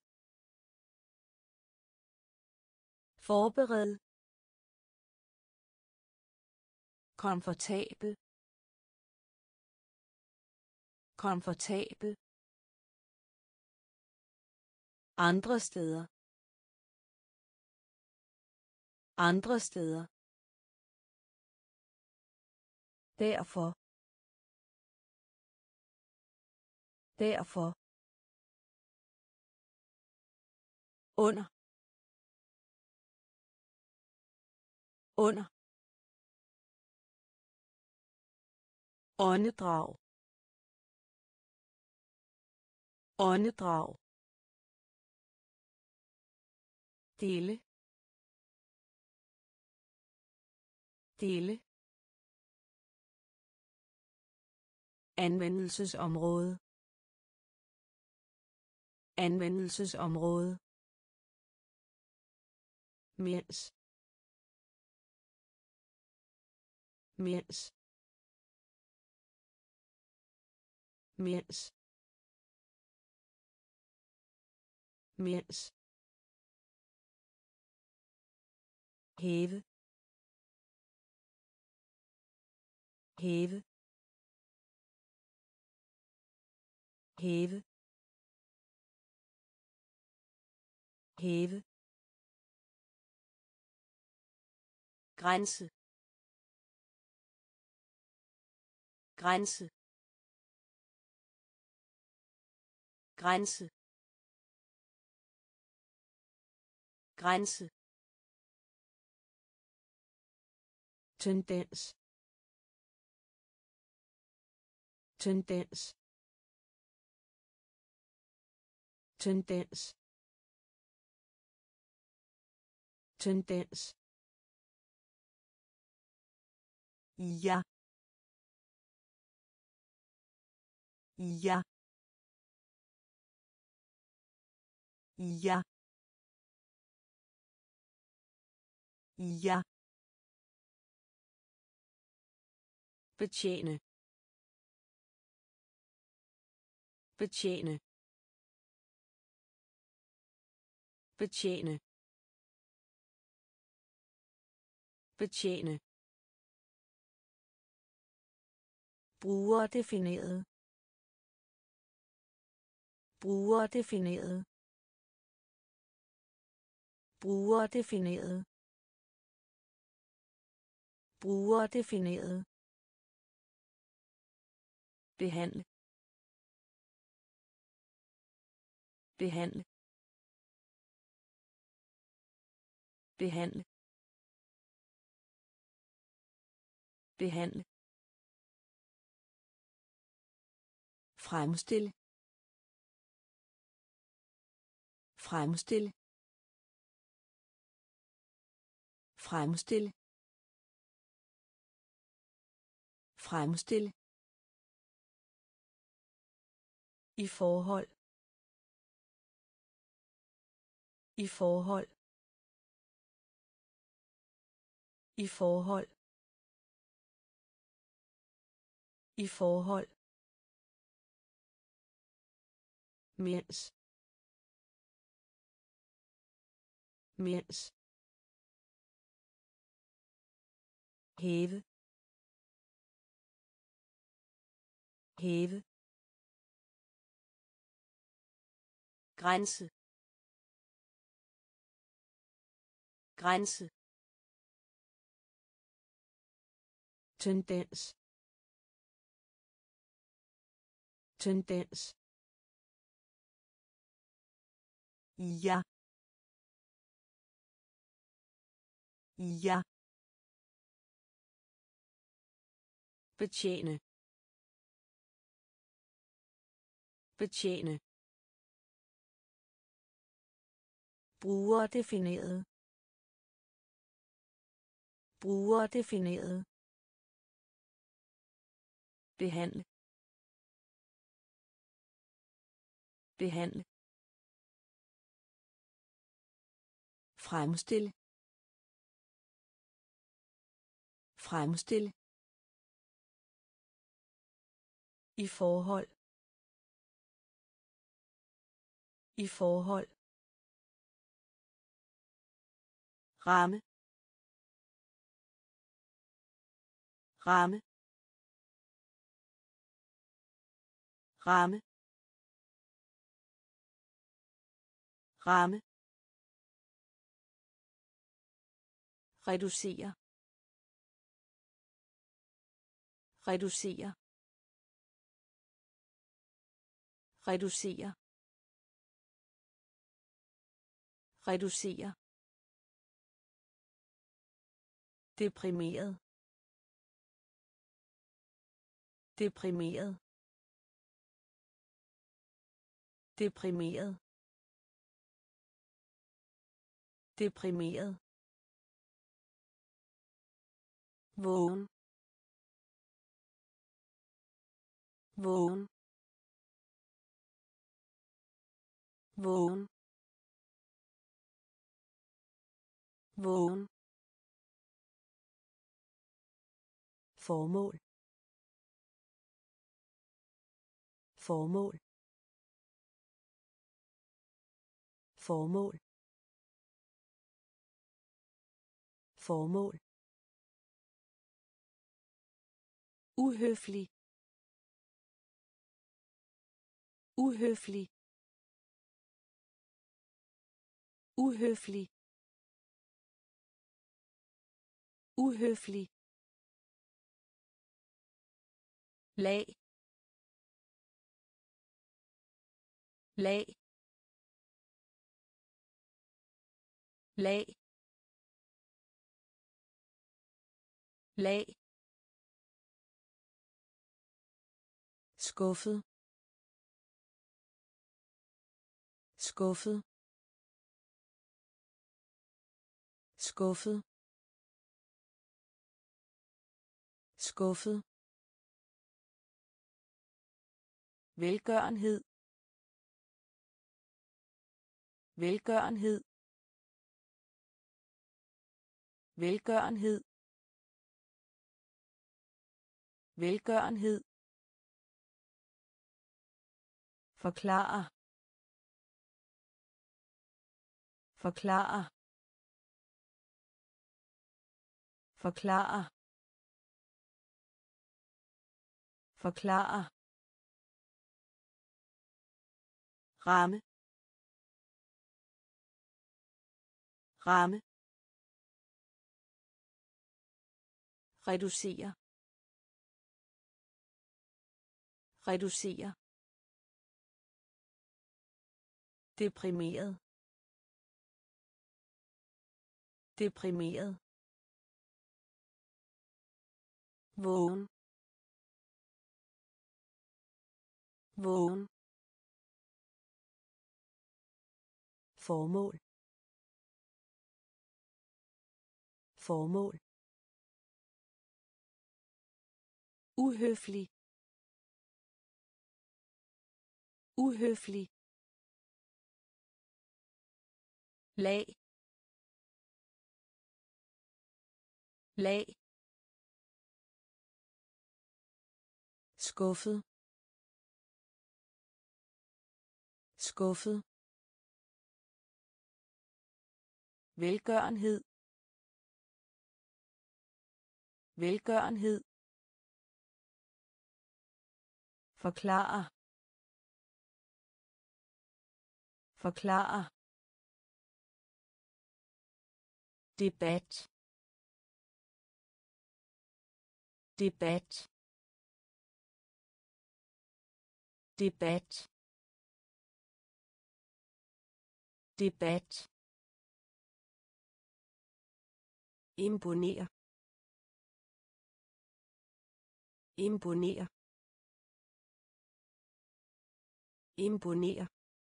forbered komfortabel komfortabel andre steder andre steder derfor derfor under under åndedrag åndedrag dele dele anvendelsesområde anvendelsesområde mens mens mens mens hæve hæve hæve hæve grænse grænse grænse grænse tendens tendens tendens tendens ja ja ja ja betjene betjene betjene betjene brugerdefineret brugerdefineret brugerdefineret brugerdefineret behandle behandle behandle behandle fremstille fremstille fremstille fremstille i forhold i forhold i forhold i forhold mens mens hæve hæve grænse grænse tendens tendens ja ja betjene betjene brugerdefineret brugerdefineret behandle behandle fremstille fremstille i forhold i forhold ramme ramme ramme ramme reducere reducere reducere reducere deprimeret deprimeret deprimeret deprimeret vågen vågen vågen vågen formål formål formål formål uhøflig uhøflig uhøflig uhøflig lag lag lag lag skuffet skuffet skuffet skuffet velgørenhed velgørenhed velgørenhed velgørenhed forklare forklare forklare forklare ramme ramme reducere reducere deprimeret deprimeret vågen vågen formål formål uhøflig uhøflig lag lag skuffet skuffet velgørenhed velgørenhed forklare forklare debat debat debat debat imponere imponere imponere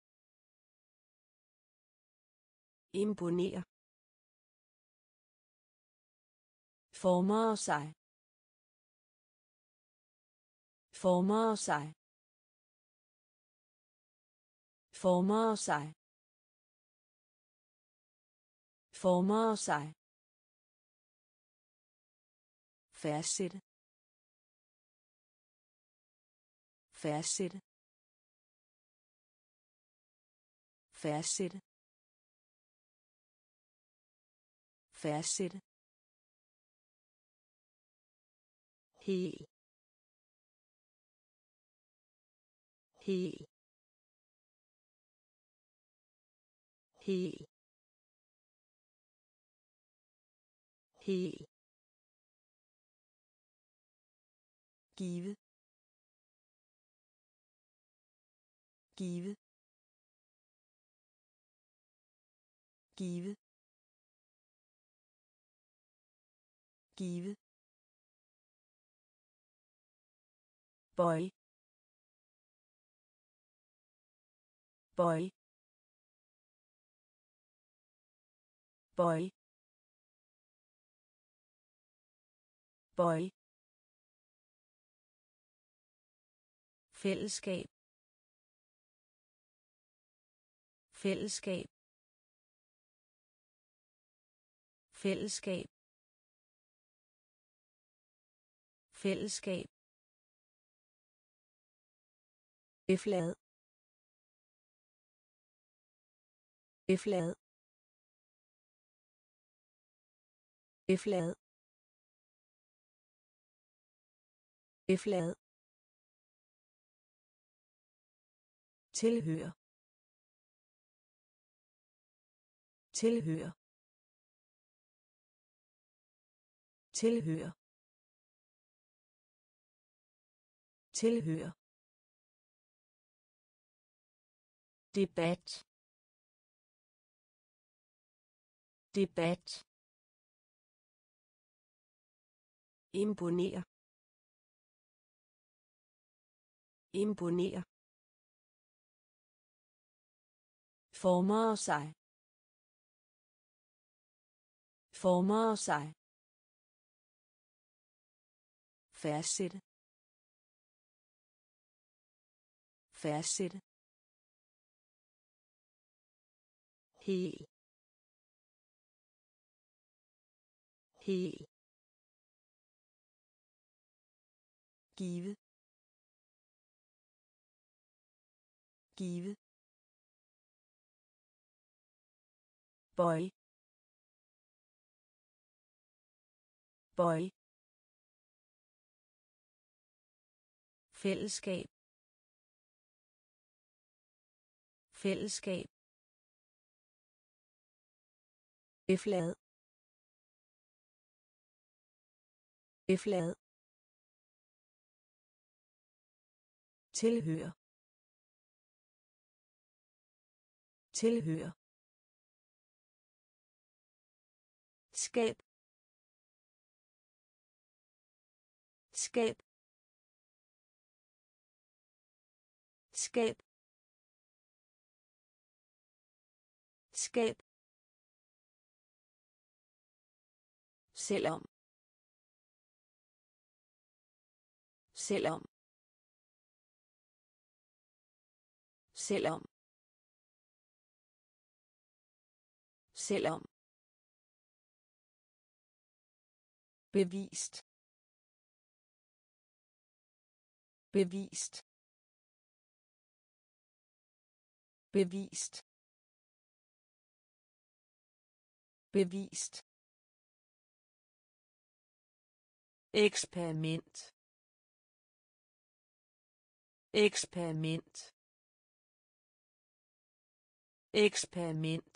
imponere former sig former sig former sig former sig fastsætte fastsætte fastsætte fastsætte hel hel hel hel give give give give boy boy boy boy fællesskab fællesskab fællesskab fællesskab, eflad, eflad, eflad, eflad, tilhør, tilhør, tilhør, tilhør, debat, debat, imponer, imponer, former sig, former sig, fastsætte, fastsætte, hel, hel, give, give, bøj, bøj, fællesskab, fællesskab, eflad, eflad, tilhør, tilhør, skab, skab, skab, skab, selvom, selvom, selvom, selvom, bevist, bevist, bevist, bevist, eksperiment, eksperiment, eksperiment,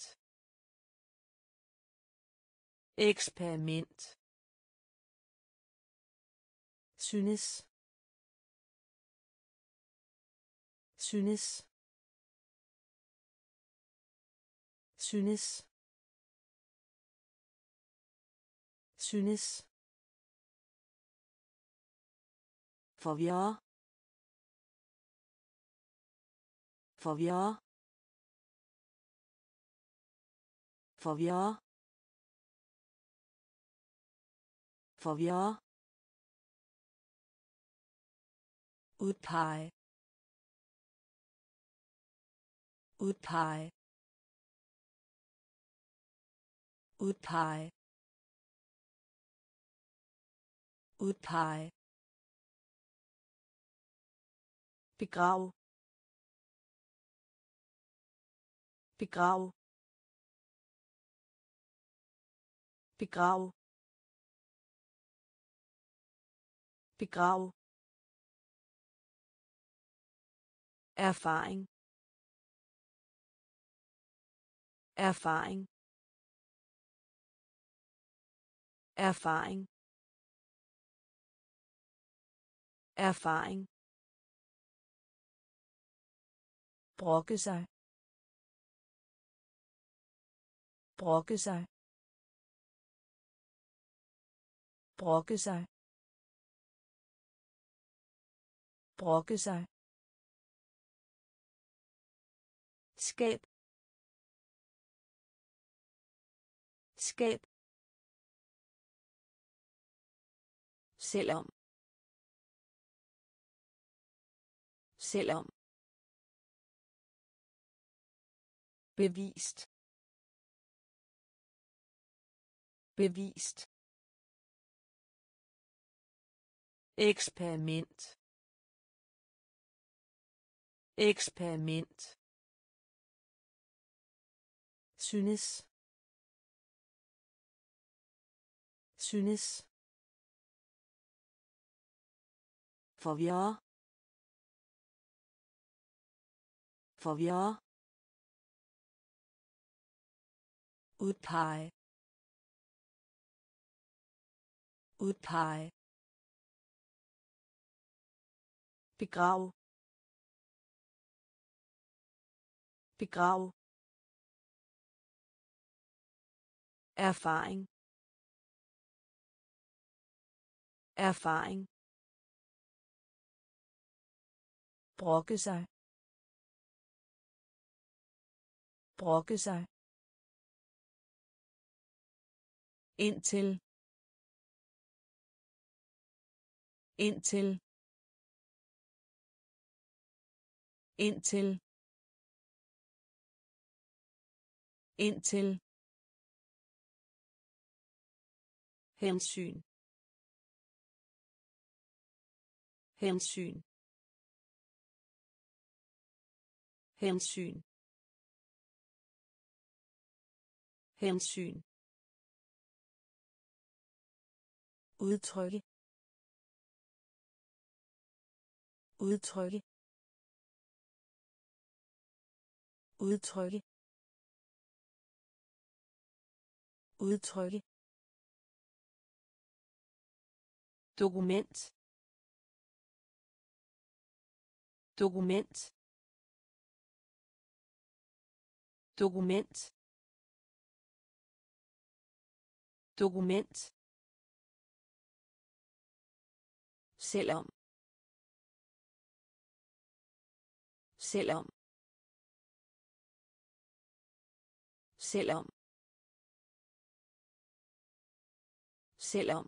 eksperiment, synes, synes, synes, synes, forvirre, forvirre, forvirre, forvirre, udpege, udpege, udpege, udpege, begrav, begrav, begrav, begrav, erfaring, erfaring, erfaring, erfaring, brokke sig, brokke sig, brokke sig, brokke sig, skab, skab, selvom, selvom, bevist, bevist, eksperiment eksperiment synes synes forvirre forvirre udpege udpege begrav begrav erfaring erfaring brokke sig brokke sig indtil indtil indtil indtil hensyn hensyn hensyn hensyn udtrykke udtrykke udtrykke udtrykke dokument dokument dokument dokument selvom selvom selvom selvom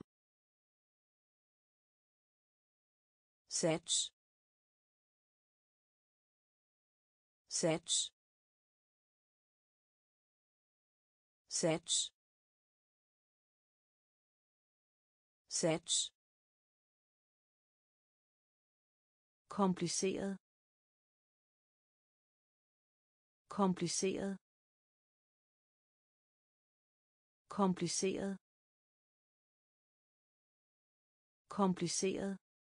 sats sats sats sats kompliceret kompliceret kompliceret kompliceret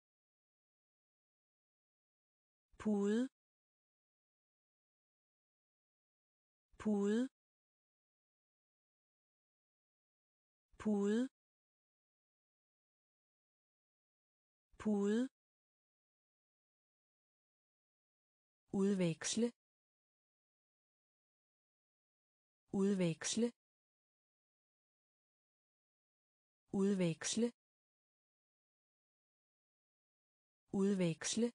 pude pude pude pude udveksle udveksle udveksle udveksle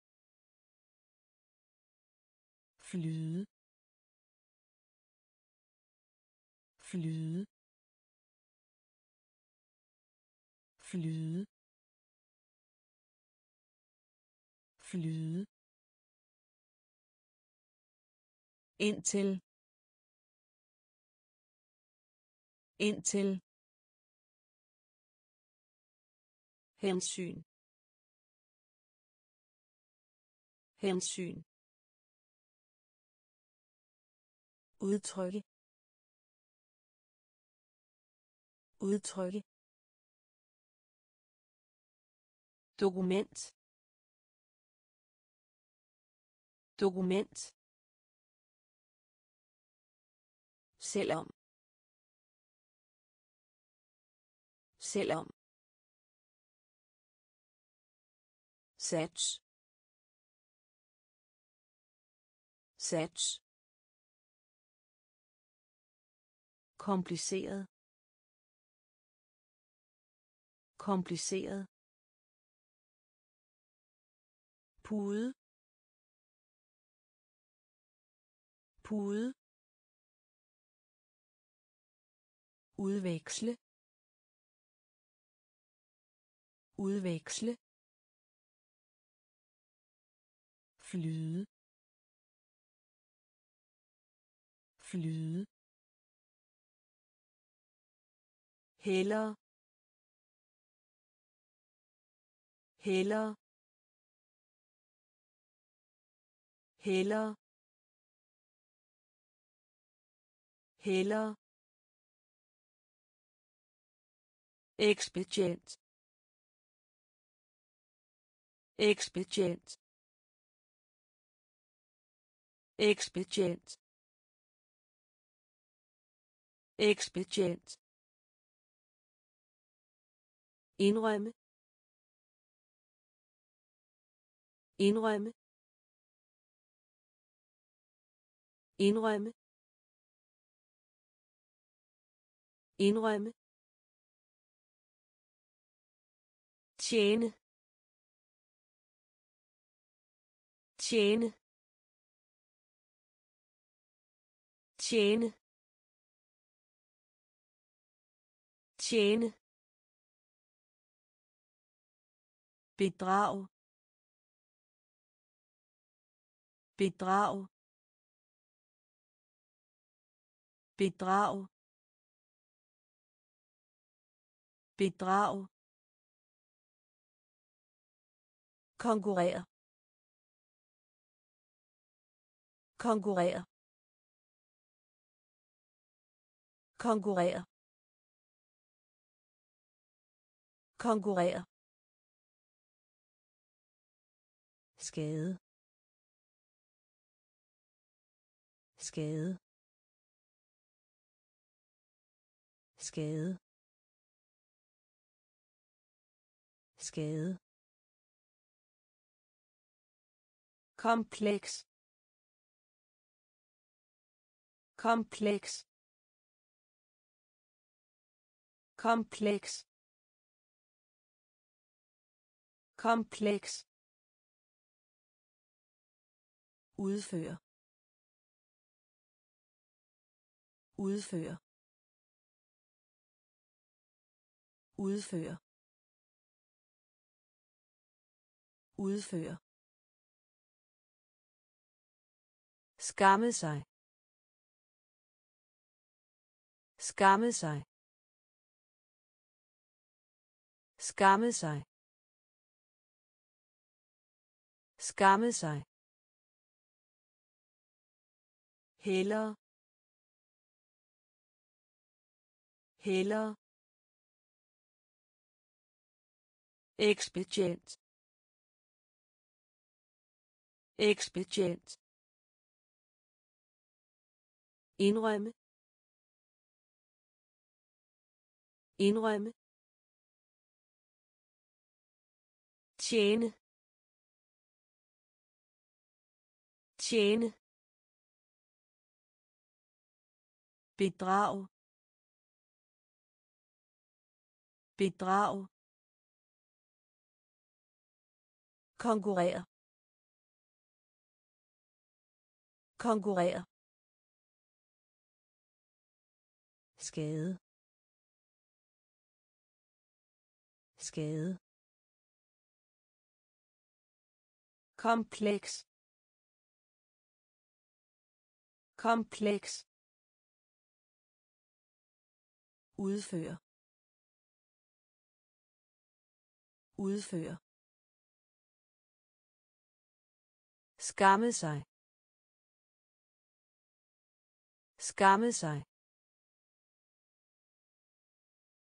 flyde flyde flyde flyde indtil indtil hensyn hensyn udtrykke udtrykke dokument dokument selvom selvom sats sats kompliceret kompliceret pude pude udveksle udveksle flyde flyde heller heller heller heller ekspedient ekspedient ekspedient ekspedient indrømme indrømme indrømme indrømme tjene tjene tjene tjene bedrag bedrag bedrag bedrag konkurrere konkurrere konkurrere konkurrere skade skade skade skade kompleks kompleks kompleks kompleks udføre udføre udføre udføre skamme sig skamme sig skamme sig skamme sig heller heller ekspedient ekspedient indrømme indrømme tjene tjene bedrag bedrag konkurrere konkurrere skade skade kompleks kompleks udføre udføre skamme sig skamme sig